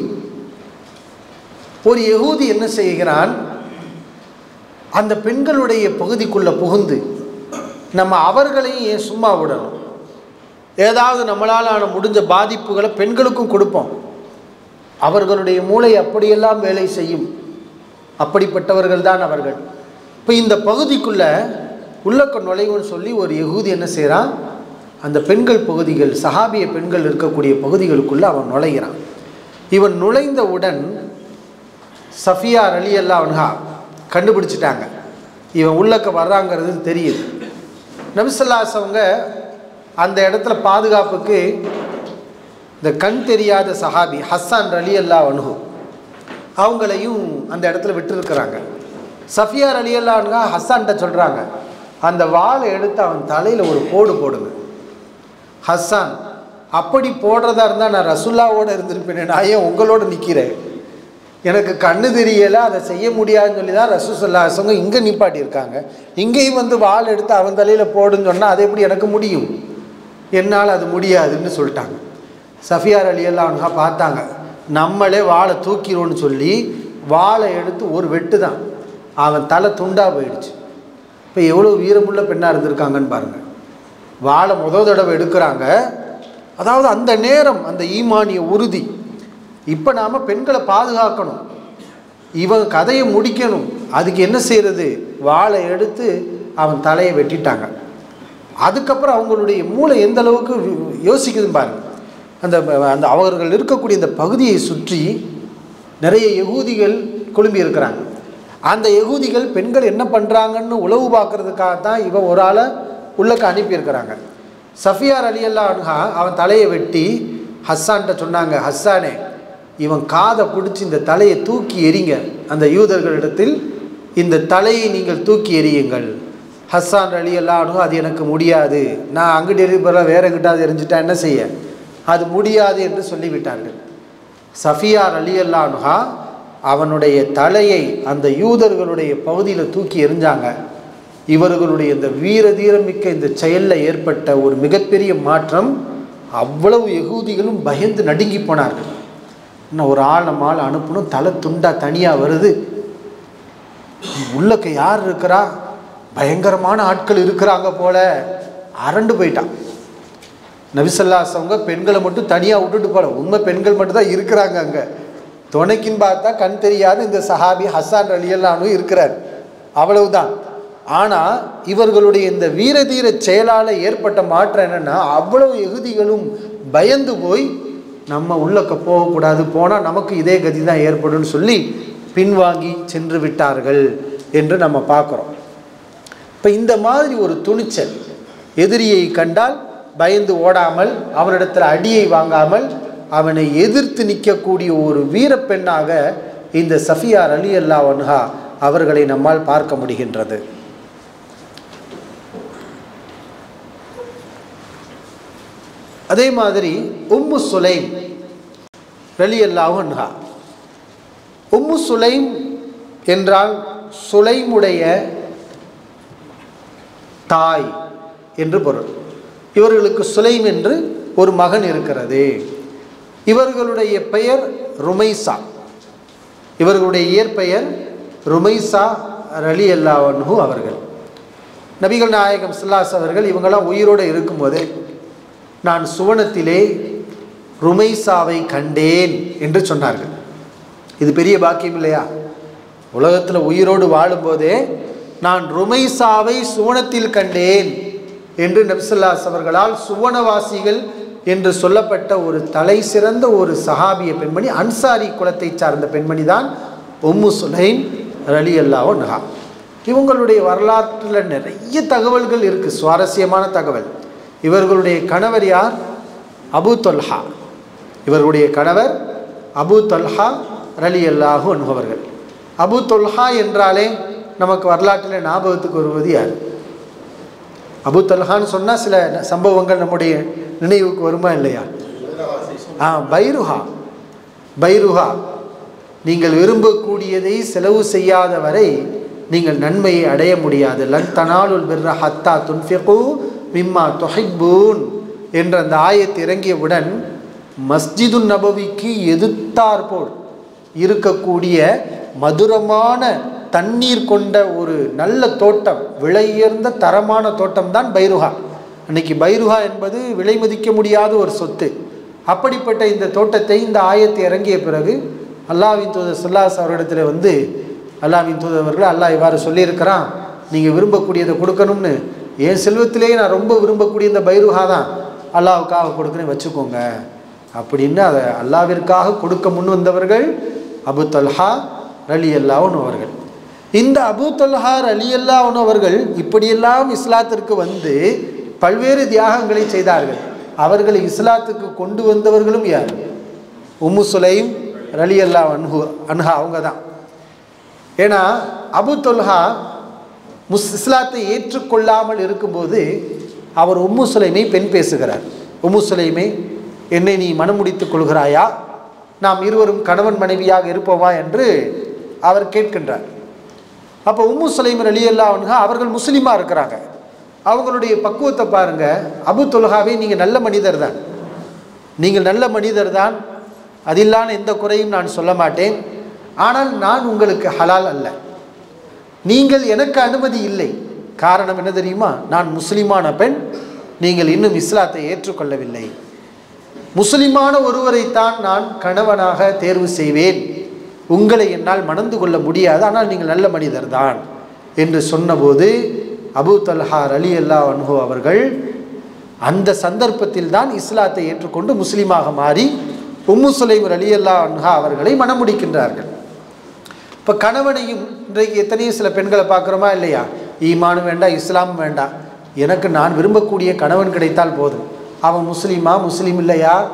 ஒரு யகூதி என்ன செய்கிறான், அந்த பெண்களுடைய பகுதிக்குள்ளே புகுந்து, நம்ம அவர்களையும் ஏன் சும்மா விடணும், ஏதாவது நம்மளால் முடிஞ்ச பாதிப்புகளை பெண்களுக்கும் கொடுப்போம், அவர்களுடைய மூளை அப்படியெல்லாம் வேலை செய்யும், அப்படிப்பட்டவர்கள் தான் அவர்கள். இப்போ இந்த பகுதிக்குள்ளே உள்ளக்க நுழைவுன்னு சொல்லி ஒரு யகூதி என்ன செய்கிறான், அந்த பெண்கள் பகுதிகள், சஹாபிய பெண்கள் இருக்கக்கூடிய பகுதிகளுக்குள்ளே அவன் நுழைகிறான். இவன் நுழைந்தவுடன் சஃபியா ரலியல்லாஹு அன்ஹா கண்டுபிடிச்சிட்டாங்க, இவன் உள்ளக்க வர்றாங்கிறது தெரியுது. நபி ஸல்லல்லாஹு அலைஹி வஸல்லம் அந்த இடத்துல பாதுகாப்புக்கு இந்த கண் தெரியாத சஹாபி ஹஸ்ஸான் ரலியல்லாஹு அன்ஹு அவங்களையும் அந்த இடத்துல விட்டுருக்கிறாங்க. சஃபியா ரலியல்லாஹு அன்ஹா ஹஸ்ஸான்கிட்ட சொல்கிறாங்க, அந்த வாளை எடுத்து அவன் தலையில் ஒரு போடு போடுங்க. ஹஸ்ஸான், அப்படி போடுறதா இருந்தால் நான் ரசூல்லாவோடு இருந்திருப்பேன், நான் ஏன் உங்களோட நிற்கிறேன், எனக்கு கண்ணு தெரியலை, அதை செய்ய முடியாதுன்னு சொல்லி தான் ரசூல் ஸல்லல்லாஹு அலைஹி வஸல்லம் இங்கே நிப்பாட்டியிருக்காங்க. இங்கேயும் வந்து வாள் எடுத்து அவன் தலையில் போடுன்னு சொன்னால் அது எப்படி எனக்கு முடியும், என்னால் அது முடியாதுன்னு சொல்லிட்டாங்க. சஃபியா ரலியல்லாஹு அன்ஹா பார்த்தாங்க, நம்மளே வாளை தூக்கிடுவோன்னு சொல்லி வாளை எடுத்து ஒரு வெட்டு தான், அவன் தலை துண்டாக போயிடுச்சு. இப்போ எவ்வளோ வீரமுள்ள பெண்ணாக இருந்திருக்காங்கன்னு பாருங்கள். வாளை முதல் தடவை எடுக்கிறாங்க, அதாவது அந்த நேரம் அந்த ஈமானிய உறுதி, இப்போ நாம் பெண்களை பாதுகாக்கணும், இவன் கதையை முடிக்கணும், அதுக்கு என்ன செய்கிறது, வாளை எடுத்து அவன் தலையை வெட்டிட்டாங்க. அதுக்கப்புறம் அவங்களுடைய மூளை எந்த அளவுக்கு யோசிக்குதுன்னு பாருங்கள். அந்த அந்த அவர்கள் இருக்கக்கூடிய இந்த பகுதியை சுற்றி நிறைய யகூதிகள் குழும்பி இருக்கிறாங்க. அந்த யகூதிகள் பெண்கள் என்ன பண்ணுறாங்கன்னு உளவு பார்க்குறதுக்காகத்தான் இவன் ஒரு ஆளை உள்ளக்க அனுப்பியிருக்கிறாங்க. சஃபியா ரலியல்லாஹு அன்ஹா அவன் தலையை வெட்டி ஹஸ்ஸான்கிட்ட சொன்னாங்க, ஹஸ்ஸானே, இவன் காதை பிடிச்சி இந்த தலையை தூக்கி எறிங்க, அந்த யூதர்களிடத்தில் இந்த தலையை நீங்கள் தூக்கி எறியுங்கள். ஹஸ்ஸான் ரலியல்லாஹு அன்ஹு அது எனக்கு முடியாது, நான் அங்கிட்டு எரிபோல வேற எங்கிட்டாவது எரிஞ்சிட்டா என்ன செய்ய, அது முடியாது என்று சொல்லிவிட்டார்கள். சஃபியா ரலியல்லாஹு அன்ஹா அவனுடைய தலையை அந்த யூதர்களுடைய பகுதியில் தூக்கி எறிஞ்சாங்க. இவர்களுடைய இந்த வீர தீரமிக்க இந்த செயலில் ஏற்பட்ட ஒரு மிகப்பெரிய மாற்றம், அவ்வளவு யகூதிகளும் பயந்து நடுங்கி போனார்கள். இன்னும் ஒரு ஆள் நம்ம ஆள் அனுப்பணும், தலை துண்டா தனியாக வருது, உள்ளக்க யார் இருக்கிறா, பயங்கரமான ஆட்கள் இருக்கிறாங்க போல, அரண்டு போயிட்டான். நபிசல்லாசவங்க பெண்களை மட்டும் தனியாக விட்டுட்டு போல, உண்மை பெண்கள் மட்டும் தான் இருக்கிறாங்க அங்கே. துணைக்குன்னு பார்த்தா கண் தெரியாது இந்த சஹாபி ஹஸ்ஸான் ரலியல்லாஹு அன்ஹு இருக்கிறார், அவ்வளவுதான். ஆனால் இவர்களுடைய இந்த வீரதீர செயலால் ஏற்பட்ட மாற்றம் என்னென்னா, அவ்வளவு யகூதிகளும் பயந்து போய் நம்ம உள்ளக்க போகக்கூடாது, போனால் நமக்கு இதே கதி தான் ஏற்படும் சொல்லி பின்வாங்கி சென்று விட்டார்கள் என்று நம்ம பார்க்குறோம். இப்போ இந்த மாதிரி ஒரு துணிச்சல், எதிரியை கண்டால் பயந்து ஓடாமல், அவனிடத்தில் அடியை வாங்காமல் அவனை எதிர்த்து நிற்கக்கூடிய ஒரு வீரப்பெண்ணாக இந்த சஃபியா ரலியல்லாஹு அன்ஹா அவர்களை நம்மால் பார்க்க முடிகின்றது. அதே மாதிரி உம்மு சுலைம் ரலியல்லாஹு அன்ஹா, உம்மு சுலைம் என்றால் சுலைமுடைய தாய் என்று பொருள். இவர்களுக்கு சுலைம் என்று ஒரு மகன் இருக்கிறது. இவர்களுடைய பெயர் ருமைசா, இவர்களுடைய இயற்பெயர் ருமைசா ரலியல்லாஹு அன்ஹு அவர்கள். நபிகள் நாயகம் ஸல்லல்லாஹு அலைஹி அவர்கள் இவங்கெல்லாம் உயிரோடு இருக்கும்போது, நான் சுவனத்திலே ருமைசாவை கண்டேன் என்று சொன்னார்கள். இது பெரிய பாக்கியம் இல்லையா? உலகத்தில் உயிரோடு வாழும்போதே நான் ருமைசாவை சுவனத்தில் கண்டேன் என்று நபி ஸல்லல்லாஹு அலைஹி அவர்களால் சுவனவாசிகள் என்று சொல்லப்பட்ட ஒரு தலை சிறந்த ஒரு சஹாபிய பெண்மணி, அன்சாரி குலத்தை சார்ந்த பெண்மணி தான் உம்மு சுலைம் ரலியல்லாஹு அன்ஹா. இவங்களுடைய வரலாற்றில் நிறைய தகவல்கள் இருக்குது, சுவாரஸ்யமான தகவல். இவர்களுடைய கணவர் யார்? அபு தொல்ஹா. இவர்களுடைய கணவர் அபு தொல்ஹா ரலியல்லாஹு அன்ஹு அவர்கள். அபு தொல்ஹா என்றாலே நமக்கு வரலாற்றில் ஞாபகத்துக்கு வருவது யார்? அபு தொல்ஹான்னு சொன்னால் சில சம்பவங்கள் நம்முடைய நினைவுக்கு வருமா இல்லையா? ஆ, பைருஹா. பைருஹா, நீங்கள் விரும்பக்கூடியதை செலவு செய்யாத வரை நீங்கள் நன்மையை அடைய முடியாது. லன் தனாலுல் பிர்ர ஹத்தா துன்ஃபிகு மிம்மா துஹிப்பூன் என்ற அந்த ஆயத்து இறங்கியவுடன் மஸ்ஜிது நபவிக்கு எதிர்த்தாற்போல் இருக்கக்கூடிய மதுரமான தண்ணீர் கொண்ட ஒரு நல்ல தோட்டம், விலையுயர்ந்த தரமான தோட்டம் தான் பைருஹா. அன்னைக்கு பைருஹா என்பது விலை மதிக்க முடியாத ஒரு சொத்து. அப்படிப்பட்ட இந்த தோட்டத்தை இந்த ஆயத்தை இறங்கிய பிறகு அல்லாஹ்வின் தூதர் ஸல்லல்லாஹு அலைஹி அவரிடத்தில் வந்து, அல்லாஹ்வின் தூதர்கள் அல்லாஹ் இவ்வாறு சொல்லியிருக்கிறான், நீங்கள் விரும்பக்கூடியதை கொடுக்கணும்னு. என் செல்வத்திலேயே நான் ரொம்ப விரும்பக்கூடிய இந்த பைருஹா தான் அல்லாஹ்வுக்காக கொடுக்குறேன், வச்சுக்கோங்க அப்படின்னு அதை அல்லாஹ்விற்காக கொடுக்க முன் வந்தவர்கள் அபு தொல்ஹா ரலியல்லாஹு அன்ஹு அவர்கள். இந்த அபு தொல்ஹா ரலியல்லாஹு அன்ஹு அவர்கள் இப்படியெல்லாம் இஸ்லாத்திற்கு வந்து பல்வேறு தியாகங்களை செய்தார்கள். அவர்களை இஸ்லாத்துக்கு கொண்டு வந்தவர்களும் யார்? உம்மு சுலைம் ரலியல்லாஹு அன்ஹு அன்ஹா அவங்க தான். ஏன்னா அபு தொல்ஹா முஸ் இஸ்லாத்தை ஏற்றுக்கொள்ளாமல் இருக்கும்போது அவர் உம்மு சுலைமை பெண் பேசுகிறார். உம்மு சுலைமை, என்னை நீ மனம் முடித்துக் கொள்கிறாயா, நாம் இருவரும் கணவன் மனைவியாக இருப்போமா என்று அவர் கேட்கின்றார். அப்போ உம்மு சுலைம் ரலியல்லாஹு அன்ஹா அவர்கள் முஸ்லீமாக இருக்கிறாங்க. அவங்களுடைய பக்குவத்தை பாருங்கள். அபு தொல்ஹாவே, நீங்கள் நல்ல மனிதர் தான், நீங்கள் நல்ல மனிதர் தான், அதில்லான எந்த குறையும் நான் சொல்ல மாட்டேன். ஆனால் நான் உங்களுக்கு ஹலால் அல்ல, நீங்கள் எனக்கு அனுமதி இல்லை. காரணம் என்ன தெரியுமா? நான் முஸ்லிமான பெண், நீங்கள் இன்னும் இஸ்லாத்தை ஏற்றுக்கொள்ளவில்லை. முஸ்லிமான ஒருவரைத்தான் நான் கணவனாக தேர்வு செய்வேன், உங்களை என்னால் மணந்து கொள்ள முடியாது, ஆனால் நீங்கள் நல்ல மனிதர் தான் என்று சொன்னபோது அபு தொல்ஹா ரலியல்லாஹு அன்ஹு அவர்கள் அந்த சந்தர்ப்பத்தில் தான் இஸ்லாத்தை ஏற்றுக்கொண்டு முஸ்லீமாக மாறி உம்மு சுலைம் ரலியல்லாஹு அன்ஹா அவர்களை மணமுடிக்கின்றார்கள். இப்போ கணவனையும் இன்றைக்கு எத்தனையோ சில பெண்களை பார்க்குறோமா இல்லையா? ஈமானும் வேண்டாம், இஸ்லாமும் வேண்டாம், எனக்கு நான் விரும்பக்கூடிய கணவன் கிடைத்தால் போதும், அவன் முஸ்லீமா முஸ்லீம் இல்லையா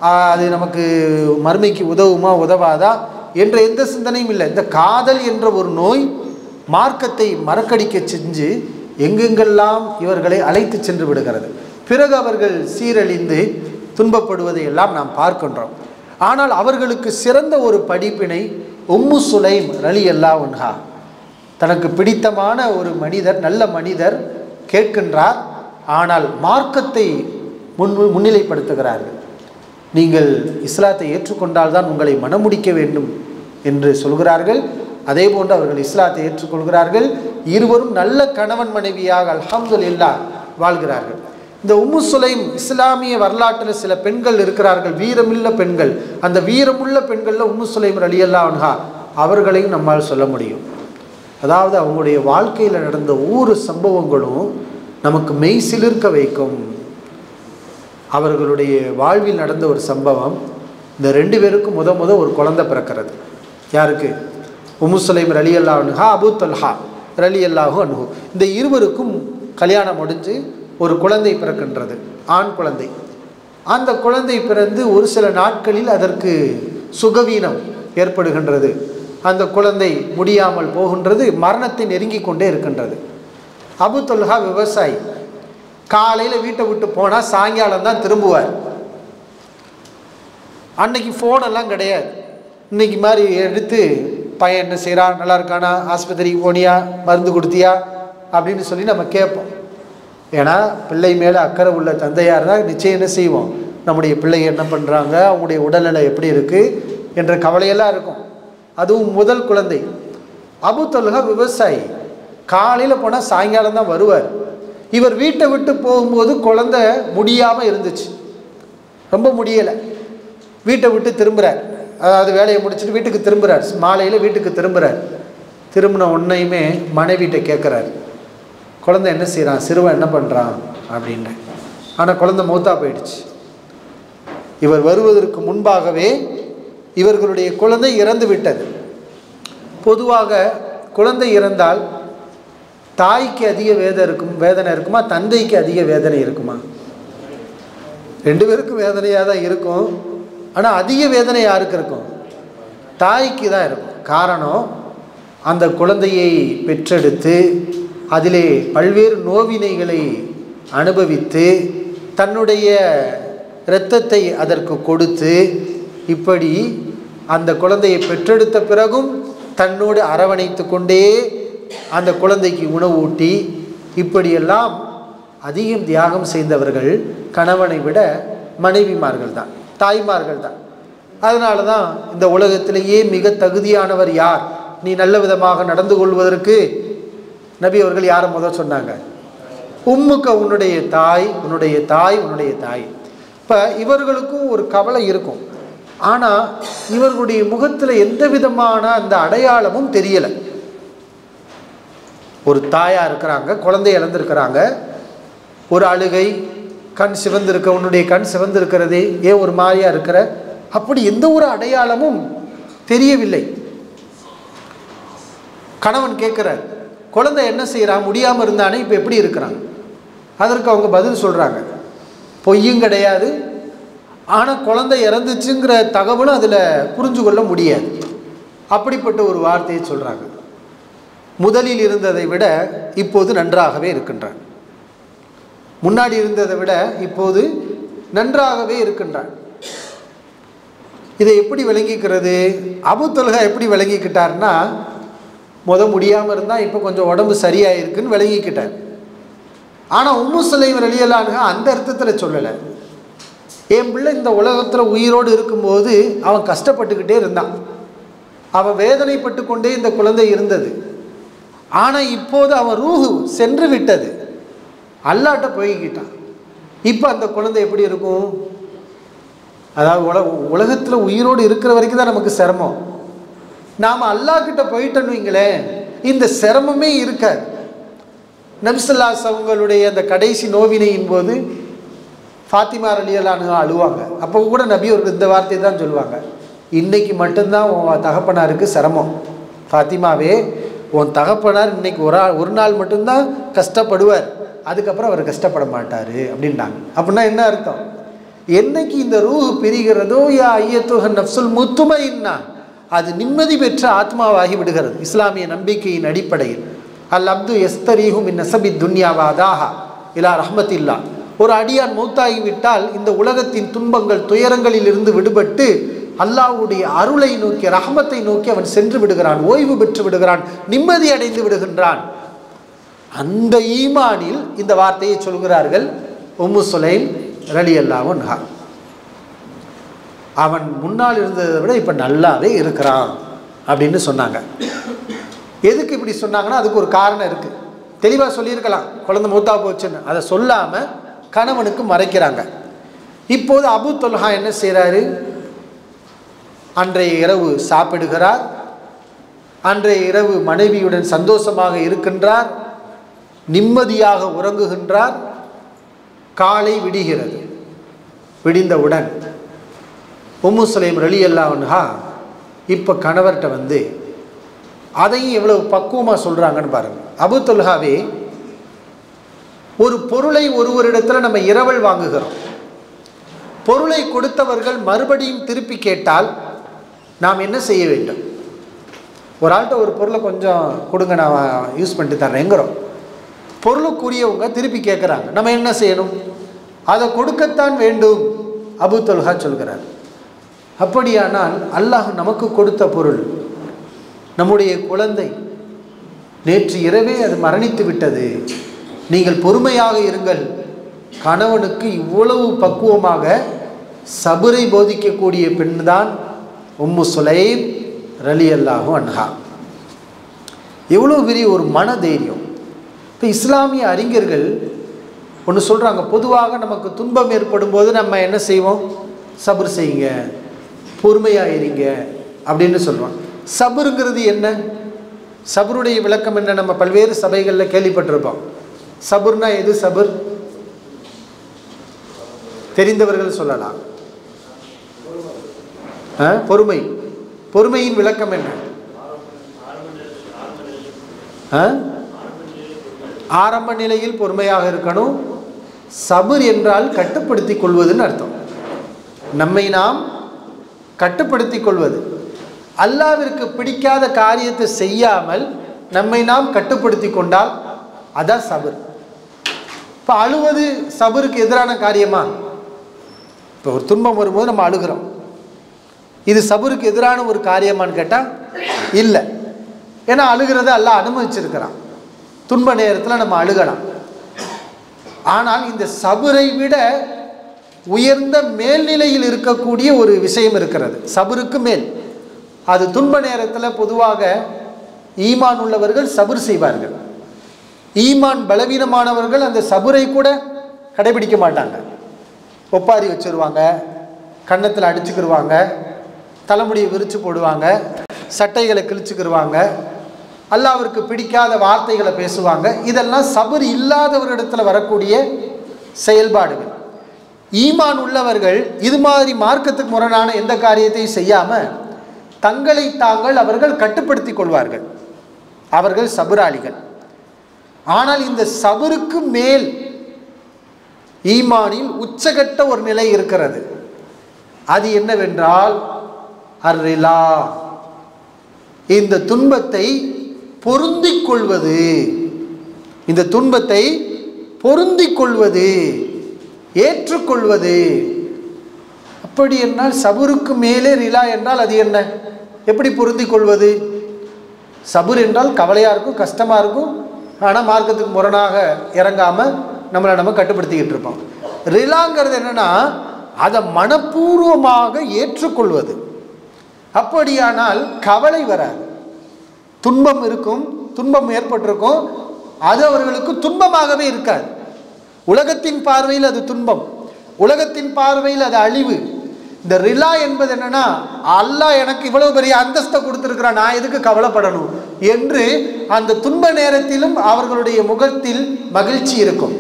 அது நமக்கு மறுமைக்கு உதவுமா உதவாதா என்ற எந்த சிந்தனையும் இல்லை. இந்த காதல் என்ற ஒரு நோய் மார்க்கத்தை மறக்கடிக்க செஞ்சு எங்கெங்கெல்லாம் இவர்களை அழைத்து சென்று விடுகிறது. பிறகு அவர்கள் சீரழிந்து துன்பப்படுவதை எல்லாம் நாம் பார்க்கின்றோம். ஆனால் அவர்களுக்கு சிறந்த ஒரு படிப்பினை உம்மு சுலைம் ரலியல்லாஹு அன்ஹா, தனக்கு பிடித்தமான ஒரு மனிதர், நல்ல மனிதர் கேட்கின்றார். ஆனால் மார்க்கத்தை முன் முன்னிலைப்படுத்துகிறார்கள். நீங்கள் இஸ்லாத்தை ஏற்றுக்கொண்டால் தான் உங்களை மணமுடிக்க வேண்டும் என்று சொல்கிறார்கள். அதே போன்று அவர்கள் இஸ்லாத்தை ஏற்றுக்கொள்கிறார்கள். இருவரும் நல்ல கணவன் மனைவியாக அல்ஹம்துலில்லாஹ் வாழ்கிறார்கள். இந்த உம்மு சுலைம் இஸ்லாமிய வரலாற்றில் சில பெண்கள் இருக்கிறார்கள், வீரமுள்ள பெண்கள். அந்த வீரமுள்ள பெண்களில் உம்மு சுலைம் ரலியல்லாஹு அன்ஹா அவர்களையும் நம்மால் சொல்ல முடியும். அதாவது அவங்களுடைய வாழ்க்கையில் நடந்த ஒவ்வொரு சம்பவங்களும் நமக்கு மெய் சிலிர்க்க வைக்கும். அவர்களுடைய வாழ்வில் நடந்த ஒரு சம்பவம், இந்த ரெண்டு பேருக்கும் முத முத ஒரு குழந்தை பிறக்கிறது. யாருக்கு? உம்மு சுலைம் ரலியல்லாஹு அன்ஹா, அபூ தல்ஹா ரலியல்லாஹு அன்ஹு. இந்த இருவருக்கும் கல்யாணம் முடிஞ்சு ஒரு குழந்தை பிறக்கின்றது, ஆண் குழந்தை. அந்த குழந்தை பிறந்து ஒரு சில நாட்களில் அதற்கு சுகவீனம் ஏற்படுகின்றது. அந்த குழந்தை முடியாமல் போகின்றது, மரணத்தை நெருங்கி கொண்டே இருக்கின்றது. அபூ தல்ஹா விவசாயி, காலையில் வீட்டை விட்டு போனால் சாயங்காலம் தான் திரும்புவார். அன்னைக்கு ஃபோனெல்லாம் கிடையாது. இன்னைக்கு மாதிரி எடுத்து பையன் என்ன செய்கிறான், நல்லா இருக்கானா, ஆஸ்பத்திரிக்கு போனியா, மருந்து கொடுத்தியா அப்படின்னு சொல்லி நம்ம கேட்போம். ஏன்னா பிள்ளை மேலே அக்கறை உள்ள தந்தையார் தான் நிச்சயம் என்ன செய்வோம், நம்முடைய பிள்ளைங்க என்ன பண்ணுறாங்க, அவங்களுடைய உடல்நிலை எப்படி இருக்குது என்ற கவலையெல்லாம் இருக்கும். அதுவும் முதல் குழந்தை. அபூ தல்ஹா விவசாயி, காலையில் போனால் சாயங்காலம் தான் வருவார். இவர் வீட்டை விட்டு போகும்போது குழந்தை முடியாமல் இருந்துச்சு, ரொம்ப முடியலை. வீட்டை விட்டு திரும்புகிறார், அதாவது வேலையை முடிச்சுட்டு வீட்டுக்கு திரும்புகிறார். மாலையில் வீட்டுக்கு திரும்புகிறார். திரும்பின உன்னையுமே மனைவிட்ட கேட்குறாரு, குழந்தை என்ன செய்கிறான், சிறுவன் என்ன பண்ணுறான் அப்படின்னு. ஆனால் குழந்தை மௌத்தா போயிடுச்சு. இவர் வருவதற்கு முன்பாகவே இவர்களுடைய குழந்தை இறந்து விட்டது. பொதுவாக குழந்தை இறந்தால் தாய்க்கு அதிக வேதனை இருக்கும் வேதனை இருக்குமா, தந்தைக்கு அதிக வேதனை இருக்குமா? ரெண்டு பேருக்கும் வேதனையாக தான் இருக்கும். ஆனால் அதிக வேதனை யாருக்கு இருக்கும்? தாய்க்கு தான் இருக்கும். காரணம், அந்த குழந்தையை பெற்றெடுத்து அதிலே பல்வேறு நோவினைகளை அனுபவித்து தன்னுடைய இரத்தத்தை அதற்கு கொடுத்து இப்படி அந்த குழந்தையை பெற்றெடுத்த பிறகும் தன்னோடு அரவணைத்து கொண்டே அந்த குழந்தைக்கு உணவு ஊட்டி இப்படியெல்லாம் அதிகம் தியாகம் செய்தவர்கள் கணவனை விட மனைவிமார்கள் தான், தாய்மார்கள் தான். அதனால தான் இந்த உலகத்திலேயே மிக தகுதியானவர் யார், நீ நல்ல விதமாக நடந்து கொள்வதற்கு நபி அவர்கள் யாரை முதல் சொன்னாங்க? உம்முக்க, உன்னுடைய தாய், உன்னுடைய தாய், உன்னுடைய தாய். இப்போ இவர்களுக்கும் ஒரு கவலை இருக்கும். ஆனால் இவர்களுடைய முகத்தில் எந்த விதமான அந்த அடையாளமும் தெரியலை. ஒரு தாயாக இருக்கிறாங்க, குழந்தை இழந்திருக்கிறாங்க, ஒரு அழுகை, கண் சிவந்திருக்க, உன்னுடைய கண் சிவந்திருக்கிறதே ஏன் ஒரு மாதிரியாக இருக்கிற, அப்படி எந்த ஒரு அடையாளமும் தெரியவில்லை. கணவன் கேட்குறார், குழந்தை என்ன செய்கிறான், முடியாமல் இருந்தானே, இப்போ எப்படி இருக்கிறான்? அதற்கு அவங்க பதில் சொல்கிறாங்க, பொய்யும் கிடையாது, ஆனால் குழந்தை இறந்துச்சுங்கிற தகவலும் அதில் புரிஞ்சு கொள்ள முடியாது. அப்படிப்பட்ட ஒரு வார்த்தையை சொல்கிறாங்க. முதலில் இருந்ததை விட இப்போது நன்றாகவே இருக்கின்றான், முன்னாடி இருந்ததை விட இப்போது நன்றாகவே இருக்கின்றான். இதை எப்படி விளங்கிக்கிறது? அபூ தல்ஹா எப்படி விளங்கிக்கிட்டார்னா, முத முடியாமல் இருந்தால் இப்போ கொஞ்சம் உடம்பு சரியாக இருக்குன்னு விளங்கிக்கிட்டார். ஆனால் உம்மு சுலைம் ரலியல்லாஹு அன்ஹா அந்த அர்த்தத்தில் சொல்லலை. என் பிள்ளை இந்த உலகத்தில் உயிரோடு இருக்கும்போது அவன் கஷ்டப்பட்டுக்கிட்டே இருந்தான், அவன் வேதனைப்பட்டு கொண்டே இந்த குழந்தை இருந்தது. ஆனால் இப்போது அவன் ரூஹு சென்று விட்டது, அல்லாட்ட போய்கிட்டான். இப்போ அந்த குழந்தை எப்படி இருக்கும்? அதாவது உலக உலகத்தில் உயிரோடு இருக்கிற வரைக்கும் தான் நமக்கு சிரமம். நாம் அல்லாஹ்கிட்ட போயிட்டோன்னு வைங்களேன், இந்த சிரமமே இருக்காது. நபி ஸல்லல்லாஹு அலைஹி வஸல்லம் அவங்களுடைய அந்த கடைசி நோவினையின் போது ஃபாத்திமா ரலியல்லாஹு அன்ஹா அழுவாங்க. அப்போ கூட நபி ஒரு இந்த வார்த்தை தான் சொல்லுவாங்க, இன்னைக்கு மட்டும்தான் உன் தகப்பனாருக்கு சிரமம், ஃபாத்திமாவே உன் தகப்பனார் இன்னைக்கு ஒரு ஒரு நாள் மட்டும்தான் கஷ்டப்படுவார், அதுக்கப்புறம் அவர் கஷ்டப்பட மாட்டார் அப்படின்ட்டாங்க. அப்படின்னா என்ன அர்த்தம்? என்னைக்கு இந்த ரூஹ் பிரிகிறதோ, யா ஐயத்துஹ நஃப்சுல் முத்மஇன்னா, அது நிம்மதி பெற்ற ஆத்மாவாகி விடுகிறது. இஸ்லாமிய நம்பிக்கையின் அடிப்படையில் அல் அப்து எஸ்தரீஹு மின் நஸபி துன்யா வ அதாஹா இலா ரஹ்மத்தில்லா. ஒரு அடியான் மௌத்தாகிவிட்டால் இந்த உலகத்தின் துன்பங்கள் துயரங்களில் இருந்து விடுபட்டு அல்லாஹ்வுடைய அருளை நோக்கி, ரஹ்மத்தை நோக்கி அவன் சென்று விடுகிறான், ஓய்வு பெற்று விடுகிறான், நிம்மதி அடைந்து விடுகின்றான். அந்த ஈமானில் இந்த வார்த்தையை சொல்கிறார்கள் உம்மு சுலைம் ரலியல்லாஹு அன்ஹா. அவன் முன்னால் இருந்ததை விட இப்போ நல்லாவே இருக்கிறான் அப்படின்னு சொன்னாங்க. எதுக்கு இப்படி சொன்னாங்கன்னா அதுக்கு ஒரு காரணம் இருக்குது. தெளிவாக சொல்லியிருக்கலாம், குழந்தை மூத்தா போச்சுன்னு. அதை சொல்லாமல் கணவனுக்கு மறைக்கிறாங்க. இப்போது அபு தொல்ஹா என்ன செய்கிறாரு? அன்றைய இரவு சாப்பிடுகிறார், அன்றைய இரவு மனைவியுடன் சந்தோஷமாக இருக்கின்றார், நிம்மதியாக உறங்குகின்றார். காலை விடுகிறது. விடிந்தவுடன் உம்மு சுலைம் ரலியல்லாஹு அன்ஹா இப்போ கணவர்கிட்ட வந்து அதையும் எவ்வளவு பக்குவமாக சொல்கிறாங்கன்னு பாருங்கள். அபு தொல்ஹாவே, ஒரு பொருளை ஒருவரிடத்தில் நம்ம இரவல் வாங்குகிறோம். பொருளை கொடுத்தவர்கள் மறுபடியும் திருப்பி கேட்டால் நாம் என்ன செய்ய வேண்டும்? ஒரு ஆள்கிட்ட ஒரு பொருளை கொஞ்சம் கொடுங்க, நான் யூஸ் பண்ணிட்டு தர்றேங்கிறோம். பொருளுக்குரியவங்க திருப்பி கேட்குறாங்க, நம்ம என்ன செய்யணும்? அதை கொடுக்கத்தான் வேண்டும். அபு தொல்ஹா சொல்கிறார். அப்படியானால் அல்லாஹ் நமக்கு கொடுத்த பொருள், நம்முடைய குழந்தை நேற்று இரவே அது மரணித்து விட்டது, நீங்கள் பொறுமையாக இருங்கள். கணவனுக்கு இவ்வளவு பக்குவமாக சபரை போதிக்கக்கூடிய பெண்தான் உம்மு சுலைம் ரலியல்லாஹு அன்ஹா. எவ்வளோ பெரிய ஒரு மன தைரியம்! இப்போ இஸ்லாமிய அறிஞர்கள் ஒன்று சொல்கிறாங்க, பொதுவாக நமக்கு துன்பம் ஏற்படும் போது நம்ம என்ன செய்வோம்? சபர் செய்யுங்க, பொறுமையாக இருங்க அப்படின்னு சொல்லுவோம். சபருங்கிறது என்ன? சபருடைய விளக்கம் என்ன? நம்ம பல்வேறு சபைகளில் கேள்விப்பட்டிருப்போம். சபர்னா எது? சபர் தெரிந்தவர்கள் சொல்லலாம். பொறுமை. பொறுமையின் விளக்கம் என்ன? ஆரம்ப நிலையில் பொறுமையாக இருக்கணும். சபர் என்றால் கட்டுப்படுத்திக் கொள்வதுன்னு அர்த்தம். நம்மை நாம் கட்டுப்படுத்திக் கொள்வது. அல்லாஹ்விற்கு பிடிக்காத காரியத்தை செய்யாமல் நம்மை நாம் கட்டுப்படுத்தி கொண்டால் அதான் சபர். இப்போ அழுவது சபருக்கு எதிரான காரியமா? இப்போ ஒரு துன்பம் வரும்போது நம்ம அழுகிறோம், இது சபருக்கு எதிரான ஒரு காரியமான்னு கேட்டால் இல்லை. ஏன்னா அழுகிறத அல்லாஹ் அனுமதிச்சிருக்கிறான். துன்ப நேரத்தில் நம்ம அழுகலாம். ஆனால் இந்த சபரை விட உயர்ந்த மேல்நிலையில் இருக்கக்கூடிய ஒரு விஷயம் இருக்கிறது, சபருக்கு மேல். அது துன்ப நேரத்தில் பொதுவாக ஈமான் உள்ளவர்கள் சபர் செய்வார்கள். ஈமான் பலவீனமானவர்கள் அந்த சபரை கூட கடைபிடிக்க மாட்டாங்க. ஒப்பாரி வச்சுருவாங்க, கன்னத்தில் அடிச்சுக்கிடுவாங்க, தலைமுடியை விரித்து போடுவாங்க, சட்டைகளை கிழிச்சுக்கிடுவாங்க, அல்லாஹ்விற்கு பிடிக்காத வார்த்தைகளை பேசுவாங்க. இதெல்லாம் சபர் இல்லாதவரிடத்தில் வரக்கூடிய செயல்பாடுகள். ஈமான் உள்ளவர்கள் இது மாதிரி மார்க்கத்துக்கு முரணான எந்த காரியத்தையும் செய்யாமல் தங்களை தாங்கள் அவர்கள் கட்டுப்படுத்தி கொள்வார்கள். அவர்கள் சபராளிகள். ஆனால் இந்த சபருக்கு மேல் ஈமானில் உச்சகட்ட ஒரு நிலை இருக்கிறது. அது என்னவென்றால் அர்ரிலா, இந்த துன்பத்தை பொருந்திக் கொள்வது. இந்த துன்பத்தை பொருந்திக் கொள்வது, ஏற்றுக்கொள்வது. அப்படி என்றால் சபருக்கு மேலே ரிலா என்றால் அது என்ன? எப்படி பொருந்திக் கொள்வது? சபுர் என்றால் கவலையாக இருக்கும், கஷ்டமாக இருக்கும், ஆனால் மார்க்கத்துக்கு முரணாக இறங்காமல் நம்மளை நம்ம கட்டுப்படுத்திக்கிட்டு இருப்போம். ரிலாங்கிறது என்னன்னா அதை மனப்பூர்வமாக ஏற்றுக்கொள்வது. அப்படியானால் கவலை வராது. துன்பம் இருக்கும், துன்பம் ஏற்பட்டிருக்கும், அது அவர்களுக்கு துன்பமாகவே இருக்காது. உலகத்தின் பார்வையில் அது துன்பம், உலகத்தின் பார்வையில் அது அழிவு. இந்த ரிலா என்பது என்னன்னா, அல்லாஹ் எனக்கு இவ்வளவு பெரிய அந்தஸ்தை கொடுத்திருக்கிறான், நான் எதுக்கு கவலைப்படணும் என்று அந்த துன்ப நேரத்திலும் அவர்களுடைய முகத்தில் மகிழ்ச்சி இருக்கும்.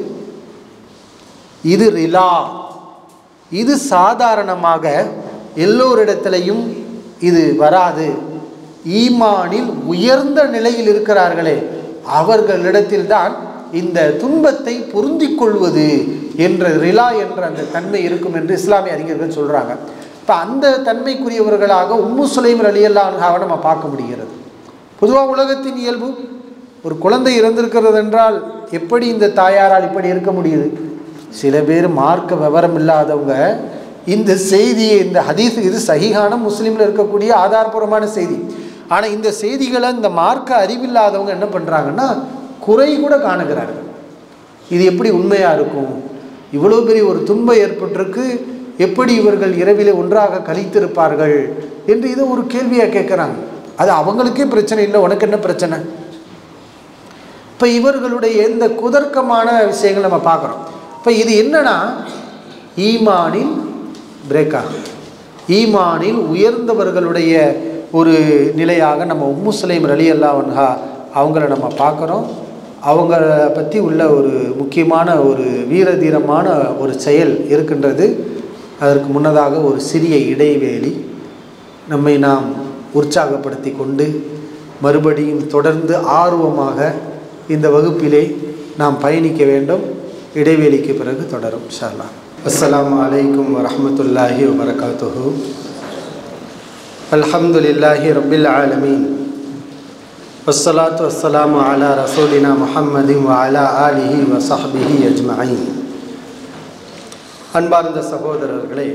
இது ரிலா. இது சாதாரணமாக எல்லோரிடத்திலையும் இது வராது. ஈமானில் உயர்ந்த நிலையில் இருக்கிறார்களே அவர்களிடத்தில் தான் இந்த துன்பத்தை பொருந்திக் கொள்வது, என்ற ரிலா என்ற அந்த தன்மை இருக்கும் என்று இஸ்லாமிய அறிஞர்கள் சொல்கிறாங்க. இப்போ அந்த தன்மைக்குரியவர்களாக உம்மு சுலைம் ரலியல்லாஹு அன்ஹாவை நம்ம பார்க்க முடிகிறது. பொதுவாக உலகத்தின் இயல்பு, ஒரு குழந்தை இறந்திருக்கிறது என்றால் எப்படி இந்த தாயாரால் இப்படி இருக்க முடியுது? சில பேர் மார்க்க விவரம் இல்லாதவங்க இந்த செய்தியை, இந்த ஹதீஸ், இது சஹீஹான முஸ்லீமில் இருக்கக்கூடிய ஆதாரபூர்வமான செய்தி, ஆனால் இந்த செய்திகளை இந்த மார்க்க அறிவில்லாதவங்க என்ன பண்ணுறாங்கன்னா குறை கூட காணுகிறார்கள். இது எப்படி உண்மையாக இருக்கும்? இவ்வளோ பெரிய ஒரு துன்பம் ஏற்பட்டிருக்கு, எப்படி இவர்கள் இரவிலே ஒன்றாக கழித்திருப்பார்கள் என்று இதை ஒரு கேள்வியாக கேட்குறாங்க. அது அவங்களுக்கே பிரச்சனை இல்லை, உனக்கு என்ன பிரச்சனை? இப்போ இவர்களுடைய இந்த குதர்க்கமான விஷயங்கள் நம்ம பார்க்குறோம். இப்போ இது என்னன்னா ஈமானின் பிரேக் ஆகும், ஈமானில் உயர்ந்தவர்களுடைய ஒரு நிலையாக நம்ம உம்மு சுலைம் ரலியல்லாஹு அன்ஹா அவங்கள நம்ம பார்க்குறோம். அவங்கள பற்றி உள்ள ஒரு முக்கியமான ஒரு வீரதீரமான ஒரு செயல் இருக்கின்றது. அதற்கு முன்னதாக ஒரு சிறிய இடைவேளை, நம்மை நாம் உற்சாகப்படுத்தி கொண்டு மறுபடியும் தொடர்ந்து ஆர்வமாக இந்த வகுப்பிலே நாம் பயணிக்க வேண்டும். இடைவேளைக்கு பிறகு தொடரும் இன்ஷா அல்லாஹ். அஸ்ஸலாமு அலைக்கும் வரஹ்மத்துல்லாஹி வபரகாத்துஹு. அல்ஹம்துலில்லாஹி ரப்பில் ஆலமீன். வஸ்ஸலாத்து வஸ்ஸலாமு அலா ரசூலினா முஹம்மதின் வ அலா ஆலிஹி வ ஸஹ்பிஹி அஜ்மஈன். அன்பார்ந்த சகோதரர்களே,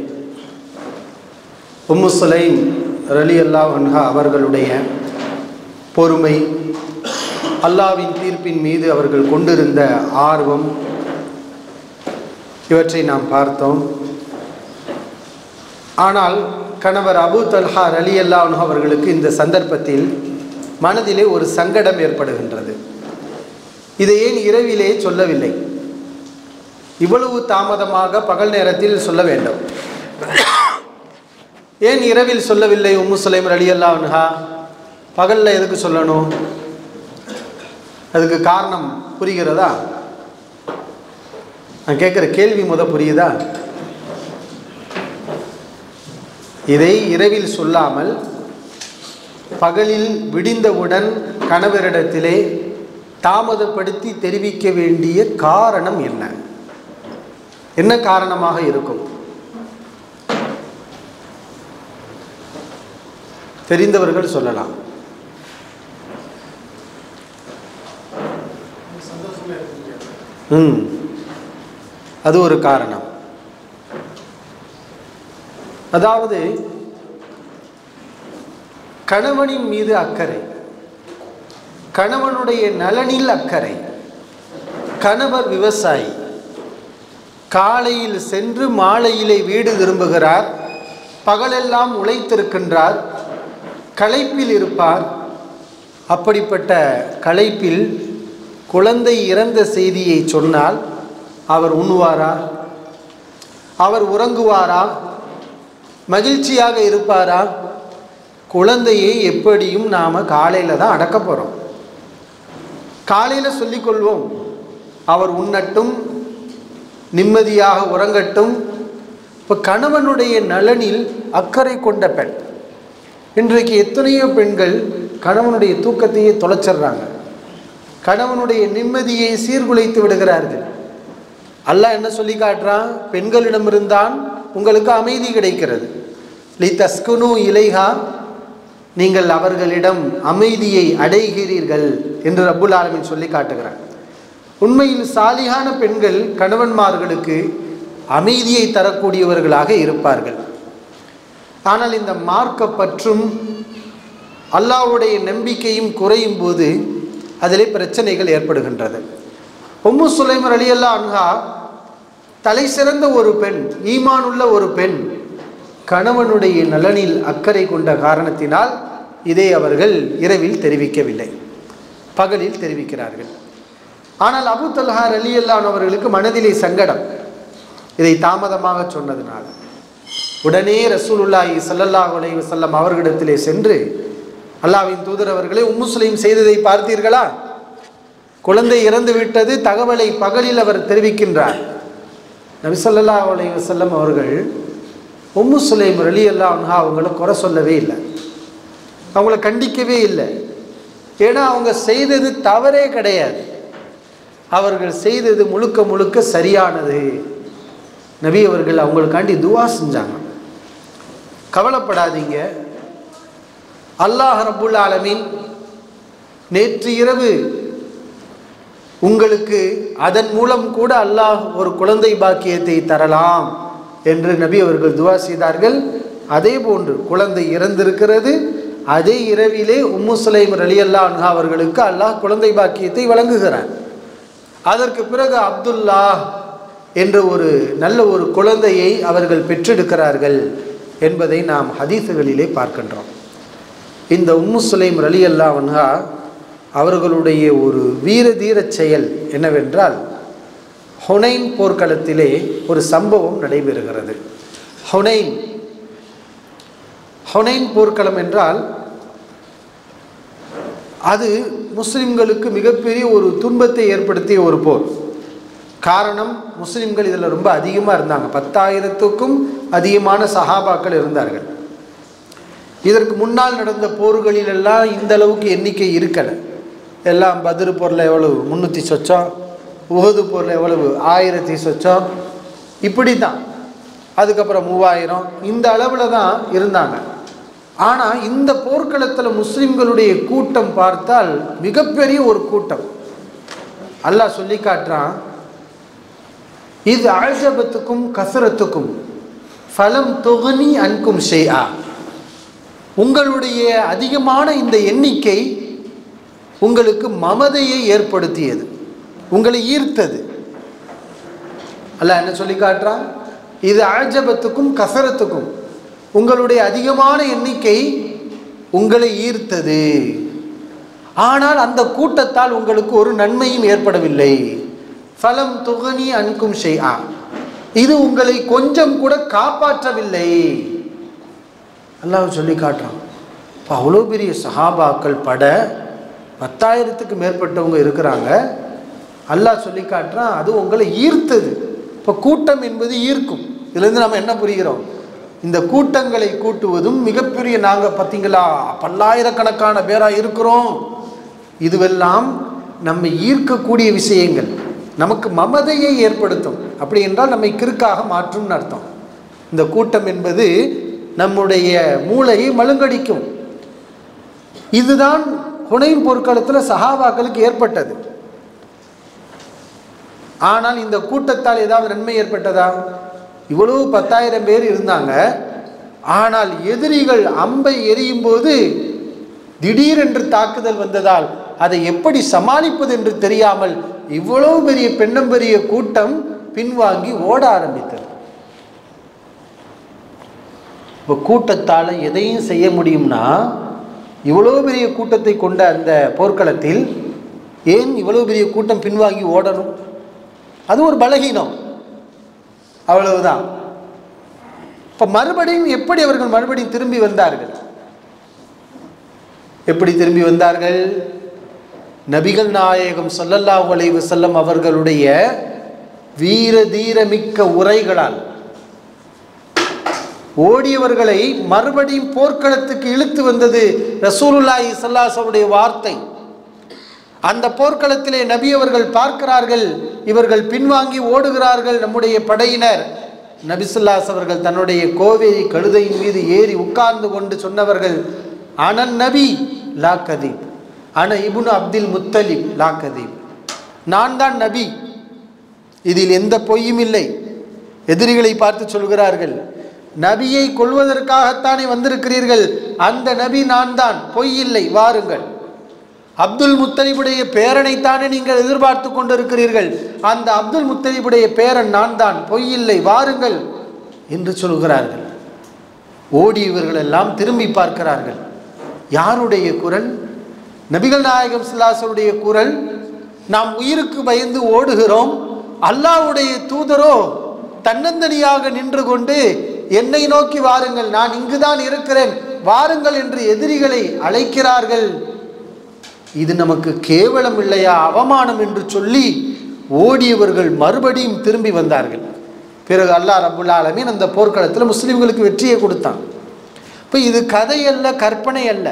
உம்மு சுலைம் ரலியல்லாஹு அன்ஹா அவர்களுடைய பொறுமை, அல்லாஹ்வின் தீர்ப்பின் மீது அவர்கள் கொண்டிருந்த ஆர்வம், இவற்றை நாம் பார்த்தோம். ஆனால் கணவர் அபூ தல்ஹா ரலியல்லாஹு அன்ஹு அவர்களுக்கு இந்த சந்தர்ப்பத்தில் மனதிலே ஒரு சங்கடம் ஏற்படுகின்றது. இதை ஏன் இரவிலே சொல்லவில்லை? இவ்வளவு தாமதமாக பகல் நேரத்தில் சொல்ல வேண்டும், ஏன் இரவில் சொல்லவில்லை? உம்மு சுலைம் ரலியல்லாஹு அன்ஹா பகலில் எதுக்கு சொல்லணும்? அதுக்கு காரணம் புரிகிறதா? நான் கேட்குற கேள்வி முத புரியுதா? இதை இரவில் சொல்லாமல் பகலில் விடிந்தவுடன் கணவரிடத்திலே தாமதப்படுத்தி தெரிவிக்க வேண்டிய காரணம் என்ன? என்ன காரணமாக இருக்கும்? தெரிந்தவர்கள் சொல்லலாம். ம் அது ஒரு காரணம். அதாவது கணவனின் மீது அக்கறை, கணவனுடைய நலனில் அக்கறை. கணவர் விவசாயி, காலையில் சென்று மாலையிலே வீடு திரும்புகிறார், பகலெல்லாம் உழைத்திருக்கின்றார், களைப்பில் இருப்பார். அப்படிப்பட்ட களைப்பில் குழந்தை இறந்த செய்தியை சொன்னால் அவர் உண்ணுவாரா? அவர் உறங்குவாரா? மகிழ்ச்சியாக இருப்பாரா? குழந்தையை எப்படியும் நாம் காலையில் தான் அடக்க போகிறோம். காலையில் சொல்லிக்கொள்வோம், அவர் உண்ணட்டும், நிம்மதியாக உறங்கட்டும். இப்போ கணவனுடைய நலனில் அக்கறை கொண்ட பெண். இன்றைக்கு எத்தனையோ பெண்கள் கணவனுடைய தூக்கத்தையே தொலைச்சிட்றாங்க, கணவனுடைய நிம்மதியை சீர்குலைத்து விடுகிறார்கள். அல்லாஹ் என்ன சொல்லி காட்டுறான்? பெண்களிடமிருந்தான் உங்களுக்கு அமைதி கிடைக்கிறது. லி தஸ்குனு இலைஹா, நீங்கள் அவர்களிடம் அமைதியை அடைகிறீர்கள் என்று ரப்புல் ஆலமீன் சொல்லி காட்டுகிறான். உண்மையில் சாலிகான பெண்கள் கணவன்மார்களுக்கு அமைதியை தரக்கூடியவர்களாக இருப்பார்கள். ஆனால் இந்த மார்க்க பற்றும் அல்லாஹ்வுடைய நம்பிக்கையும் குறையும் போது அதிலே பிரச்சனைகள் ஏற்படுகின்றது. உம்மு சுலைம் ரலியல்லாஹு அன்ஹா தலை சிறந்த ஒரு பெண், ஈமானுள்ள ஒரு பெண், கணவனுடைய நலனில் அக்கறை கொண்ட காரணத்தினால் இதை அவர்கள் இரவில் தெரிவிக்கவில்லை, பகலில் தெரிவிக்கிறார்கள். ஆனால் அபூ தல்ஹா ரலியல்லாஹு அன்ஹு அவர்களுக்கு மனதிலே சங்கடம், இதை தாமதமாக சொன்னதுனால. உடனே ரசூலுல்லாஹி ஸல்லல்லாஹு அலைஹி வஸல்லம் அவர்களிடத்திலே சென்று, அல்லாஹ்வின் தூதர் அவர்களே, உம்மு சுலைம் செய்ததை பார்த்தீர்களா? குழந்தை இறந்து விட்டது, தகவலை பகலில் அவர் தெரிவிக்கின்றார். நபி ஸல்லல்லாஹு அலைஹி வஸல்லம் அவர்கள் உம்மு சுலைம் ரலியல்லாஹு அன்ஹா அவங்கள குறை சொல்லவே இல்லை, அவங்கள கண்டிக்கவே இல்லை. ஏன்னா அவங்க செய்தது தவறே கிடையாது, அவர்கள் செய்தது முழுக்க முழுக்க சரியானது. நபி அவர்கள் அவங்களுக்காண்டி துவா செஞ்சாங்க. கவலைப்படாதீங்க, அல்லாஹ் ரப்புல் ஆலமீன் நேற்று இரவு உங்களுக்கு அதன் மூலம் கூட அல்லாஹ் ஒரு குழந்தை பாக்கியத்தை தரலாம் என்று நபி அவர்கள் துவா செய்தார்கள். அதே போன்று குழந்தை இறந்திருக்கிறது. அதே இரவிலே உம்மு சுலைம் ரலியல்லாஹு அன்ஹா அவர்களுக்கு அல்லாஹ் குழந்தை பாக்கியத்தை வழங்குகிறார். அதற்கு பிறகு அப்துல்லா என்ற ஒரு நல்ல ஒரு குழந்தையை அவர்கள் பெற்றெடுக்கிறார்கள் என்பதை நாம் ஹதீஸுகளிலே பார்க்கின்றோம். இந்த உம்மு சுலைம் ரலியல்லாஹு அன்ஹா அவர்களுடைய ஒரு வீர தீர செயல் என்னவென்றால், ஹுனைன் போர்க்களத்திலே ஒரு சம்பவம் நடைபெறுகிறது. ஹுனைன் ஹுனைன் போர்க்களம் என்றால் அது முஸ்லிம்களுக்கு மிகப்பெரிய ஒரு துன்பத்தை ஏற்படுத்திய ஒரு போர். காரணம், முஸ்லிம்கள் இதில் ரொம்ப அதிகமாக இருந்தாங்க. பத்தாயிரத்துக்கும் அதிகமான சஹாபாக்கள் இருந்தார்கள். இதற்கு முன்னால் நடந்த போர்களிலெல்லாம் இந்த அளவுக்கு எண்ணிக்கை இருக்கலை. எல்லாம் பத்ர் போரில் எவ்வளவு முந்நூற்றி சொச்சம், உஹது போரில் எவ்வளவு ஆயிரத்தி சொச்சம், இப்படி தான். அதுக்கப்புறம் மூவாயிரம், இந்த அளவில் தான் இருந்தாங்க. ஆனால் இந்த போர்க்களத்தில் முஸ்லிம்களுடைய கூட்டம் பார்த்தால் மிகப்பெரிய ஒரு கூட்டம். அல்லாஹ் சொல்லி காட்டுறான், இது அஜபத்துக்கும் கசரத்துக்கும் ஃபலம் தொகுனி அன்கும் ஷைஆ. உங்களுடைய அதிகமான இந்த எண்ணிக்கை உங்களுக்கு மமதையை ஏற்படுத்தியது, உங்களை ஈர்த்தது. அல்லாஹ் என்ன சொல்லி காட்டுறான், இது அஜபத்துக்கும் கசரத்துக்கும், உங்களுடைய அதிகமான எண்ணிக்கை உங்களை ஈர்த்தது. ஆனால் அந்த கூட்டத்தால் உங்களுக்கு ஒரு நன்மையும் ஏற்படவில்லை. ஃபலம் துகனி அன்கும் ஷைஆ, இது உங்களை கொஞ்சம் கூட காப்பாற்றவில்லை. அல்லாஹ் சொல்லி காட்டுறான். இப்போ அவ்வளோ பெரிய சஹாபாக்கள் பட பத்தாயிரத்துக்கு மேற்பட்டவங்க இருக்கிறாங்க. அல்லாஹ் சொல்லி காட்டுறான், அது உங்களை ஈர்த்தது. இப்போ கூட்டம் என்பது ஈர்க்கும். இதுலேருந்து நம்ம என்ன புரிகிறோம், இந்த கூட்டங்களை கூட்டுவதும் மிகப்பெரிய, நாங்கள் பார்த்தீங்களா பல்லாயிரக்கணக்கான பேராக இருக்கிறோம், இதுவெல்லாம் நம்ம ஈர்க்கக்கூடிய விஷயங்கள், நமக்கு மமதையை ஏற்படுத்தும். அப்படி என்றால் நம்மை கிறுக்காக மாற்றும்னு அர்த்தம். இந்த கூட்டம் என்பது நம்முடைய மூளையை மழுங்கடிக்கும். இதுதான் ஹுனைன் போர்க்களத்தில் சஹாபாக்களுக்கு ஏற்பட்டது. ஆனால் இந்த கூட்டத்தால் ஏதாவது நன்மை ஏற்பட்டதா? இவ்வளவு பத்தாயிரம் பேர் இருந்தாங்க. ஆனால் எதிரிகள் அம்பை எரியும் போது திடீரென்று தாக்குதல் வந்ததால் அதை எப்படி சமாளிப்பது என்று தெரியாமல் இவ்வளவு பெரிய பெண்ணம்பெரிய கூட்டம் பின்வாங்கி ஓட ஆரம்பித்தது. இப்போ கூட்டத்தால் எதையும் செய்ய முடியும்னா, இவ்வளோ பெரிய கூட்டத்தை கொண்ட அந்த போர்க்களத்தில் ஏன் இவ்வளோ பெரிய கூட்டம் பின்வாங்கி ஓடணும்? அது ஒரு பலகீனம், அவ்வளவுதான். இப்போ மறுபடியும் எப்படி அவர்கள் மறுபடியும் திரும்பி வந்தார்கள்? எப்படி திரும்பி வந்தார்கள்? நபிகள் நாயகம் ஸல்லல்லாஹு அலைஹி வஸல்லம் அவர்களுடைய வீர தீரமிக்க உரைகளால் ஓடியவர்களை மறுபடியும் போர்க்களத்துக்கு இழுத்து வந்தது ரசூலுல்லாஹி ஸல்லல்லாஹு அலைஹி வஸல்லம் உடைய வார்த்தை. அந்த போர்க்களத்திலே நபி அவர்கள் பார்க்கிறார்கள், இவர்கள் பின்வாங்கி ஓடுகிறார்கள் நம்முடைய படையினர். நபி ஸல்லல்லாஹு அலைஹி வஸல்லம் அவர்கள் தன்னுடைய கோவேரி கழுதையின் மீது ஏறி உட்கார்ந்து கொண்டு சொன்னவர்கள், அனன் நபி லா கதீப், அன இப்னு அப்துல் முத்தலிப் லா கதீப், நான் தான் நபி, இதில் எந்த பொய்யும் இல்லை. எதிரிகளை பார்த்து சொல்கிறார்கள், நபியை கொல்வதற்காகத்தானே வந்திருக்கிறீர்கள், அந்த நபி நான் தான், பொய் இல்லை, வாருங்கள். அப்துல் முத்தலிபுடைய பேரனைத்தானே நீங்கள் எதிர்பார்த்து கொண்டிருக்கிறீர்கள், அந்த அப்துல் முத்தலிபுடைய பேரன் நான் தான், பொய் இல்லை, வாருங்கள் என்று சொல்கிறார்கள். ஓடியவர்கள் எல்லாம் திரும்பி பார்க்கிறார்கள். யாருடைய குரல்? நபிகள் நாயகம் ஸல்லல்லாஹு அலைஹி வஸல்லம் குரல். நாம் உயிருக்கு பயந்து ஓடுகிறோம், அல்லாஹ்வுடைய தூதரோ தன்னந்தனியாக நின்று கொண்டு என்னை நோக்கி வாருங்கள், நான் இங்குதான் இருக்கிறேன், வாருங்கள் என்று எதிரிகளை அழைக்கிறார்கள். இது நமக்கு கேவலம் இல்லையா, அவமானம் என்று சொல்லி ஓடியவர்கள் மறுபடியும் திரும்பி வந்தார்கள். பிறகு அல்லாஹ் ரப்புல் ஆலமீன் அந்த போர்க்களத்தில் முஸ்லிம்களுக்கு வெற்றியை கொடுத்தான். இப்போ இது கதை அல்ல, கற்பனை அல்ல.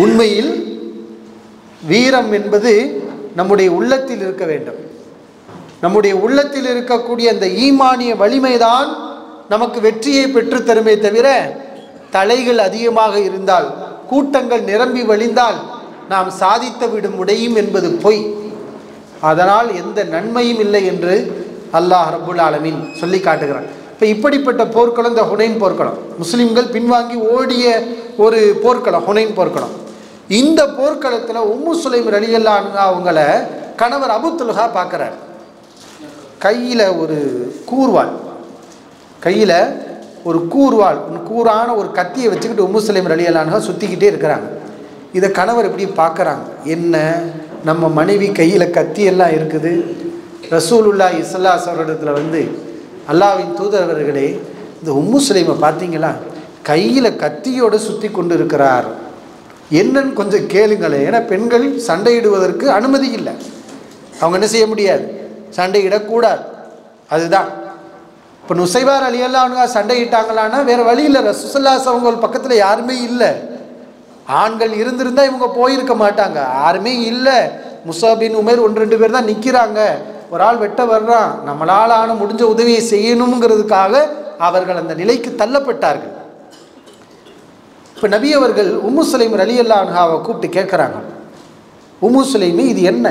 உண்மையில் வீரம் என்பது நம்முடைய உள்ளத்தில் இருக்க வேண்டும். நம்முடைய உள்ளத்தில் இருக்கக்கூடிய அந்த ஈமானிய வலிமைதான் நமக்கு வெற்றியை பெற்றுத்தருமே தவிர, தலைகள் அதிகமாக இருந்தால், கூட்டங்கள் நிரம்பி வழிந்தால் நாம் சாதித்து விட முடியும் என்பது பொய். அதனால் எந்த நன்மையும் இல்லை என்று அல்லாஹ் ரப்புல் ஆலமீன் சொல்லி காட்டுகிறான். இப்போ இப்படிப்பட்ட போர்க்களம் இந்த ஹுனைன் போர்க்களம், முஸ்லிம்கள் பின்வாங்கி ஓடிய ஒரு போர்க்களம் ஹுனைன் போர்க்களம். இந்த போர்க்களத்தில் உம்மு சுலைம் ரலியல்லாஹு அன்ஹா அவங்கள கணவர் அபூ துல்ஹா பார்க்குறார். கையில் ஒரு கூர்வாள், கையில் ஒரு கூர்வாள் கூரான ஒரு கத்தியை வச்சுக்கிட்டு உம்மு சுலைம் ரலியல்லாஹு அன்ஹா சுற்றிக்கிட்டே இருக்கிறாங்க. இதை கணவர் எப்படி பார்க்குறாங்க, என்ன நம்ம மனைவி கையில் கத்தியெல்லாம் இருக்குது. ரசூலுல்லாஹி ஸல்லல்லாஹு அலைஹி வஸல்லம் வந்து அல்லாஹ்வின் தூதரவர்களே, இந்த உம்மு சுலைமை பார்த்தீங்களா, கையில் கத்தியோடு சுற்றி கொண்டு இருக்கிறார், என்னன்னு கொஞ்சம் கேளுங்களேன். ஏன்னா பெண்கள் சண்டையிடுவதற்கு அனுமதி இல்லை, அவங்க என்ன செய்ய முடியாது, சண்டையிடக்கூடாது. அதுதான் இப்போ நுசைபா ரலியல்லாஹு அன்ஹா சண்டையிட்டாங்களான்னா வேறு வழி இல்லை, ரசூலுல்லாஹி ஸல்லல்லாஹு அலைஹி வஸல்லம் பக்கத்தில் யாருமே இல்லை. ஆண்கள் இருந்திருந்தால் இவங்க போயிருக்க மாட்டாங்க, யாருமே இல்லை. முஸாப் பின் உமைர் ஒன்று ரெண்டு பேர் தான் நிற்கிறாங்க, ஒரு ஆள் வெட்ட வர்றான், நம்மளால் ஆன முடிஞ்ச உதவியை செய்யணுங்கிறதுக்காக அவர்கள் அந்த நிலைக்கு தள்ளப்பட்டார்கள். இப்போ நபி அவர்கள் உம்மு சுலைம் ரலியல்லாஹு அன்ஹாவை கூப்பிட்டு கேட்குறாங்க, உம்மு சுலைமி இது என்ன,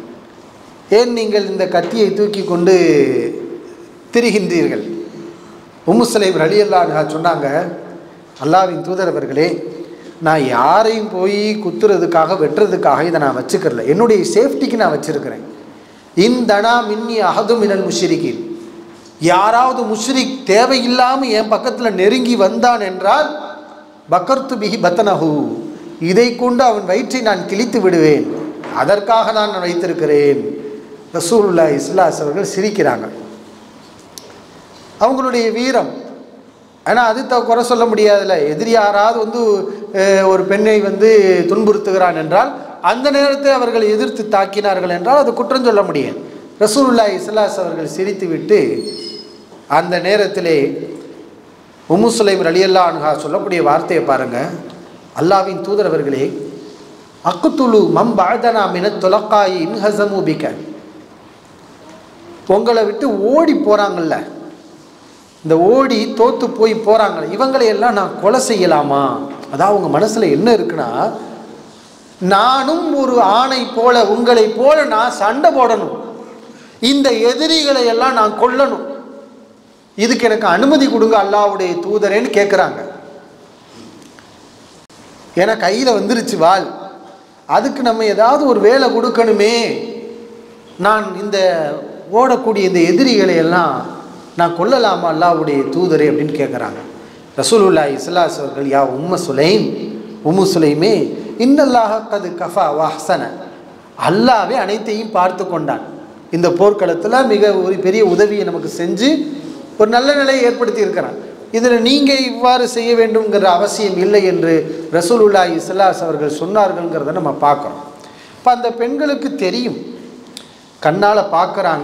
ஏன் நீங்கள் இந்த கத்தியை தூக்கி கொண்டு திரிகின்றீர்கள்? உம்மு சுலைம் ரலியல்லாஹு அன்ஹா சொன்னாங்க, அல்லாஹ்வின் தூதரவர்களே, நான் யாரையும் போய் குத்துறதுக்காக வெட்டுறதுக்காக இதை நான் வச்சுக்கிறல, என்னுடைய சேஃப்டிக்கு நான் வச்சுருக்கிறேன். இந்தனா மின்னி அஹது மினல் முஷ்ரிகீன், யாராவது முஷ்ரிக் தேவையில்லாமல் என் பக்கத்தில் நெருங்கி வந்தான் என்றால் பக்கர்த்து பிஹி பத்தனஹு, இதை கொண்டு அவன் வயிற்றை நான் கிழித்து விடுவேன், அதற்காக நான் வைத்திருக்கிறேன். ரசூலுல்லாஹி ஸல்லல்லாஹு அலைஹி வஸல்லம் அவர்கள் சிரிக்கிறாங்க. அவங்களுடைய வீரம், ஆனால் அது த குறை சொல்ல முடியாதுல்ல. எதிரி யாராவது வந்து ஒரு பெண்ணை வந்து துன்புறுத்துகிறான் என்றால் அந்த நேரத்தை அவர்கள் எதிர்த்து தாக்கினார்கள் என்றால் அது குற்றம் சொல்ல முடியாது. ரசூலுல்லாஹி ஸல்லல்லாஹு அலைஹி வஸல்லம் அவர்கள் சிரித்து விட்டு அந்த நேரத்திலே உம்மு சுலைம் ரலியல்லாஹு அன்ஹா சொல்லக்கூடிய வார்த்தையை பாருங்கள், அல்லாஹ்வின் தூதரவர்களே, அக்குத்துலு மம் பஅதனா மினத் துலக்காயி இன்ஹஸமு பிக, உங்களை விட்டு ஓடி போகிறாங்கல்ல, இந்த ஓடி தோற்று போய் போகிறாங்களே, இவங்களையெல்லாம் நான் கொலை செய்யலாமா? அதான் அவங்க மனசில் என்ன இருக்குன்னா, நானும் ஒரு ஆணை போல உங்களை போல நான் சண்டை போடணும், இந்த எதிரிகளை எல்லாம் நான் கொல்லணும், இதுக்கு எனக்கு அனுமதி கொடுங்க அல்லாஹ்வுடைய தூதரேன்னு கேட்குறாங்க. ஏன்னா கையில் வந்துருச்சு வாள், அதுக்கு நம்ம ஏதாவது ஒரு வேலை கொடுக்கணுமே, நான் இந்த ஓடக்கூடிய இந்த எதிரிகளை எல்லாம் நான் கொல்லலாமா அல்லாஹ்வுடைய தூதரே அப்படின்னு கேட்குறாங்க. ரசூலுல்லாஹி ஸல்லல்லாஹு அலைஹி வஸல்லம் அவர்கள், யா உம்மு சுலைம், உம்மு சுலைமே, இன்னல்லாஹ கது கஃபா வஹ்சன, அல்லாஹ்வே அனைத்தையும் பார்த்து கொண்டான், இந்த போர்க்களத்தில் மிக ஒரு பெரிய உதவியை நமக்கு செஞ்சு ஒரு நல்ல நிலையை ஏற்படுத்தி இருக்கிறான், இதில் நீங்கள் இவ்வாறு செய்ய வேண்டும்ங்கிற அவசியம் இல்லை என்று ரசூலுல்லாஹி ஸல்லல்லாஹு அலைஹி வஸல்லம் அவர்கள் சொன்னார்கள்ங்கிறத நம்ம பார்க்குறோம். இப்போ அந்த பெண்களுக்கு தெரியும், கண்ணால் பார்க்குறாங்க,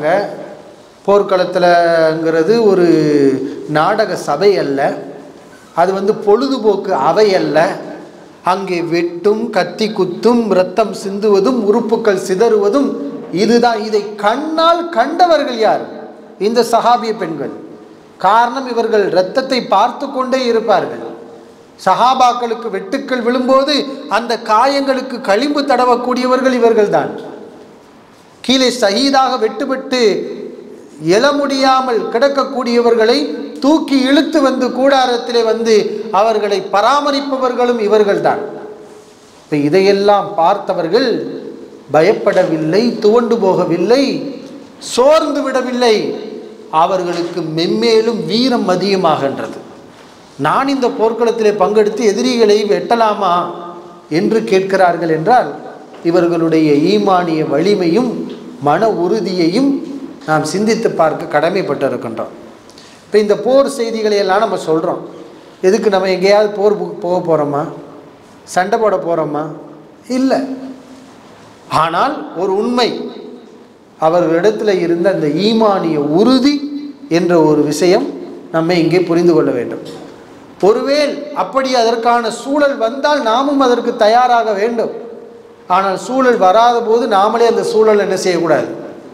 போர்க்களத்தில்ங்கிறது ஒரு நாடக சபை அல்ல, அது வந்து பொழுதுபோக்கு அவை அல்ல, அங்கே வெட்டும் கத்தி குத்தும் இரத்தம் சிந்துவதும் உறுப்புகள் சிதறுவதும் இதுதான். இதை கண்ணால் கண்டவர்கள் யார்? இந்த சஹாபிய பெண்கள். காரணம், இவர்கள் இரத்தத்தை பார்த்து கொண்டே இருப்பார்கள். சஹாபாக்களுக்கு வெட்டுக்கள் விழும்போது அந்த காயங்களுக்கு களிம்பு தடவக்கூடியவர்கள் இவர்கள் தான். கீழே ஷஹீதாக வெட்டுப்பட்டு எழ முடியாமல் கிடக்கக்கூடியவர்களை தூக்கி இழுத்து வந்து கூடாரத்திலே வந்து அவர்களை பராமரிப்பவர்களும் இவர்கள்தான். இப்போ இதையெல்லாம் பார்த்தவர்கள் பயப்படவில்லை, துவண்டு போகவில்லை, சோர்ந்து விடவில்லை, அவர்களுக்கு மென்மேலும் வீரம் அதிகமாகின்றது. நான் இந்த போர்க்களத்திலே பங்கெடுத்து எதிரிகளை வெட்டலாமா என்று கேட்கிறார்கள் என்றால் இவர்களுடைய ஈமானிய வலிமையும் மன உறுதியையும் நாம் சிந்தித்து பார்க்க கடமைப்பட்டிருக்கின்றோம். இப்போ இந்த போர் செய்திகளை எல்லாம் நம்ம சொல்கிறோம், எதுக்கு? நம்ம எங்கேயாவது போர் போக போகிறோமா, சண்டை போட போகிறோமா? இல்லை. ஆனால் ஒரு உண்மை, அவர்களிடத்தில் இருந்த அந்த ஈமானிய உறுதி என்ற ஒரு விஷயம் நம்ம இங்கே புரிந்து கொள்ள வேண்டும். ஒருவேள் அப்படி அதற்கான சூழல் வந்தால் நாமும் அதற்கு தயாராக வேண்டும். ஆனால் சூழல் வராத போது நாமளே அந்த சூழல் என்ன செய்யக்கூடாது,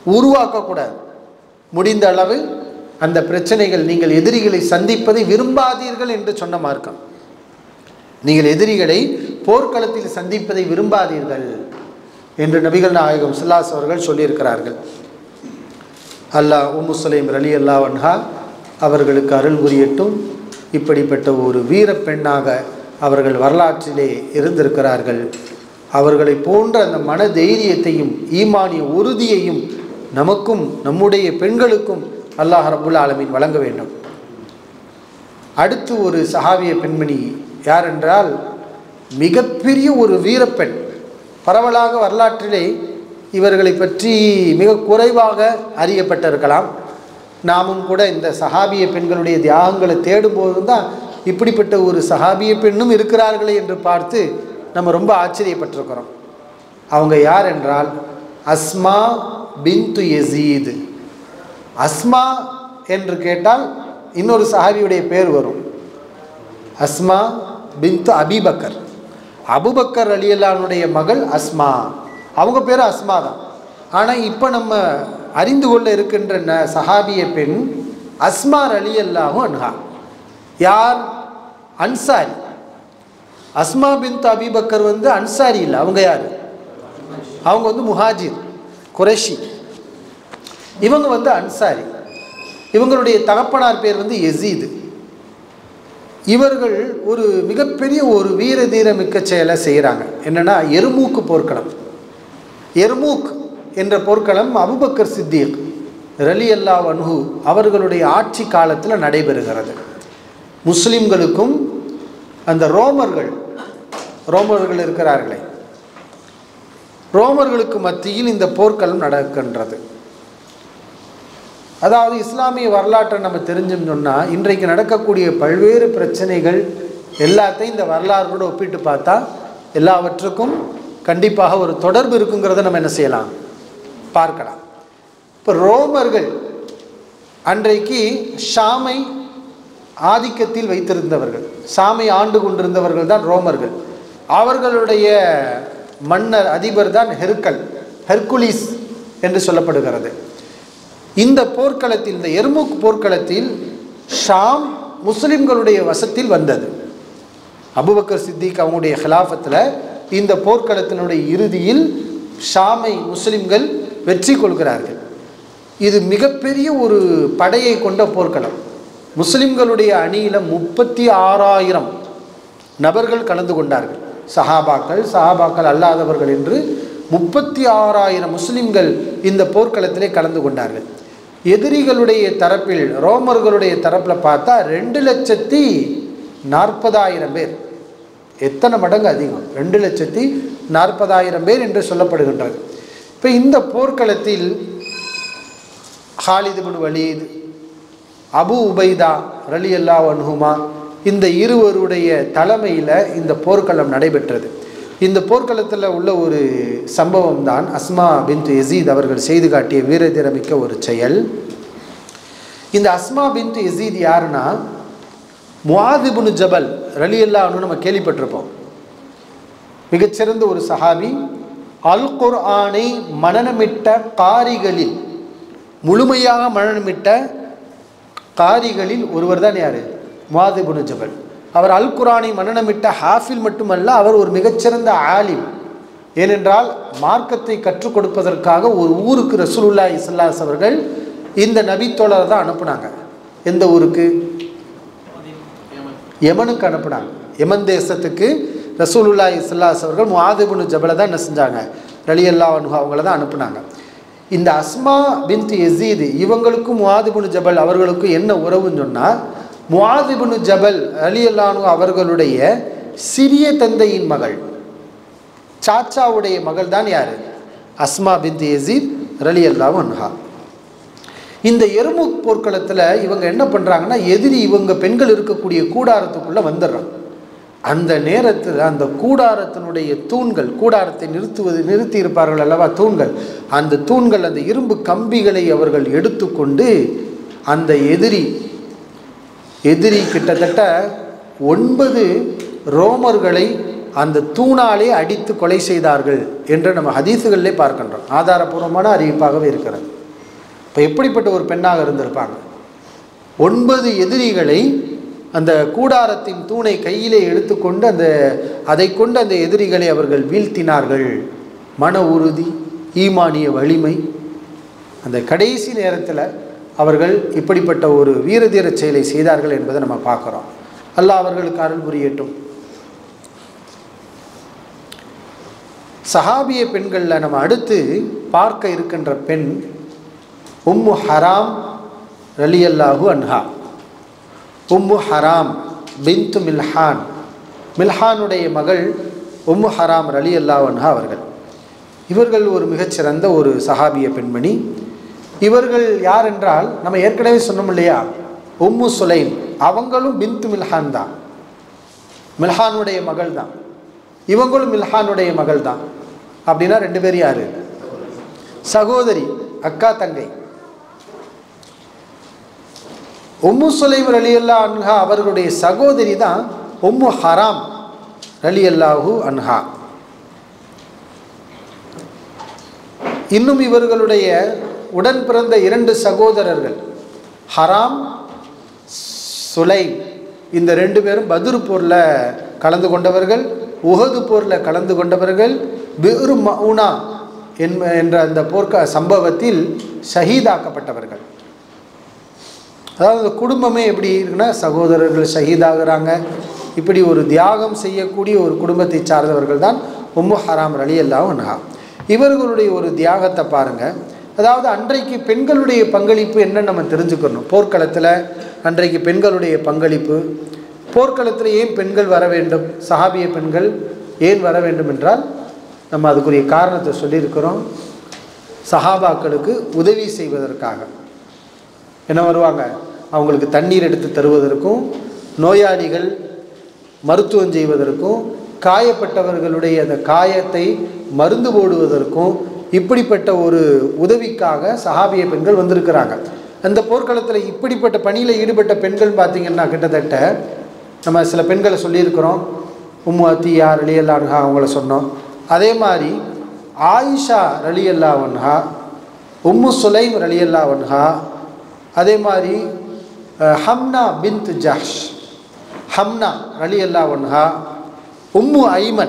உருவாக்கக்கூடாது. முடிந்த அளவு அந்த பிரச்சனைகள், நீங்கள் எதிரிகளை சந்திப்பதை விரும்பாதீர்கள் என்று சொன்ன மார்க்கம். நீங்கள் எதிரிகளை போர்க்களத்தில் சந்திப்பதை விரும்பாதீர்கள் என்று நபிகள் நாயகம் ஸல்லல்லாஹு அவர்கள் சொல்லியிருக்கிறார்கள். அல்லாஹ் உம்மு சுலைம் ரலியல்லாஹு அன்ஹா அவர்களுக்கு அருள் புரியட்டும். இப்படிப்பட்ட ஒரு வீர பெண்ணாக அவர்கள் வரலாற்றிலே இருந்திருக்கிறார்கள். அவர்களை போன்ற அந்த மன தைரியத்தையும் ஈமானிய உறுதியையும் நமக்கும் நம்முடைய பெண்களுக்கும் அல்லாஹ் ரப்புல் ஆலமீன் வழங்க வேண்டும். அடுத்து ஒரு சஹாபிய பெண்மணி யார் என்றால், மிகப்பெரிய ஒரு வீரப்பெண். பரவலாக வரலாற்றிலே இவர்களை பற்றி மிக குறைவாக அறியப்பட்டிருக்கலாம். நாமும் கூட இந்த சஹாபிய பெண்களுடைய தியாகங்களை தேடும்போது தான் இப்படிப்பட்ட ஒரு சஹாபிய பெண்ணும் இருக்கிறார்களே என்று பார்த்து நம்ம ரொம்ப ஆச்சரியப்பட்டிருக்கிறோம். அவங்க யார் என்றால் அஸ்மா பின்து யசீத். அஸ்மா என்று கேட்டால் இன்னொரு சஹாபியுடைய பேர் வரும், அஸ்மா பின்து அபிபக்கர். அபுபக்கர் ரலியல்லாஹுடைய மகள் அஸ்மா, அவங்க பேர் அஸ்மா தான். ஆனால் இப்போ நம்ம அறிந்து கொள்ள இருக்கின்ற ந சஹாபிய பெண் அஸ்மா ரலியல்லாஹு அன்ஹா. யார்? அன்சாரி. அஸ்மா பின்து அபிபக்கர் வந்து அன்சாரி இல்லை, அவங்க யார்? அவங்க வந்து முஹாஜிர், குறைஷி. இவங்க வந்து அன்சாரி. இவங்களுடைய தகப்பனார் பேர் வந்து யசீது. இவர்கள் ஒரு மிகப்பெரிய ஒரு வீர தீர மிக்க செயலை செய்கிறாங்க. என்னென்னா, எருமூக்கு போர்க்களம். எர்மூக் என்ற போர்க்களம் அபூபக்கர் சித்திக் ரலியல்லாஹு அன்ஹு அவர்களுடைய ஆட்சி காலத்தில் நடைபெறுகிறது. முஸ்லிம்களுக்கும் அந்த ரோமர்கள் ரோமர்கள் இருக்கிறார்களே, ரோமர்களுக்கு மத்தியில் இந்த போர்க்களம் நடக்கின்றது. அதாவது இஸ்லாமிய வரலாற்றை நம்ம தெரிஞ்சோம்னு சொன்னால், இன்றைக்கு நடக்கக்கூடிய பல்வேறு பிரச்சனைகள் எல்லாத்தையும் இந்த வரலாறோடு ஒப்பிட்டு பார்த்தா எல்லாவற்றுக்கும் கண்டிப்பாக ஒரு தொடர்பு இருக்குங்கிறத நம்ம என்ன செய்யலாம், பார்க்கலாம். இப்போ ரோமர்கள் அன்றைக்கு ஷாமை ஆதிக்கத்தில் வைத்திருந்தவர்கள், ஷாமை ஆண்டு கொண்டிருந்தவர்கள் தான் ரோமர்கள். அவர்களுடைய மன்னர் அதிபர் தான் ஹெர்கல், ஹெர்குலிஸ் என்று சொல்லப்படுகிறது. இந்த போர்க்களத்தில், இந்த எர்மூக் போர்க்களத்தில் ஷாம் முஸ்லிம்களுடைய வசத்தில் வந்தது. அபூபக்கர் சித்திக் அவங்களுடைய ஹிலாஃபத்தில் இந்த போர்க்களத்தினுடைய இறுதியில் ஷாமை முஸ்லிம்கள் வெற்றி கொள்கிறார்கள். இது மிகப்பெரிய ஒரு படையை கொண்ட போர்க்களம். முஸ்லிம்களுடைய அணியில் முப்பத்தி ஆறாயிரம் நபர்கள் கலந்து கொண்டார்கள். சஹாபாக்கள், சஹாபாக்கள் அல்லாதவர்கள் என்று முப்பத்தி ஆறாயிரம் முஸ்லிம்கள் இந்த போர்க்களத்திலே கலந்து கொண்டார்கள். எதிரிகளுடைய தரப்பில், ரோமர்களுடைய தரப்பில் பார்த்தா ரெண்டு லட்சத்தி நாற்பதாயிரம் பேர். எத்தனை மடங்கு அதிகம், ரெண்டு லட்சத்தி நாற்பதாயிரம் பேர் என்று சொல்லப்படுகின்றது. இப்போ இந்த போர்க்களத்தில் ஹாலித் இப்னு வலீத், அபு உபைதா ரலியல்லாஹு அன்ஹுமா, இந்த இருவருடைய தலைமையில் இந்த போர்க்களம் நடைபெற்றது. இந்த போர்க்களத்தில் உள்ள ஒரு சம்பவம் தான் அஸ்மா பின்து யசீத் அவர்கள் செய்து காட்டிய வீரதீரமிக்க ஒரு செயல். இந்த அஸ்மா பின்து யசீத் யாருன்னா, முஆத் இப்னு ஜபல் ரலியல்லாஹு அன்ஹு நம்ம கேள்விப்பட்டிருப்போம். மிகச்சிறந்த ஒரு சஹாபி. அல் குர்ஆனை மனனமிட்ட காரிகளில், முழுமையாக மனனமிட்ட காரிகளில் ஒருவர் தான் யார்? முஆத் இப்னு ஜபல். அவர் அல் குர்ஆனை மனனமிட்ட ஹாஃபில் மட்டுமல்ல, அவர் ஒரு மிகச்சிறந்த ஆலிம். ஏனென்றால் மார்க்கத்தை கற்றுக் கொடுப்பதற்காக ஒரு ஊருக்கு ரசூலுல்லாஹி ஸல்லல்லாஹு அலைஹி அவர்கள் இந்த நபித்தோழரை தான் அனுப்புனாங்க. எந்த ஊருக்கு? யமனுக்கு அனுப்புனாங்க. யமன் தேசத்துக்கு ரசூலுல்லாஹி ஸல்லல்லாஹு அலைஹி அவர்கள் முஆத் இப்னு ஜபலை தான் என்ன செஞ்சாங்க, ரலியல்லாஹு அன்ஹு அவங்கள தான் அனுப்புனாங்க. இந்த அஸ்மா பின்த் யசீத் இவங்களுக்கும் முஆத் இப்னு ஜபல் அவர்களுக்கும் என்ன உறவுன்னு சொன்னால், முஆத் இப்னு ஜபல் ரலியல்லாஹு அன்ஹு அவர்களுடைய சிறிய தந்தையின் மகள், சாச்சாவுடைய மகள் தான் யார்? அஸ்மா பின்த் யசீத் ரலியல்லாஹு அன்ஹா. இந்த எர்மூக் போர்க்களத்தில் இவங்க என்ன பண்ணுறாங்கன்னா, எதிரி இவங்க பெண்கள் இருக்கக்கூடிய கூடாரத்துக்குள்ளே வந்துடுறாங்க. அந்த நேரத்தில் அந்த கூடாரத்தினுடைய தூண்கள், கூடாரத்தை நிறுத்துவது நிறுத்தி இருப்பார்கள் அல்லவா தூண்கள், அந்த தூண்கள், அந்த இரும்பு கம்பிகளை அவர்கள் எடுத்துக்கொண்டு அந்த எதிரி எதிரி கிட்டத்தட்ட ஒன்பது ரோமர்களை அந்த தூணாலே அடித்து கொலை செய்தார்கள் என்று நம்ம ஹதீஸுகளிலே பார்க்கின்றோம். ஆதாரபூர்வமான அறிவிப்பாகவே இருக்கிறது. இப்போ எப்படிப்பட்ட ஒரு பெண்ணாக இருந்திருப்பாங்க. ஒன்பது எதிரிகளை அந்த கூடாரத்தின் தூணை கையிலே எடுத்துக்கொண்டு அந்த அதை கொண்டு அந்த எதிரிகளை அவர்கள் வீழ்த்தினார்கள். மன உறுதி, ஈமானிய வலிமை. அந்த கடைசி நேரத்தில் அவர்கள் இப்படிப்பட்ட ஒரு வீரதீர செயலை செய்தார்கள் என்பதை நம்ம பார்க்குறோம். அல்லாஹ் அவர்களுக்கு அருள் புரியட்டும். சஹாபிய பெண்களில் நம்ம அடுத்து பார்க்க இருக்கின்ற பெண் உம்மு ஹராம் ரலியல்லாஹு அன்ஹா. உம்மு ஹராம் பின்து மில்ஹான், மில்ஹானுடைய மகள் உம்மு ஹராம் ரலியல்லாஹு அன்ஹா அவர்கள். இவர்கள் ஒரு மிகச்சிறந்த ஒரு சஹாபிய பெண்மணி. இவர்கள் யார் என்றால், நம்ம ஏற்கனவே சொன்னோம் இல்லையா, உம்மு சுலைம் அவங்களும் பின்து மில்ஹான் தான், மில்ஹானுடைய மகள் தான். இவங்களும் மில்ஹானுடைய மகள் தான். அப்படின்னா ரெண்டு பேர் யாரு? சகோதரி, அக்கா தங்கை. உம்மு சுலைம் ரலியல்லாஹு அன்ஹா அவர்களுடைய சகோதரி தான் உம்மு ஹராம் ரலியல்லாஹு அன்ஹா. இன்னும் இவர்களுடைய உடன் பிறந்த இரண்டு சகோதரர்கள் ஹராம், சுலைம், இந்த ரெண்டு பேரும் பத்ர் போரில் கலந்து கொண்டவர்கள், உஹது போரில் கலந்து கொண்டவர்கள். பிர் மவுனா என்ற அந்த போர்க்க சம்பவத்தில் ஷஹீதாக்கப்பட்டவர்கள். அதாவது குடும்பமே எப்படி இருக்குன்னா, சகோதரர்கள் ஷஹீதாகிறாங்க. இப்படி ஒரு தியாகம் செய்யக்கூடிய ஒரு குடும்பத்தை சார்ந்தவர்கள் தான் உம்மு ஹராம் ரலியல்லாஹு அன்ஹா. இவர்களுடைய ஒரு தியாகத்தை பாருங்கள். அதாவது அன்றைக்கு பெண்களுடைய பங்களிப்பு என்னன்னு நம்ம தெரிஞ்சுக்கணும். போர்க்களத்தில் அன்றைக்கு பெண்களுடைய பங்களிப்பு, போர்க்களத்தில் ஏன் பெண்கள் வர வேண்டும், சஹாபிய பெண்கள் ஏன் வர வேண்டும் என்றால் நம்ம அதுக்குரிய காரணத்தை சொல்லியிருக்கிறோம். சஹாபாக்களுக்கு உதவி செய்வதற்காக. என்ன வருவாங்க, அவங்களுக்கு தண்ணீர் எடுத்து தருவதற்கும், நோயாளிகள் மருத்துவம் செய்வதற்கும், காயப்பட்டவர்களுடைய அந்த காயத்தை மருந்து போடுவதற்கும், இப்படிப்பட்ட ஒரு உதவிக்காக சஹாபிய பெண்கள் வந்திருக்கிறாங்க. அந்த போர்க்களத்தில் இப்படிப்பட்ட பணியில் ஈடுபட்ட பெண்கள் பார்த்திங்கன்னா கிட்டத்தட்ட நம்ம சில பெண்களை சொல்லியிருக்கிறோம். உம்மு அத்தியா ரலியல்லாஹு அன்ஹா அவங்கள சொன்னோம். அதே மாதிரி ஆயிஷா ரலியல்லாஹு அன்ஹா, உம்மு சுலைம் ரலியல்லாஹு அன்ஹா, அதே மாதிரி ஹம்னா பின்த் ஜஹ்ஷ், ஹம்னா ரலியல்லாஹு அன்ஹா, உம்மு ஐமன்,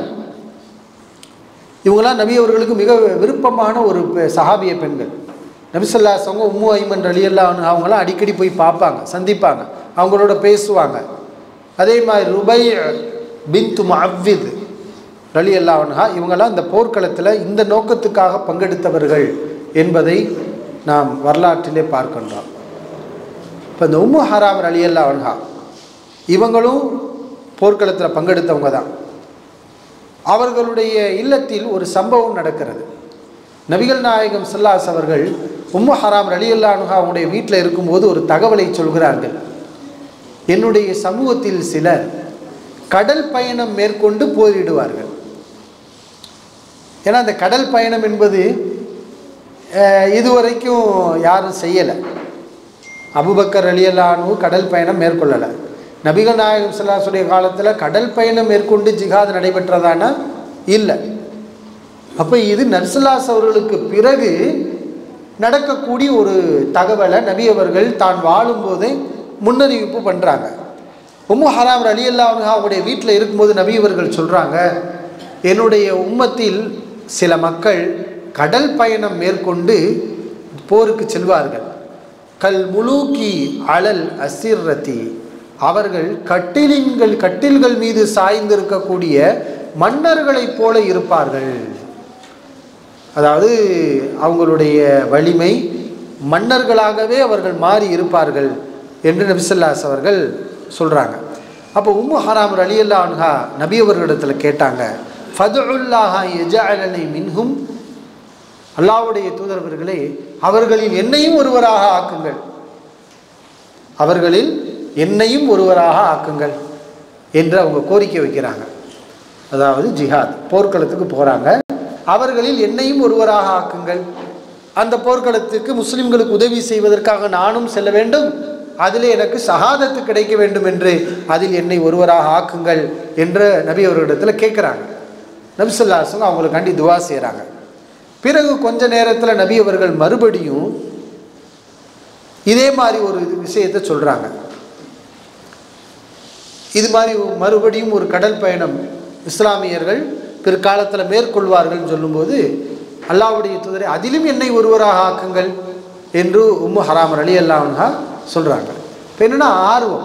இவங்களாம் நபி அவர்களுக்கு மிக விருப்பமான ஒரு சஹாபிய பெண்கள். நபி ஸல்லல்லாஹு அலைஹி வஸல்லம் உம்மு ஐமன் ரலியல்லாஹு அன்ஹா அவங்களாம் அடிக்கடி போய் பார்ப்பாங்க, சந்திப்பாங்க, அவங்களோட பேசுவாங்க. அதே மாதிரி ருபை பின்த் முஅவ்வித் ரலியல்லாஹு அன்ஹா, இவங்கெல்லாம் இந்த போர்க்களத்தில் இந்த நோக்கத்துக்காக பங்கெடுத்தவர்கள் என்பதை நாம் வரலாற்றிலே பார்க்கின்றோம். இப்போ இந்த உம்மு ஹராம் ரலியல்லாஹு அன்ஹா இவங்களும் போர்க்களத்தில் பங்கெடுத்தவங்க தான். அவர்களுடைய இல்லத்தில் ஒரு சம்பவம் நடக்கிறது. நபிகள் நாயகம் ஸல்லல்லாஹு அலைஹி வஸல்லம் அவர்கள் உம்மு ஹராம் ரலியல்லாஹு அன்ஹா அவங்களுடைய வீட்டில் இருக்கும்போது ஒரு தகவலை சொல்கிறார்கள். என்னுடைய சமூகத்தில் சிலர் கடல் பயணம் மேற்கொண்டு போரிடுவார்கள். ஏன்னா அந்த கடல் பயணம் என்பது இதுவரைக்கும் யாரும் செய்யலை. அபூபக்கர் ரலியல்லாஹு அன்ஹு கடல் பயணம் மேற்கொள்ளலை. நபிகள் நாயகம் ஸல்லல்லாஹு அலைஹி வஸல்லம் காலத்தில் கடல் பயணம் மேற்கொண்டு ஜிஹாத் நடைபெற்றதானா? இல்லை. அப்போ இது நபி ஸல்லல்லாஹு அலைஹி அவர்களுக்கு பிறகு நடக்கக்கூடிய ஒரு தகவலை நபி அவர்கள் தான் வாழும்போதே முன்னறிவிப்பு பண்ணுறாங்க. உம்மு ஹராம் ரலியல்லாஹு அன்ஹா அவங்களுடைய வீட்டில் இருக்கும்போது நபி அவர்கள் சொல்கிறாங்க, என்னுடைய உம்மத்தில் சில மக்கள் கடல் பயணம் மேற்கொண்டு போருக்கு செல்வார்கள். கல் முலூக்கி அலல் அசிர்ரதி, அவர்கள் கட்டிலின்கள் கட்டில்கள் மீது சாய்ந்திருக்கக்கூடிய மன்னர்களைப் போல இருப்பார்கள். அதாவது அவங்களுடைய வலிமை, மன்னர்களாகவே அவர்கள் மாறி இருப்பார்கள் என்று நபி ஸல்லல்லாஹு அலைஹி அவர்கள் சொல்கிறாங்க. அப்போ உம்மு ஹராம் ரலியல்லாஹு அன்ஹா நபி அவர்களிடத்தில் கேட்டாங்க, ஃபதுல்லாஹ யஜஅலனி மின்ஹும், அல்லாஹ்வுடைய தூதரவர்களே அவர்களில் என்னையும் ஒருவராக ஆக்குங்கள், அவர்களில் என்னையும் ஒருவராக ஆக்குங்கள் என்று அவங்க கோரிக்கை வைக்கிறாங்க. அதாவது ஜிஹாத் போர்க்களத்துக்கு போகிறாங்க, அவர்களில் என்னையும் ஒருவராக ஆக்குங்கள், அந்த போர்க்களத்துக்கு முஸ்லிம்களுக்கு உதவி செய்வதற்காக நானும் செல்ல வேண்டும், அதில் எனக்கு ஷஹாதத்து கிடைக்க வேண்டும் என்று அதில் என்னை ஒருவராக ஆக்குங்கள் என்று நபி அவர்களிடத்தில் கேட்குறாங்க. நபி ஸல்லல்லாஹு அலைஹி வஸல்லம் அவங்களுக்காண்டி துவா செய்கிறாங்க. பிறகு கொஞ்ச நேரத்தில் நபி அவர்கள் மறுபடியும் இதே மாதிரி ஒரு விஷயத்தை சொல்கிறாங்க. இது மாதிரி மறுபடியும் ஒரு கடல் பயணம் இஸ்லாமியர்கள் பிற்காலத்தில் மேற்கொள்வார்கள் சொல்லும்போது அல்லாஹ்வுடைய தூதரை அதிலும் என்னை ஒருவராக ஆக்குங்கள் என்று உம்மு ஹராம் ரலியல்லாஹு அன்ஹா சொல்கிறாங்க. இப்போ என்னென்னா ஆர்வம்,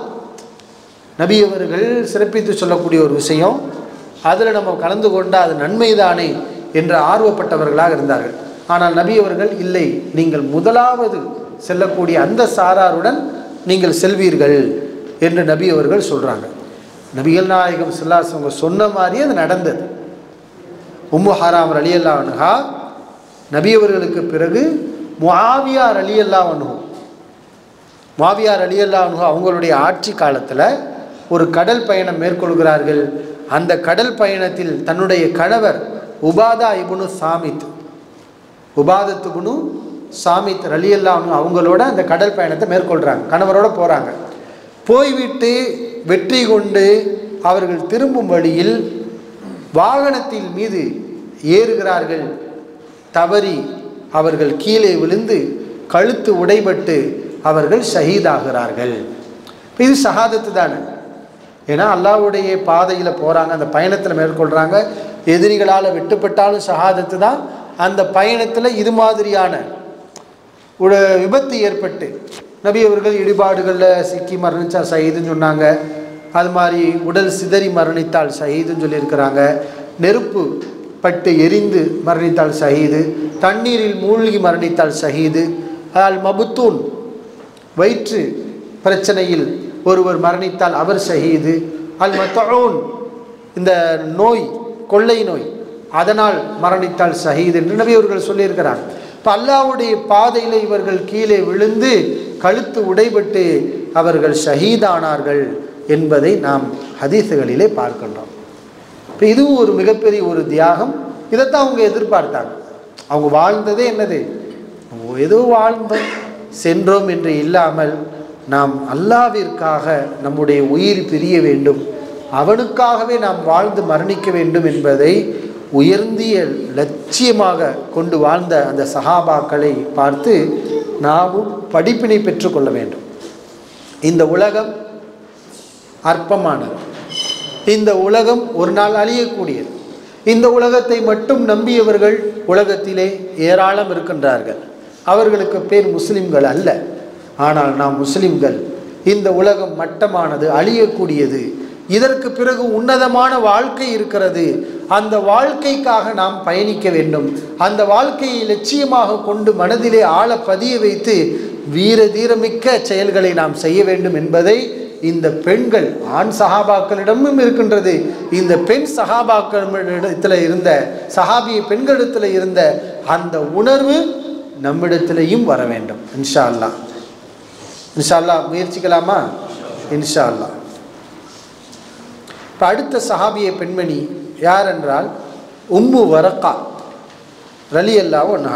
நபி அவர்கள் சிறப்பித்து சொல்லக்கூடிய ஒரு விஷயம், அதில் நம்ம கலந்து கொண்டால் அது நன்மைதானே என்று ஆர்வப்பட்டவர்களாக இருந்தார்கள். ஆனால் நபி அவர்கள் இல்லை, நீங்கள் முதலாவது செல்லக்கூடிய அந்த சாராருடன் நீங்கள் செல்வீர்கள் என்று நபி அவர்கள் சொல்கிறாங்க. நபிகள் நாயகம் ஸல்லல்லாஹு அலைஹி வஸல்லம் சொன்ன மாதிரியே அது நடந்தது. உம்மு ஹராம் ரலியல்லாஹு அன்ஹா நபி அவர்களுக்கு பிறகு முஆவியா ரலியல்லாஹு அன்ஹு முஆவியா ரலியல்லாஹு அன்ஹு அவங்களுடைய ஆட்சி காலத்தில் ஒரு கடல் பயணம் மேற்கொள்கிறார்கள். அந்த கடல் பயணத்தில் தன்னுடைய கணவர் உபாதா இப்னு சாமித் உபாதத் இப்னு சாமித் ரலியல்லாஹு அன்ஹு அவங்களோட அந்த கடல் பயணத்தை மேற்கொள்கிறாங்க. கணவரோட போகிறாங்க. போய்விட்டு வெற்றி கொண்டு அவர்கள் திரும்பும் வழியில் வாகனத்தின் மீது ஏறுகிறார்கள். தவறி அவர்கள் கீழே விழுந்து கழுத்து உடைபட்டு அவர்கள் ஷஹீதாகிறார்கள். இது ஷஹாதத்து தானே. ஏன்னா அல்லாஹ்வுடைய பாதையில் போகிறாங்க, அந்த பயணத்தில் மேற்கொள்கிறாங்க. எதிரிகளால் வெட்டுப்பட்டாலும் ஷஹாதத்து தான். அந்த பயணத்தில் இது மாதிரியான ஒரு விபத்து ஏற்பட்டு நபி அவர்கள் இடிபாடுகளில் சிக்கி மரணித்தா ஷஹீதுன்னு சொன்னாங்க. அது மாதிரி உடல் சிதறி மரணித்தால் ஷஹீதுன்னு சொல்லியிருக்கிறாங்க. நெருப்பு பட்டு எரிந்து மரணித்தால் ஷஹீது, தண்ணீரில் மூழ்கி மரணித்தால் ஷஹீது, அல் மபுத்தூன் வயிற்று பிரச்சனையில் ஒருவர் மரணித்தால் அவர் ஷஹீது, அல் மத்தூன் இந்த நோய் கொள்ளை நோய் அதனால் மரணித்தால் ஷஹீது என்று நபி அவர்கள் சொல்லியிருக்கிறார். இப்போ அல்லாஹ்வுடைய பாதையில் இவர்கள் கீழே விழுந்து கழுத்து உடைபட்டு அவர்கள் ஷஹீதானார்கள் என்பதை நாம் ஹதீஸுகளிலே பார்க்கின்றோம். இப்போ இதுவும் ஒரு மிகப்பெரிய ஒரு தியாகம். இதைத்தான் அவங்க எதிர்பார்த்தாங்க. அவங்க வாழ்ந்ததே என்னது, ஏதோ வாழ்ந்தோம் சென்றோம் என்று இல்லாமல் நாம் அல்லாஹ்விற்காக நம்முடைய உயிர் பிரிய வேண்டும், அவனுக்காகவே நாம் வாழ்ந்து மரணிக்க வேண்டும் என்பதை உயர்ந்திய லட்சியமாக கொண்டு வாழ்ந்த அந்த சஹாபாக்களை பார்த்து நாமும் படிப்பினை பெற்றுக்கொள்ள வேண்டும். இந்த உலகம் அற்பமானது. இந்த உலகம் ஒரு நாள் அழியக்கூடியது. இந்த உலகத்தை மட்டும் நம்பியவர்கள் உலகத்திலே ஏராளம் இருக்கின்றார்கள். அவர்களுக்கு பேர் முஸ்லிம்கள் அல்ல. ஆனால் நாம் முஸ்லிம்கள். இந்த உலகம் மட்டமானது, அழியக்கூடியது. இதற்கு பிறகு உன்னதமான வாழ்க்கை இருக்கிறது. அந்த வாழ்க்கைக்காக நாம் பயணிக்க வேண்டும். அந்த வாழ்க்கையை லட்சியமாக கொண்டு மனதிலே ஆழ பதிய வைத்து வீர தீரமிக்க செயல்களை நாம் செய்ய வேண்டும் என்பதை இந்த பெண்கள் ஆண் சஹாபாக்களிடமும் இருக்கின்றது. இந்த பெண் சஹாபாக்களிடத்தில் இருந்த சஹாபிய பெண்களிடத்தில் இருந்த அந்த உணர்வு நம்மிடத்திலையும் வர வேண்டும். இன்ஷா அல்லாஹ் இன்ஷா அல்லாஹ் முயற்சிக்கலாமா? இன்ஷா அல்லாஹ். இப்போ அடுத்த சஹாபிய பெண்மணி யார் என்றால் உம்மு வரக்கா ரலியல்லாஹு அன்ஹா.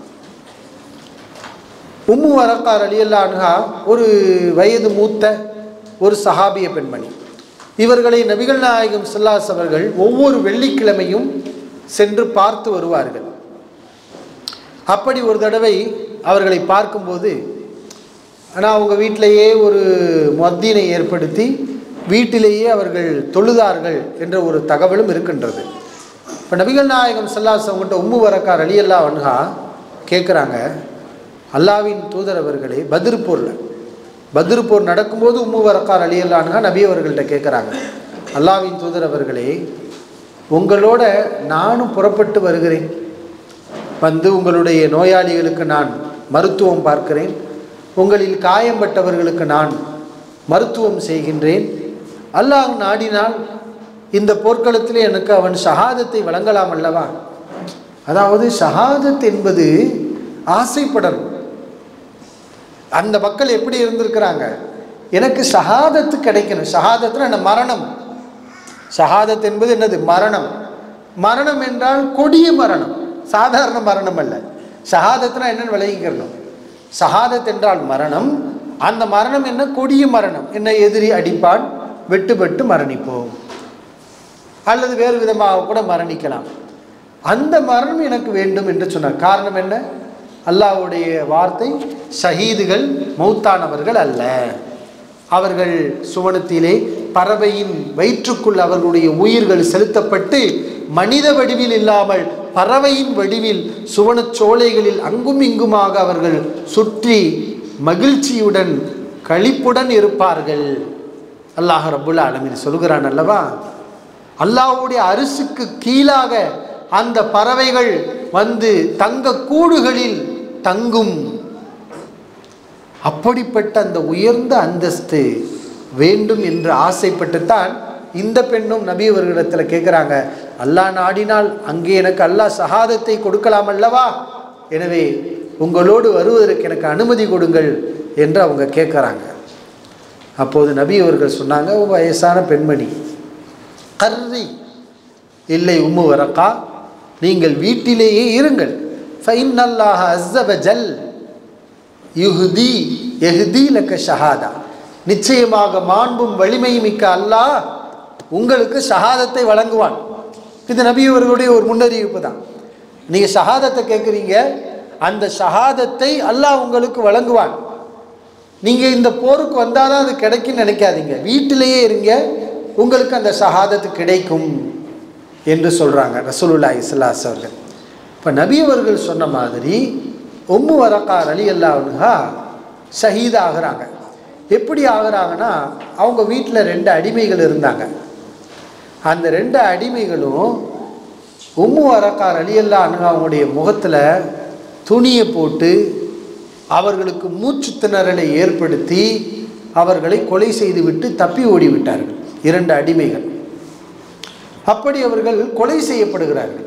உம்மு வரக்கா ரலியல்லாஹு அன்ஹா ஒரு வயது மூத்த ஒரு சஹாபிய பெண்மணி. இவர்களை நபிகள் நாயகம் ஸல்லல்லாஹு அலைஹி அவர்கள் ஒவ்வொரு வெள்ளிக்கிழமையும் சென்று பார்த்து வருவார்கள். அப்படி ஒரு தடவை அவர்களை பார்க்கும்போது, ஆனால் அவங்க வீட்டிலேயே ஒரு முஅத்தினை ஏற்படுத்தி வீட்டிலேயே அவர்கள் தொழுதார்கள் என்ற ஒரு தகவலும் இருக்கின்றது. இப்போ நபிகள் நாயகம் ஸல்லல்லாஹு அலைஹி அவங்கள்ட்ட உம்மு வரக்கா ரலியல்லாஹு அன்ஹா கேட்குறாங்க, அல்லாஹ்வின் தூதர் அவர்களே, பத்ர் போரில் பத்ர் போர் நடக்கும்போது உம்மு வரக்கா ரலியல்லாஹு அன்ஹா நபி அவர்கள்ட்ட கேட்குறாங்க, அல்லாஹ்வின் தூதர் அவர்களே, உங்களோட நானும் புறப்பட்டு வருகிறேன். வந்து உங்களுடைய நோயாளிகளுக்கு நான் மருத்துவம் பார்க்கிறேன். உங்களில் காயம்பட்டவர்களுக்கு நான் மருத்துவம் செய்கின்றேன். அல்லாஹ் நாடினால் இந்த போர்க்களத்திலே எனக்கு அவன் ஷஹாதத்தை வழங்கலாம் அல்லவா? அதாவது ஷஹாதத் என்பது ஆசைப்படணும். அந்த மக்கள் எப்படி இருந்திருக்கிறாங்க, எனக்கு ஷஹாதத்து கிடைக்கணும். ஷஹாதத்துனா என்ன? மரணம். ஷஹாதத் என்பது என்னது? மரணம். மரணம் என்றால் கொடிய மரணம், சாதாரண மரணம் அல்ல. ஷஹாதத்துனா என்னன்னு விளங்கிக்கிறணும். ஷஹாதத் என்றால் மரணம். அந்த மரணம் என்ன? கொடிய மரணம். என்ன? எதிரி அடிப்பான், வெட்டுப்பட்டு மரணிப்போம், அல்லது வேறு விதமாக கூட மரணிக்கலாம். அந்த மரணம் எனக்கு வேண்டும் என்று சொன்னார். காரணம் என்ன? அல்லாஹ்வுடைய வார்த்தை, ஷஹீதுகள் மௌத்தானவர்கள் அல்ல. அவர்கள் சுவனத்திலே பறவையின் வயிற்றுக்குள் அவர்களுடைய உயிர்கள் செலுத்தப்பட்டு மனித வடிவில் இல்லாமல் பறவையின் வடிவில் சுவனச் சோலைகளில் அங்கும் இங்குமாக அவர்கள் சுற்றி மகிழ்ச்சியுடன் களிப்புடன் இருப்பார்கள். அல்லாஹ் ரப்புல் ஆலமீன் சொல்கிறான் அல்லவா, அல்லாஹ்வுடைய அரிசுக்கு கீழாக அந்த பறவைகள் வந்து தங்க கூடுகளில் தங்கும். அப்படிப்பட்ட அந்த உயர்ந்த அந்தஸ்து வேண்டும் என்று ஆசைப்பட்டுத்தான் இந்த பெண்ணும் நபி அவர்களிடத்தில் கேட்குறாங்க, அல்லாஹ் நாடினால் அங்கே எனக்கு அல்லாஹ் ஷஹாதத்தை கொடுக்கலாம் அல்லவா, எனவே உங்களோடு வருவதற்கு எனக்கு அனுமதி கொடுங்கள் என்று அவங்க கேட்குறாங்க. அப்போது நபி அவர்கள் சொன்னாங்க, வயசான பெண்மணி, கர்ரி, இல்லை உம்மு வரக்கா, நீங்கள் வீட்டிலேயே இருங்கள். ஃபைன்னல்லாஹ அஸ்ஸ வஜல் யுஹ்தி யஹ்தி லக ஷஹாதா, நிச்சயமாக மாண்பும் வலிமையும் மிக்க அல்லாஹ் உங்களுக்கு ஷஹாதத்தை வழங்குவான். இது நபி அவர்களுடைய ஒரு முன்னறிவிப்பு தான். நீங்கள் ஷஹாதத்தை கேட்குறீங்க, அந்த ஷஹாதத்தை அல்லாஹ் உங்களுக்கு வழங்குவான். நீங்கள் இந்த போருக்கு வந்தால் தான் அது கிடைக்குன்னு நினைக்காதீங்க, வீட்டிலேயே இருங்க, உங்களுக்கு அந்த ஷஹாதத்து கிடைக்கும் என்று சொல்கிறாங்க ரசூலுல்லாஹி ஸல்லல்லாஹு அலைஹி வஸல்லம். இப்போ நபி அவர்கள் சொன்ன மாதிரி உம்மு வரக்கா ரலியல்லாஹு அன்ஹா ஷஹீத் ஆகிறாங்க. எப்படி ஆகிறாங்கன்னா, அவங்க வீட்டில் ரெண்டு அடிமைகள் இருந்தாங்க. அந்த ரெண்டு அடிமைகளும் உம்மு வரக்கா ரலியல்லாஹு அன்ஹா அவங்களுடைய முகத்தில் துணியை போட்டு அவர்களுக்கு மூச்சு திணறலை ஏற்படுத்தி அவர்களை கொலை செய்துவிட்டு தப்பி ஓடிவிட்டார்கள். இரண்டு அடிமைகள் அப்படி அவர்கள் கொலை செய்யப்படுகிறார்கள்.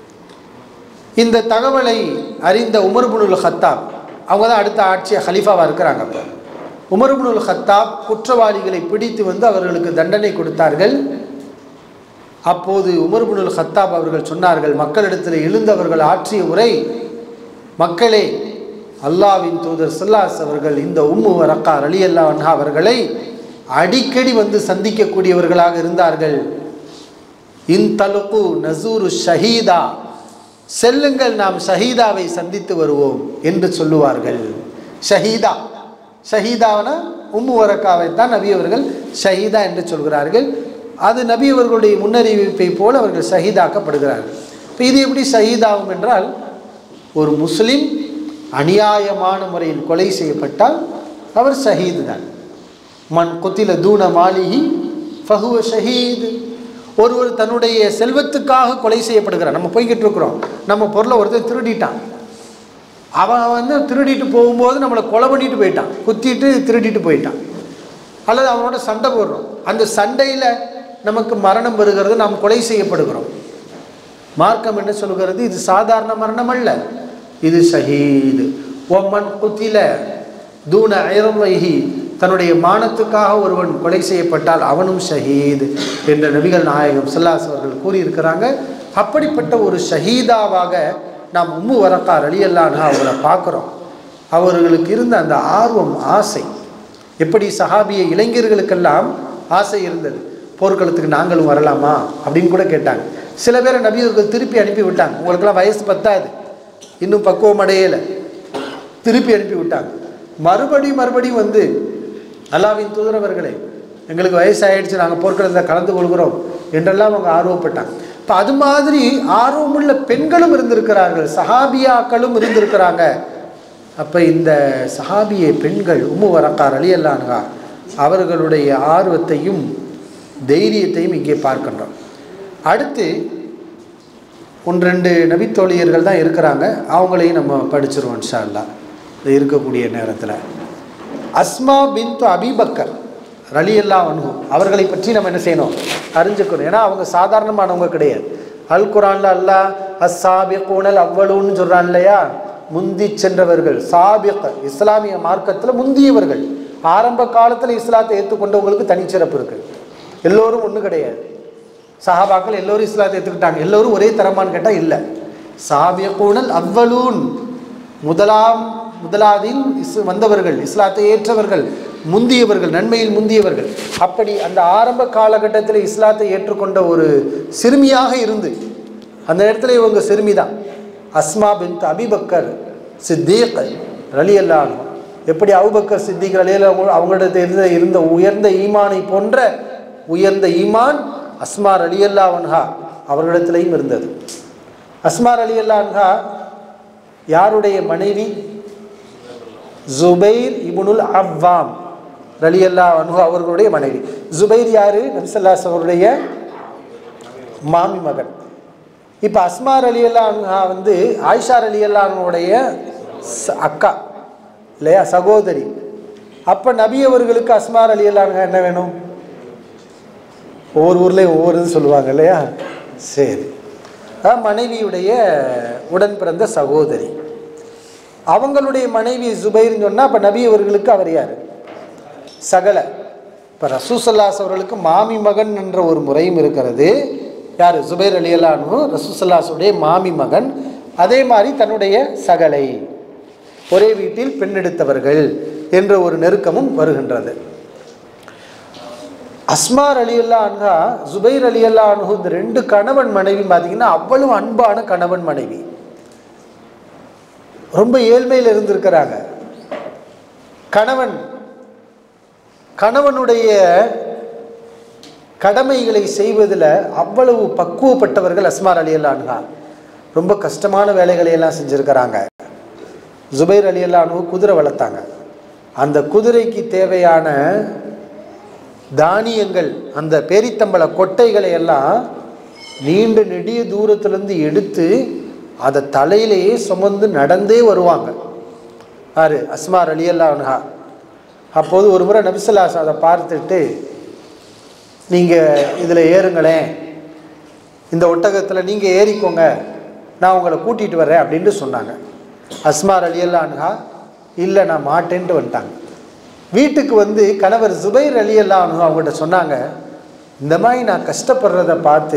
இந்த தகவலை அறிந்த உமர் இப்னுல் ஹத்தாப், அவங்க தான் அடுத்த ஆட்சி ஹலீஃபாவாக இருக்கிறாங்க. அப்போ உமர் இப்னுல் ஹத்தாப் குற்றவாளிகளை பிடித்து வந்து அவர்களுக்கு தண்டனை கொடுத்தார்கள். அப்போது உமர் இப்னுல் ஹத்தாப் அவர்கள் சொன்னார்கள், மக்களிடத்தில் எழுந்தவர்கள் ஆற்றிய உரை, மக்களே, அல்லாஹ்வின் தூதர் ஸல்லல்லாஹு அலைஹி வஸல்லம் அவர்கள் இந்த உம்மு வரக்கா ரலியல்லாஹு அன்ஹா அவர்களை அடிக்கடி வந்து சந்திக்கக்கூடியவர்களாக இருந்தார்கள். இன் தலுகு நசூரு ஷஹீதா, செல்லுங்கள் நாம் ஷஹீதாவை சந்தித்து வருவோம் என்று சொல்லுவார்கள். ஷஹீதா, ஷஹீதாவனா உம்மு வரக்காவை தான் நபி அவர்கள் ஷஹீதா என்று சொல்கிறார்கள். அது நபி அவர்களுடைய முன்னறிவிப்பை போல் அவர்கள் ஷஹீதாக்கப்படுகிறார்கள். இப்போ இது எப்படி ஷஹீதாகும் என்றால், ஒரு முஸ்லிம் அநியாயமான முறையில் கொலை செய்யப்பட்டால் அவர் ஷஹீது தான். மன் குத்தில தூன மாலிஹி ஃபஹுவ ஷஹீத். ஒருவர் தன்னுடைய செல்வத்துக்காக கொலை செய்யப்படுகிறார். நம்ம போய்கிட்டு இருக்கிறோம், நம்ம பொருளை ஒருத்தர் திருடிட்டான், அவன் வந்து திருடிட்டு போகும்போது நம்மளை கொலை பண்ணிட்டு போயிட்டான், குத்திட்டு திருடிட்டு போயிட்டான், அல்லது அவனோட சண்டை போடுறோம், அந்த சண்டையில் நமக்கு மரணம் வருகிறது, நாம் கொலை செய்யப்படுகிறோம். மார்க்கம் என்ன சொல்கிறது, இது சாதாரண மரணம் அல்ல, இது ஷஹீது. ஒமன் குத்தில தூன ஐரவைஹி, தன்னுடைய மானத்துக்காக ஒருவன் கொலை செய்யப்பட்டால் அவனும் ஷஹீத் என்ற நபிகள் நாயகம் ஸல்லல்லாஹு அலைஹி வஸல்லம் அவர்கள் கூறியிருக்கிறாங்க. அப்படிப்பட்ட ஒரு ஷஹீதாவாக நாம் உம்மு வரக்கா ரலியல்லாஹு அன்ஹா அவங்களை பார்க்குறோம். அவர்களுக்கு இருந்த அந்த ஆர்வம், ஆசை, எப்படி சஹாபிய இளைஞர்களுக்கெல்லாம் ஆசை இருந்தது, போர்க்களத்துக்கு நாங்களும் வரலாமா அப்படின்னு கூட கேட்டாங்க. சில பேரை நபி அவர்கள் திருப்பி அனுப்பி விட்டாங்க, உங்களுக்கெல்லாம் வயசு பத்தாது, இன்னும் பக்குவம் அடையலை, திருப்பி அனுப்பி விட்டாங்க. மறுபடி மறுபடியும் வந்து, அல்லாஹ்வின் தூதரவர்களே, எங்களுக்கு வயசாயிடுச்சு, நாங்கள் போர்க்களத்தில் கலந்து கொள்கிறோம் என்றெல்லாம் அவங்க ஆர்வப்பட்டாங்க. இப்போ அது மாதிரி ஆர்வமுள்ள பெண்களும் இருந்திருக்கிறார்கள், சஹாபியாக்களும் இருந்திருக்கிறாங்க. அப்போ இந்த சஹாபிய பெண்கள் உம்மு வரக்கா ரலியல்லாஹு அன்ஹா அவர்களுடைய ஆர்வத்தையும் தைரியத்தையும் இங்கே பார்க்கின்றோம். அடுத்து ஒன்று ரெண்டு நபித்தோழியர்கள் தான் இருக்கிறாங்க, அவங்களையும் நம்ம படிச்சிருவோம் இன்ஷா அல்லாஹ் இருக்கக்கூடிய நேரத்தில். அஸ்மா பின்த் அபிபக்கர் ரலியல்லாஹு அன்ஹு அவர்களை பற்றி நம்ம என்ன செய்யணும், அறிஞ்சுக்கணும். ஏன்னா அவங்க சாதாரணமானவங்க கிடையாது. அல் குர்ஆன்ல அல்லாஹ் அஸ்ஸாபிகூனல் அவ்வலூன்னு சொல்கிறான் இல்லையா, முந்தி சென்றவர்கள். சாபிக் இஸ்லாமிய மார்க்கத்தில் முந்தியவர்கள், ஆரம்ப காலத்தில் இஸ்லாத்தை ஏற்றுக்கொண்டவங்களுக்கு தனிச்சிறப்பு இருக்குது. எல்லோரும் ஒன்றும் கிடையாது, சஹாபாக்கள் எல்லோரும் இஸ்லாத்தை ஏற்றுக்கிட்டாங்க, எல்லோரும் ஒரே தரமானு கேட்டால் இல்லை. சாபிகூனல் அவ்வலூன், முதலாம் முதலாதில் இஸ் வந்தவர்கள், இஸ்லாத்தை ஏற்றவர்கள், முந்தியவர்கள், நன்மையில் முந்தியவர்கள். அப்படி அந்த ஆரம்ப காலகட்டத்தில் இஸ்லாத்தை ஏற்றுக்கொண்ட ஒரு சிறுமியாக இருந்து, அந்த நேரத்தில் இவங்க சிறுமி தான். அஸ்மா பின்த் அபிபக்கர் சித்தீக் ரலியல்லாஹு அன்ஹு எப்படி அபூபக்கர் சித்திக் ரலியல்லாஹு அவங்களிடத்தில் இருந்த இருந்த உயர்ந்த ஈமானை போன்ற உயர்ந்த ஈமான் அஸ்மா ரலியல்லாஹு அன்ஹா அவர்களிடத்திலையும் இருந்தது. அஸ்மா ரலியல்லாஹு அன்ஹா யாருடைய மனைவி? ஜுபைர் இப்னுல் அவ்வாம் ரலியல்லாஹு அன்ஹு அவர்களுடைய மனைவி. ஜுபைர் யாரு? நபி ஸல்லல்லாஹு அலைஹி அவருடைய மாமி மகன். இப்போ அஸ்மா ரலியல்லாஹு அன்ஹா வந்து ஆயிஷா ரலியல்லாஹு அன்ஹுடைய அக்கா இல்லையா, சகோதரி. அப்போ நபி அவர்களுக்கு அஸ்மா ரலியல்லாஹு அன்ஹா என்ன வேணும்? ஒவ்வொரு ஊர்லேயும் ஒவ்வொரு இது சொல்லுவாங்க இல்லையா. சரி, மனைவியுடைய உடன் பிறந்த சகோதரி. அவங்களுடைய மனைவி ஜுபைர்னு சொன்னால் அப்போ நபி அவர்களுக்கு அவர் யார்? சகல. இப்போ ரசூல் ஸல்லல்லாஹு அலைஹி அவர்களுக்கு மாமி மகன் என்ற ஒரு முறையும் இருக்கிறது. யார்? ஜுபைர் ரலியல்லாஹு அன்ஹு ரசூல் ஸல்லல்லாஹு அலைஹி வஸல்லம் மாமி மகன். அதே மாதிரி தன்னுடைய சகலை, ஒரே வீட்டில் பெண்ணெடுத்தவர்கள் என்ற ஒரு நெருக்கமும் வருகின்றது. அஸ்மா ரலியல்லாஹு அன்ஹா ஜுபைர் ரலியல்லாஹு அன்ஹு இந்த ரெண்டு கணவன் மனைவி பார்த்தீங்கன்னா அவ்வளவு அன்பான கணவன் மனைவி. ரொம்ப ஏழ்மையில் இருந்திருக்கிறாங்க. கணவன் கணவனுடைய கடமைகளை செய்வதில் அவ்வளவு பக்குவப்பட்டவர்கள் அஸ்மா ரலியல்லாஹு அன்ஹா. ரொம்ப கஷ்டமான வேலைகளை எல்லாம் செஞ்சுருக்கிறாங்க. ஜுபைர் ரலியல்லாஹு அன்ஹு குதிரை வளர்த்தாங்க. அந்த குதிரைக்கு தேவையான தானியங்கள், அந்த பேரித்தம்பள கொட்டைகளை எல்லாம் நீண்ட நெடிய தூரத்திலிருந்து எடுத்து அதை தலையிலேயே சுமந்து நடந்தே வருவாங்க. யாரு? அஸ்மா ரலியல்லாஹு அன்ஹா. அப்போது ஒரு முறை நபி ஸல்லல்லாஹு அலைஹி அதை பார்த்துட்டு, நீங்கள் இதில் ஏறுங்களேன், இந்த ஒட்டகத்தில் நீங்கள் ஏறிக்கோங்க, நான் உங்களை கூட்டிகிட்டு வரேன் அப்படின்ட்டு சொன்னாங்க. அஸ்மா ரலியல்லாஹு அன்ஹா இல்லை நான் மாட்டேன்ட்டு வந்துட்டாங்க. வீட்டுக்கு வந்து கணவர் ஜுபைர் ரலியல்லாஹு அன்ஹு அவங்கள்ட்ட சொன்னாங்க, இந்த மாதிரி நான் கஷ்டப்படுறதை பார்த்து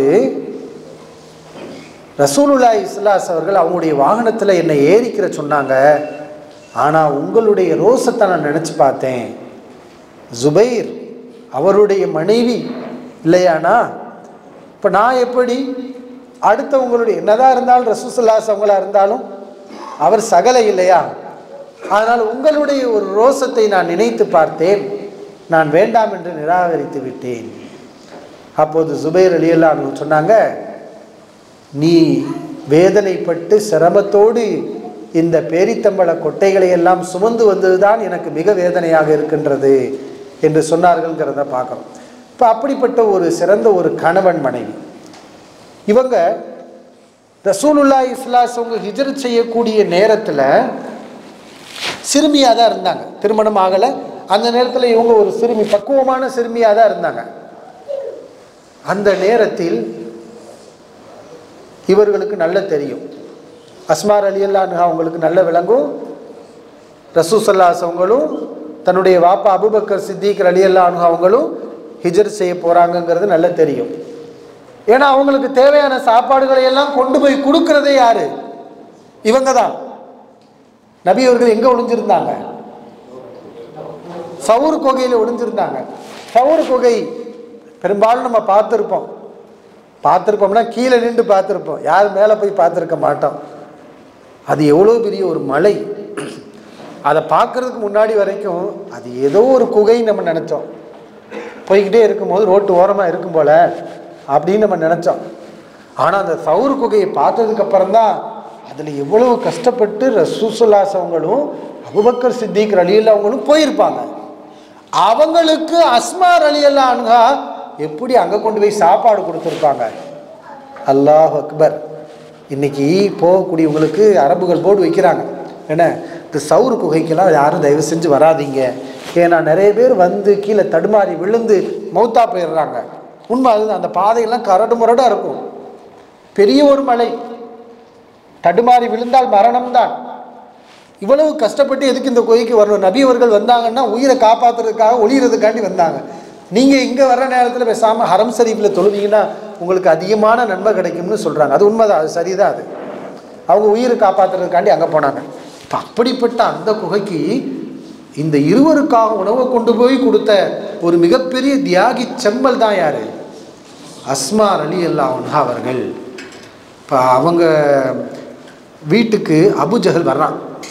ரசூலுல்லாஹி ஸல்லல்லாஹு அலைஹி அவர்கள் அவங்களுடைய வாகனத்தில் என்னை ஏறிக்கிற சொன்னாங்க. ஆனால் உங்களுடைய ரோசத்தை நான் நினச்சி பார்த்தேன். ஜுபைர் அவருடைய மனைவி இல்லையானா, இப்போ நான் எப்படி அடுத்தவங்களுடைய என்னதான் இருந்தாலும் ரசூல் ஸல்லல்லாஹு அலைஹி அவங்களா இருந்தாலும் அவர் சகலை இல்லையா, அதனால் உங்களுடைய ஒரு ரோசத்தை நான் நினைத்து பார்த்தேன், நான் வேண்டாம் என்று நிராகரித்து விட்டேன். அப்போது ஜுபைர் ரலியல்லாஹு அன்ஹு சொன்னாங்க, நீ வேதனைப்பட்டு சிரமத்தோடு இந்த பேரித்தம்பள கொட்டைகளை எல்லாம் சுமந்து வந்ததுதான் எனக்கு மிக வேதனையாக இருக்கின்றது என்று சொன்னார்கள்ங்கிறத பார்க்கணும். இப்போ அப்படிப்பட்ட ஒரு சிறந்த ஒரு கணவன் மனைவி இவங்க. ரசூலுல்லாஹி ஸல்லல்லாஹு அலைஹி வஸல்லம் ஹிஜ்ரத் செய்யக்கூடிய நேரத்தில் சிறுமியாக தான் இருந்தாங்க, திருமணம் ஆகலை. அந்த நேரத்தில் இவங்க ஒரு சிறுமி, பக்குவமான சிறுமியாக தான் இருந்தாங்க. அந்த நேரத்தில் இவர்களுக்கு நல்ல தெரியும், அஸ்மா ரலியல்லாஹு அன்ஹா அவங்களுக்கு நல்ல விளங்கும், ரசூல் ஸல்லல்லாஹு அலைஹி அவங்களும் தன்னுடைய வாப்பா அபூபக்கர் சித்திக் ரலியல்லாஹு அன்ஹு அவங்களும் ஹிஜ்ரத் செய்ய போகிறாங்கங்கிறது நல்ல தெரியும். ஏன்னா அவங்களுக்கு தேவையான சாப்பாடுகளை எல்லாம் கொண்டு போய் கொடுக்கறதே யாரு? இவங்க தான். நபி அவர்கள் எங்கே ஒளிஞ்சிருந்தாங்க? சவுர் குகையில் ஒளிஞ்சிருந்தாங்க. சவுர் குகை பெரும்பாலும் நம்ம பார்த்துருப்போம். பார்த்துருப்போம்னா கீழே நின்று பார்த்துருப்போம், யாரும் மேலே போய் பார்த்துருக்க மாட்டோம். அது எவ்வளோ பெரிய ஒரு மலை, அதை பார்க்கறதுக்கு முன்னாடி வரைக்கும் அது ஏதோ ஒரு குகை நம்ம நினச்சோம். போய்கிட்டே இருக்கும்போது ரோட்டு ஓரமாக இருக்கும் போல அப்படின்னு நம்ம நினச்சோம். ஆனால் அந்த சவுர் குகையை பார்த்ததுக்கப்புறம் தான் அதில் எவ்வளவு கஷ்டப்பட்டு ரசூல் ஸல்லல்லாஹு அலைஹி அவங்களும் அபூபக்கர் சித்திக் ரலியல்லாஹு அவங்களும் போயிருப்பாங்க. அவங்களுக்கு அஸ்மா ரலியல்லாஹு அன்ஹா எப்படி அங்கே கொண்டு போய் சாப்பாடு கொடுத்துருப்பாங்க. அல்லாஹ் அக்பர். இன்னைக்கு போகக்கூடியவங்களுக்கு அரபுகள் போர்டு வைக்கிறாங்க, என்ன இந்த சவுர் குகைக்கெல்லாம் யாரும் தயவு செஞ்சு வராதிங்க, ஏன்னா நிறைய பேர் வந்து கீழே தடுமாறி விழுந்து மௌத்தா போயிடுறாங்க. உண்மை அதுதான். அந்த பாதையெல்லாம் கரடு முரடாக இருக்கும், பெரிய ஒரு மலை, தடுமாறி விழுந்தால் மரணம்தான். இவ்வளவு கஷ்டப்பட்டு எதுக்கு இந்த குகைக்கு வரணும்? நபி அவர்கள் வந்தாங்கன்னா உயிரை காப்பாற்றுறதுக்காக, ஒளிகிறதுக்காண்டி வந்தாங்க. நீங்கள் இங்கே வர்ற நேரத்தில் பேசாமல் ஹரம் ஷரீஃபில் தொழுவீங்கன்னா உங்களுக்கு அதிகமான நன்மை கிடைக்கும்னு சொல்கிறாங்க. அது உண்மைதான், அது சரிதான். அது அவங்க உயிரை காப்பாற்றுறதுக்காண்டி அங்கே போனாங்க. இப்போ அப்படிப்பட்ட அந்த குகைக்கு இந்த இருவருக்காக உணவை கொண்டு போய் கொடுத்த ஒரு மிகப்பெரிய தியாகி செம்மல் தான் யார்? அஸ்மா ரலியல்லாஹு அன்ஹா அவர்கள். இப்போ அவங்க வீட்டுக்கு அபு ஜஹல் வர்றான்.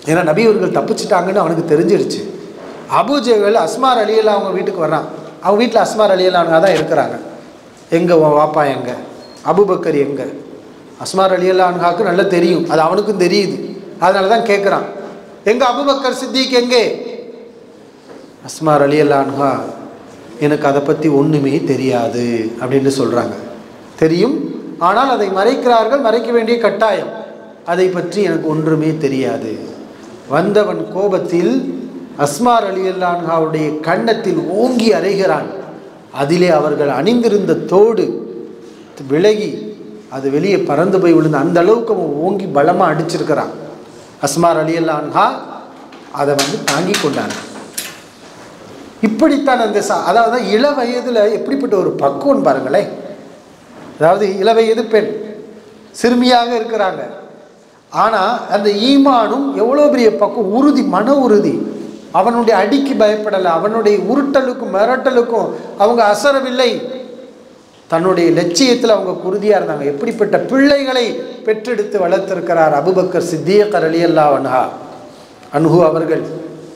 ஏன்னா நபி அவர்கள் தப்பிச்சிட்டாங்கன்னு அவனுக்கு தெரிஞ்சிருச்சு. அபூஜஹல் அஸ்மார் ரலியல்லாஹு அவங்க வீட்டுக்கு வர்றான். அவங்க வீட்டில் அஸ்மார் ரலியல்லாஹு தான் இருக்கிறாங்க. எங்கே உன் வாப்பா எங்கே, அபூபக்கர் எங்கே? அஸ்மார் ரலியல்லாஹுக்கு நல்லா தெரியும், அது அவனுக்கும் தெரியுது. அதனால தான் கேட்குறான், எங்கே அபூபக்கர் சித்திக் எங்கே? அஸ்மார் ரலியல்லாஹு எனக்கு அதை பற்றி ஒன்றுமே தெரியாது அப்படின்னு சொல்கிறாங்க. தெரியும், ஆனால் அதை மறைக்கிறார்கள், மறைக்க வேண்டிய கட்டாயம். அதை பற்றி எனக்கு ஒன்றுமே தெரியாது. வந்தவன் கோபத்தில் அஸ்மார் ரலியல்லாஹுடைய கன்னத்தில் ஓங்கி அறைகிறான். அதிலே அவர்கள் அணிந்திருந்த தோடு விலகி அது வெளியே பறந்து போய் விழுந்து அந்த அளவுக்கு அவன் ஓங்கி பலமாக அடிச்சிருக்கிறான். அஸ்மார் ரலியல்லாஹு அதை வந்து தாங்கி கொண்டாங்க. இப்படித்தான் அந்த அதாவது இள வயதில் எப்படிப்பட்ட ஒரு பக்குவம் பாருங்களேன். அதாவது இள வயது பெண் சிறுமியாக இருக்கிறாங்க, ஆனால் அந்த ஈமானும் எவ்வளோ பெரிய பக்குவம், உறுதி, மன உறுதி. அவனுடைய அடிக்கு பயப்படலை, அவனுடைய உருட்டலுக்கும் மிரட்டலுக்கும் அவங்க அசரவில்லை. தன்னுடைய லட்சியத்தில் அவங்க உறுதியாக இருந்தாங்க. எப்படிப்பட்ட பிள்ளைகளை பெற்றெடுத்து வளர்த்திருக்கிறார் அபூபக்கர் சித்திக் ரலியல்லாஹு அன்ஹு அவர்கள்.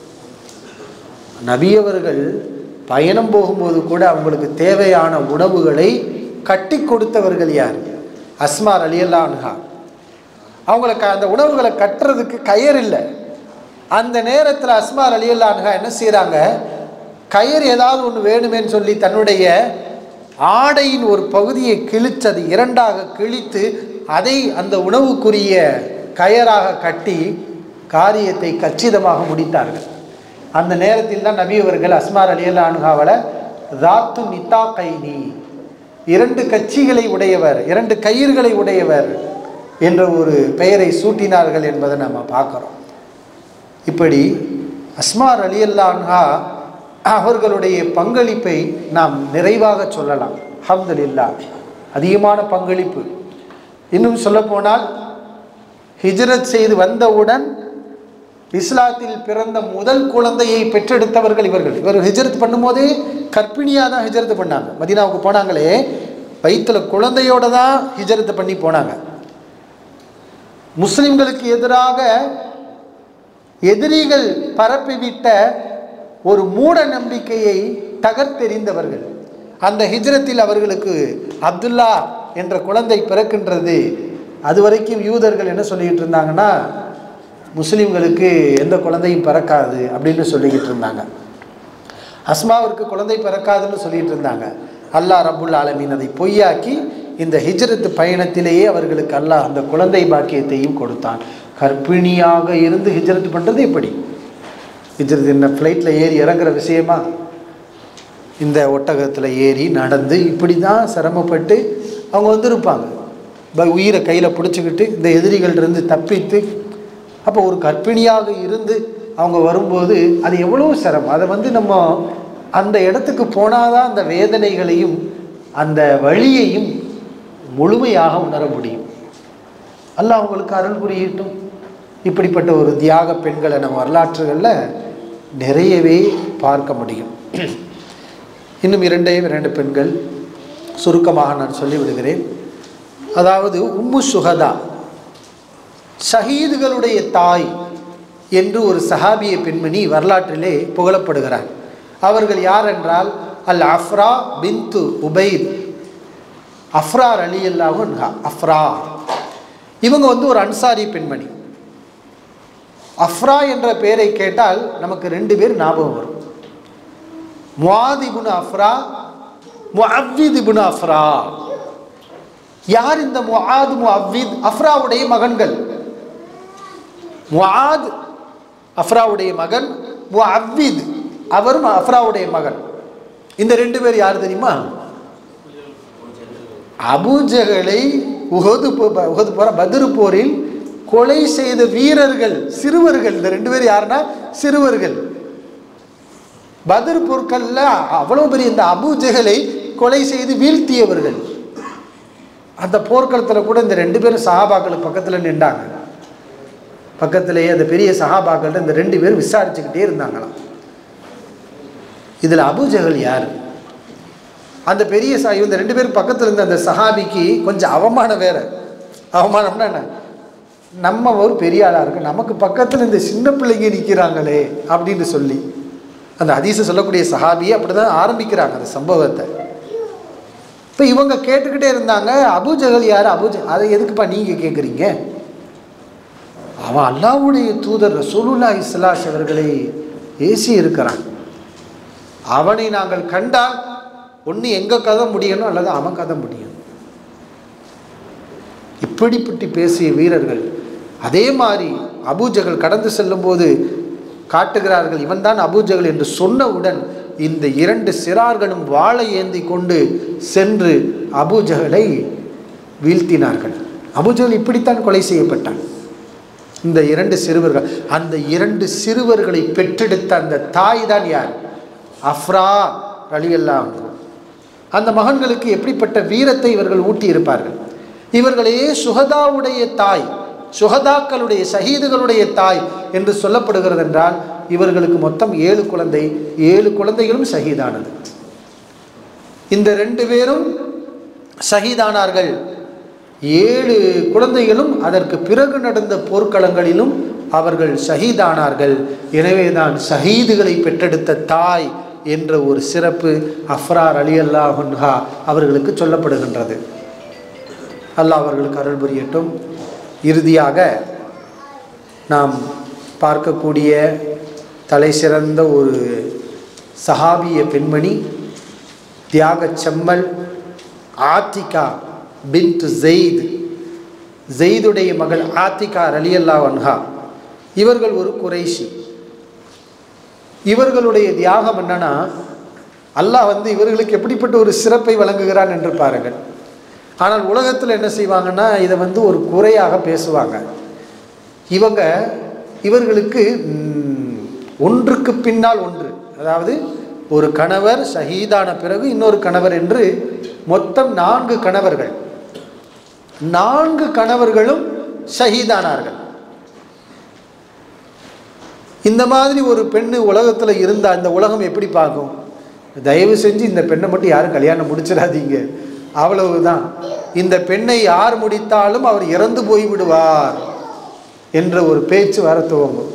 நபி அவர்கள் பயணம் போகும்போது கூட அவங்களுக்கு தேவையான உணவுகளை கட்டி கொடுத்தவர்கள் யார்? அஸ்மார் ரலியல்லாஹு அன்ஹா. அவங்களுக்கு அந்த உணவுகளை கட்டுறதுக்கு கயிறு இல்லை. அந்த நேரத்தில் அஸ்மார் ரலியல்லாஹு அன்ஹா என்ன செய்கிறாங்க, கயிறு ஏதாவது ஒன்று வேணுமேன்னு சொல்லி தன்னுடைய ஆடையின் ஒரு பகுதியை கிழிச்சது இரண்டாக கிழித்து அதை அந்த உணவுக்குரிய கயராக கட்டி காரியத்தை கச்சிதமாக முடித்தார்கள். அந்த நேரத்தில் தான் நபி அவர்கள் அஸ்மார் ரலியல்லாஹு அன்ஹாவல தாத்து நித்தாகைனி, இரண்டு கட்சிகளை உடையவர், இரண்டு கயிறுகளை உடையவர் என்ற ஒரு பெயரை சூட்டினார்கள் என்பதை நம்ம பார்க்குறோம். இப்படி அஸ்மார் ரலியல்லாஹு அன்ஹா அவர்களுடைய பங்களிப்பை நாம் நிறைவாக சொல்லலாம். அல்ஹம்துலில்லாஹ், அதிகமான பங்களிப்பு. இன்னும் சொல்லப்போனால் ஹிஜ்ரத் செய்து வந்தவுடன் இஸ்லாத்தில் பிறந்த முதல் குழந்தையை பெற்றெடுத்தவர்கள் இவர்கள். இவர் ஹிஜ்ரத் பண்ணும்போதே கர்ப்பிணியாக தான் ஹிஜ்ரத் பண்ணாங்க. மதீனாவுக்கு போனாங்களே வயிற்றில் குழந்தையோட தான் ஹிஜ்ரத் பண்ணி போனாங்க. முஸ்லிம்களுக்கு எதிராக எதிரிகள் பரப்பிவிட்ட ஒரு மூட நம்பிக்கையை தகர்த்தெறிந்தவர்கள். அந்த ஹிஜ்ரத்தில் அவர்களுக்கு அப்துல்லா என்ற குழந்தை பிறக்கின்றது. அது வரைக்கும் யூதர்கள் என்ன சொல்லிக்கிட்டு இருந்தாங்கன்னா, முஸ்லீம்களுக்கு எந்த குழந்தையும் பிறக்காது அப்படின்னு சொல்லிக்கிட்டு இருந்தாங்க. அஸ்மாவிற்கு குழந்தை பிறக்காதுன்னு சொல்லிட்டு இருந்தாங்க. அல்லாஹ் ரப்புல் ஆலமீன் அதை பொய்யாக்கி இந்த ஹிஜ்ரத் பயணத்திலேயே அவர்களுக்கு அல்லாஹ் அந்த குழந்தை பாக்கியத்தையும் கொடுத்தான். கர்ப்பிணியாக இருந்து ஹிஜ்ரத் பண்ணுறது எப்படி? ஹிஜ்ரத் என்ன ஃப்ளைட்டில் ஏறி இறங்குற விஷயமா? இந்த ஒட்டகத்தில் ஏறி நடந்து இப்படி தான் சிரமப்பட்டு அவங்க வந்திருப்பாங்க. உயிரை கையில் பிடிச்சிக்கிட்டு இந்த எதிரிகள்டிருந்து தப்பித்து. அப்போ ஒரு கர்ப்பிணியாக இருந்து அவங்க வரும்போது அது எவ்வளோ சிரமம். அதை வந்து நம்ம அந்த இடத்துக்கு போனால் தான் அந்த வேதனைகளையும் அந்த வழியையும் முழுமையாக உணர முடியும். அல்லாஹ் அவங்களுக்கு அருள் புரியட்டும். இப்படிப்பட்ட ஒரு தியாக பெண்களை நம்ம வரலாற்றுகளில் நிறையவே பார்க்க முடியும். இன்னும் இரண்டே இரண்டு பெண்கள் சுருக்கமாக நான் சொல்லிவிடுகிறேன். அதாவது உம்மு சுஹதா, ஷஹீதுகளுடைய தாய் என்று ஒரு சஹாபிய பெண்மணி வரலாற்றிலே புகழப்படுகிறார். அவர்கள் யார் என்றால் அல் அஃப்ரா பின்து உபைத் அஃப்ரா ரலியல்லாஹு அன்ஹா. அஃப்ரா இவங்க வந்து ஒரு அன்சாரி பெண்மணி. அஃப்ரா என்ற பெயரை கேட்டால் நமக்கு ரெண்டு பேர் ஞாபகம் வரும். முஆத் இப்னு அஃப்ரா, முஅவ்வித் இப்னு அஃப்ரா. யார் இந்த முஆத் முஅவ்வித்? அஃப்ராவுடைய மகன்கள். முஆத் அஃப்ராவுடைய மகன், முஅவ்வித் அவரும் அஃப்ராவுடைய மகன். இந்த ரெண்டு பேர் யார் தெரியுமா? அபூஜஹலை உஹது உஹது போற பத்ரு போரில் கொலை செய்த வீரர்கள், சிறுவர்கள். இந்த ரெண்டு பேர் யாருன்னா சிறுவர்கள். பத்ரு போர்க்கல்ல அவ்வளவு பெரிய இந்த அபூஜஹலை கொலை செய்து வீழ்த்தியவர்கள். அந்த போர்க்களத்தில் கூட இந்த ரெண்டு பேரும் சஹாபாக்களுக்கு பக்கத்தில் நின்றாங்க. பக்கத்திலேயே அந்த பெரிய சஹாபாக்கள்கிட்ட இந்த ரெண்டு பேரும் விசாரிச்சுக்கிட்டே இருந்தாங்களாம். இதில் அபூஜஹல் யார்? அந்த பெரிய சா இந்த ரெண்டு பேரும் பக்கத்தில் இருந்த அந்த சஹாபிக்கு கொஞ்சம் அவமானம் வேற. அவமானம்னா என்ன? நம்ம ஒரு பெரிய ஆளாக இருக்கு, நமக்கு பக்கத்தில் இந்த சின்ன பிள்ளைங்க நிற்கிறாங்களே அப்படின்னு சொல்லி அந்த ஹதீஸை சொல்லக்கூடிய சஹாபியை அப்படி தான் ஆரம்பிக்கிறாங்க அந்த சம்பவத்தை. இப்போ இவங்க கேட்டுக்கிட்டே இருந்தாங்க, அபூஜஹல் யார்? அபூஜ அதை எதுக்குப்பா நீங்கள் கேட்குறீங்க? அவன் அல்லாஹ்வுடைய தூதர் ரசூலுல்லாஹி ஸல்லல்லாஹு அலைஹி அவர்களை ஏசி இருக்கிறான். அவனை நாங்கள் கண்டால் ஒன்று எங்கள் கதை முடியணும் அல்லது அவன் கதை முடியணும். இப்படிப்பட்டு பேசிய வீரர்கள். அதே மாதிரி அபூஜஹல் கடந்து செல்லும் போது காட்டுகிறார்கள், இவன் தான் அபூஜஹல் என்று சொன்னவுடன் இந்த இரண்டு சிறார்களும் வாளை ஏந்தி கொண்டு சென்று அபூஜஹலை வீழ்த்தினார்கள். அபூஜஹல் இப்படித்தான் கொலை செய்யப்பட்டான். இந்த இரண்டு சிறுவர்கள், அந்த இரண்டு சிறுவர்களை பெற்றெடுத்த அந்த தாய் தான் யார்? அஃப்ரா ரலியல்லாஹு அன்ஹா. அந்த மகன்களுக்கு எப்படிப்பட்ட வீரத்தை இவர்கள் ஊட்டி இருப்பார்கள். இவர்களே சுஹதாவுடைய தாய், சுஹதாக்களுடைய ஷஹீதுகளுடைய தாய் என்று சொல்லப்படுகிறது. என்றால் இவர்களுக்கு மொத்தம் ஏழு குழந்தை, ஏழு குழந்தைகளும் ஷஹீதானது. இந்த ரெண்டு பேரும் ஷஹீதானார்கள். ஏழு குழந்தைகளும் அதற்கு பிறகு நடந்த போர்க்களங்களிலும் அவர்கள் ஷஹீதானார்கள். எனவேதான் ஷஹீதுகளை பெற்றெடுத்த தாய் என்ற ஒரு சிறப்பு அஃப்ரா ரலியல்லாஹு அன்ஹா அவர்களுக்கு சொல்லப்படுகின்றது. அல்லாஹ் அவர்களுக்கு அருள் புரியட்டும். இறுதியாக நாம் பார்க்கக்கூடிய தலை சிறந்த ஒரு சஹாபிய பெண்மணி தியாக செம்மல் ஆத்திகா பின்த் ஜெயித், ஜெயிதுடைய மகள் ஆத்திகா ரலியல்லாஹு அன்ஹா. இவர்கள் ஒரு குறைஷி. இவர்களுடைய தியாகம் என்னன்னா, அல்லாஹ் வந்து இவர்களுக்கு எப்படிப்பட்ட ஒரு சிறப்பை வழங்குகிறான் என்று பாருங்கள். ஆனால் உலகத்தில் என்ன செய்வாங்கன்னா, இதை வந்து ஒரு குறையாக பேசுவாங்க. இவங்க இவர்களுக்கு ஒன்றுக்கு பின்னால் ஒன்று, அதாவது ஒரு கணவர் ஷஹீதான பிறகு இன்னொரு கணவர் என்று மொத்தம் நான்கு கணவர்கள், நான்கு கணவர்களும் ஷஹீதானார்கள். இந்த மாதிரி ஒரு பெண்ணு உலகத்தில் இருந்தால் இந்த உலகம் எப்படி பார்க்கும்? தயவு செஞ்சு இந்த பெண்ணை மட்டும் யாரும் கல்யாணம் முடிச்சிடாதீங்க, அவ்வளவுதான். இந்த பெண்ணை யார் முடித்தாலும் அவர் இறந்து போய்விடுவார் என்ற ஒரு பேச்சு வர துவங்கும்.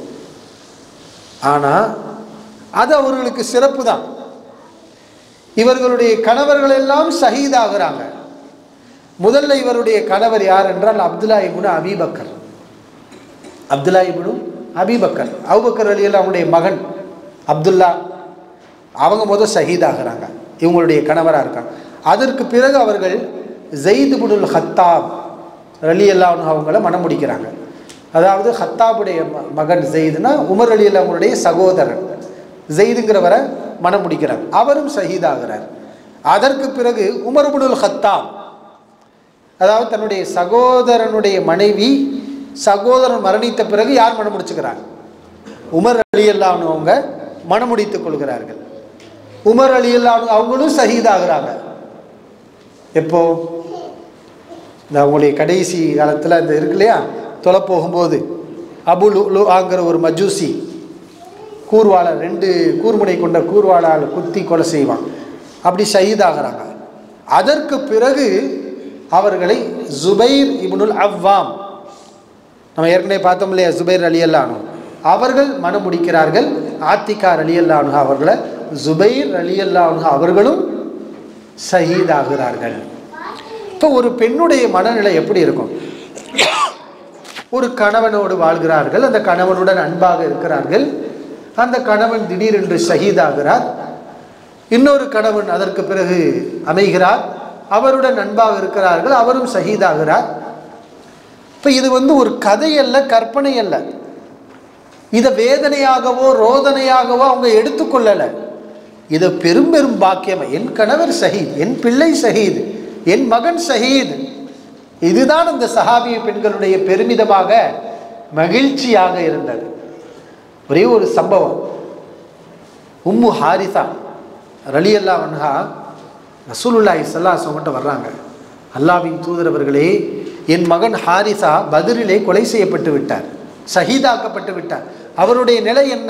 ஆனால் அது அவர்களுக்கு சிறப்பு தான். இவர்களுடைய கணவர்கள் எல்லாம் ஷஹீதாகிறாங்க. முதல்ல இவருடைய கணவர் யார் என்றால் அப்துல்லா இப்னு அபீ பக்கர். அப்துல்லா இப்னு அபீ பக்கர், அபூபக்கர் ரலியல்லாஹு அவருடைய மகன் அப்துல்லா. அவங்க முதல் ஷஹீதாகிறாங்க, இவங்களுடைய கணவராக இருக்காங்க. அதற்கு பிறகு அவர்கள் ஜெயித் இப்னுல் ஹத்தாப் ரலியல்லாஹு அன்ஹு அவங்கள மனம் முடிக்கிறாங்க. அதாவது ஹத்தாபுடைய மகன் ஜெயிதுனா உமர் ரலியல்லாஹு அவருடைய சகோதரன் ஜெயிதுங்கிறவரை மனம் முடிக்கிறார், அவரும் ஷஹீதாகிறார். அதற்கு பிறகு உமர் இப்னுல் ஹத்தாப், அதாவது தன்னுடைய சகோதரனுடைய மனைவி, சகோதரன் மரணித்த பிறகு யார் மனம் முடிச்சுக்கிறார்? உமர் ரலியல்லாஹு அன்ஹு அவங்க மனம் முடித்துக் கொள்கிறார்கள். உமர் ரலியல்லாஹு அன்ஹு அவங்களும் ஷஹீதாகிறாங்க. எப்போ? இந்த அவங்களுடைய கடைசி காலத்தில் இந்த இருக்கு இல்லையா, தொலை போகும்போது அபு லுலு ஆங்கிற ஒரு மஜூசி கூர்வாளால், ரெண்டு கூர்முனை கொண்ட கூர்வாளால் குத்தி கொலை செய்வான், அப்படி ஷஹீதாகிறாங்க. அதற்கு பிறகு அவர்களை ஜுபைர் இப்னுல் அவ்வாம், நம்ம ஏற்கனவே பார்த்தோம் இல்லையா, ஜுபைர் ரலியல்லாஹு அன்ஹு அவர்கள் மனம் முடிக்கிறார்கள். ஆத்திகா ரலியல்லாஹு அன்ஹா அவர்களை ஜுபைர் ரலியல்லாஹு அன்ஹு அவர்களும் ஷஹீதாகிறார்கள். இப்போ ஒரு பெண்ணுடைய மனநிலை எப்படி இருக்கும்? ஒரு கணவனோடு வாழ்கிறார்கள், அந்த கணவனுடன் அன்பாக இருக்கிறார்கள். அந்த கணவன் திடீரென்று ஷஹீதாகிறார். இன்னொரு கணவன் அதற்கு பிறகு அமைகிறார், அவருடன் அன்பாக இருக்கிறார்கள், அவரும் ஷஹீதாகிறார். இப்போ இது வந்து ஒரு கதை அல்ல, கற்பனை அல்ல. இதை வேதனையாகவோ ரோதனையாகவோ அவங்க எடுத்துக்கொள்ளலை. இதை பெரும் பெரும் பாக்கியம். என் கணவர் ஷஹீத், என் பிள்ளை ஷஹீத், என் மகன் ஷஹீத். இதுதான் அந்த சஹாபிய பெண்களுடைய பெருமிதமாக மகிழ்ச்சியாக இருந்தது. ஒரே ஒரு சம்பவம், உம்மு ஹாரிசா ரலியல்லாஹு அன்ஹா ரசூலுல்லாஹி ஸல்லல்லாஹு அலைஹி வஸல்லம் வர்றாங்க. அல்லாஹ்வின் தூதர் அவர்களே, என் மகன் ஹாரிசா பத்ரிலே கொலை செய்யப்பட்டு விட்டார், ஷஹீதாக்கப்பட்டு விட்டார். அவருடைய நிலை என்ன?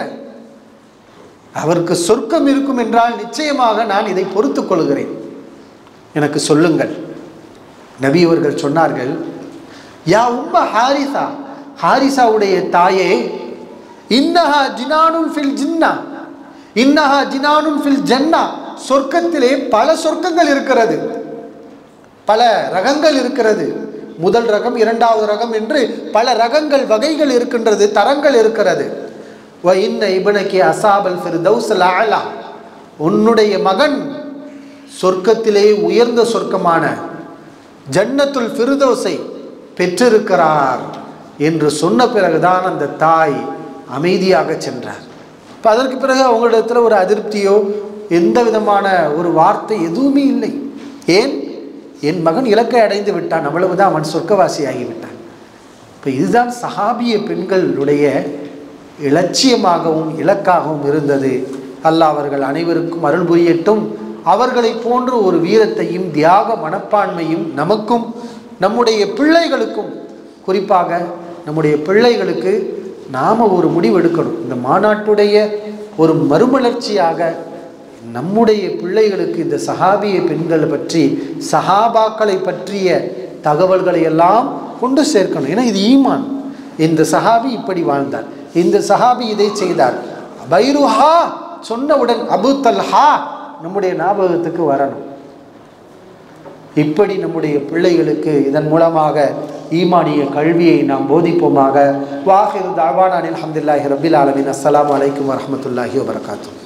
அவருக்கு சொர்க்கம் இருக்கும் என்றால் நிச்சயமாக நான் இதை பொறுத்துக் கொள்கிறேன், எனக்கு சொல்லுங்கள். நபி அவர்கள் சொன்னார்கள், யா உம்ம ஹாரிசா ஹாரிசாவுடைய தாயே, இன்னஹா ஜினானுன் ஃபில் ஜின்னா, இன்னஹா ஜினானுன் ஃபில் ஜன்னா, சொர்க்கத்திலே பல சொர்க்கங்கள் இருக்கிறது, பல ரகங்கள் இருக்கிறது. முதல் ரகம், இரண்டாவது ரகம் என்று பல ரகங்கள், வகைகள் இருக்கின்றது, தரங்கள் இருக்கிறது. வ இன்ன இப்னகி அஸாபல் ஃபிர்தௌஸல் அலா, உன்னுடைய மகன் சொர்க்கத்திலே உயர்ந்த சொர்க்கமான ஜன்னத்துல் ஃபிர்தௌஸை பெற்றிருக்கிறார் என்று சொன்ன பிறகுதான் அந்த தாய் அமைதியாக சென்றார். இப்போ அதற்கு பிறகு அவங்களிடத்தில் ஒரு அதிருப்தியோ எந்த விதமான ஒரு வார்த்தை எதுவுமே இல்லை. ஏன்? என் மகன் இலக்கை அடைந்து விட்டான், அவ்வளவுதான், அவன் சொர்க்கவாசி ஆகிவிட்டான். இப்போ இதுதான் சஹாபிய பெண்களுடைய இலட்சியமாகவும் இலக்காகவும் இருந்தது. அல்லாஹ் அவர்கள் அனைவருக்கும் அருள் புரியட்டும். அவர்களை போன்ற ஒரு வீரத்தையும் தியாக மனப்பான்மையும் நமக்கும் நம்முடைய பிள்ளைகளுக்கும், குறிப்பாக நம்முடைய பிள்ளைகளுக்கு நாம் ஒரு முடிவு எடுக்கணும். இந்த மாநாட்டுடைய ஒரு மறுமலர்ச்சியாக நம்முடைய பிள்ளைகளுக்கு இந்த சஹாபிய பெண்களை பற்றி, சஹாபாக்களை பற்றிய தகவல்களை எல்லாம் கொண்டு சேர்க்கணும். ஏன்னா இது ஈமான். இந்த சஹாபி இப்படி வாழ்ந்தார், இந்த சஹாபி இதை செய்தார், பைருஹா சொன்னவுடன் அபு தல்ஹா நம்முடைய ஞாபகத்துக்கு வரணும். இப்படி நம்முடைய பிள்ளைகளுக்கு இதன் மூலமாக ஈமானிய கல்வியை நாம் போதிப்போமாக. வாஹிரு தாவானா அல்ஹம்துலில்லாஹி ரப்பில் ஆலமீன். அஸ்ஸலாமு அலைக்கும் வரஹ்மத்துல்லாஹி வபரகாத்துஹு.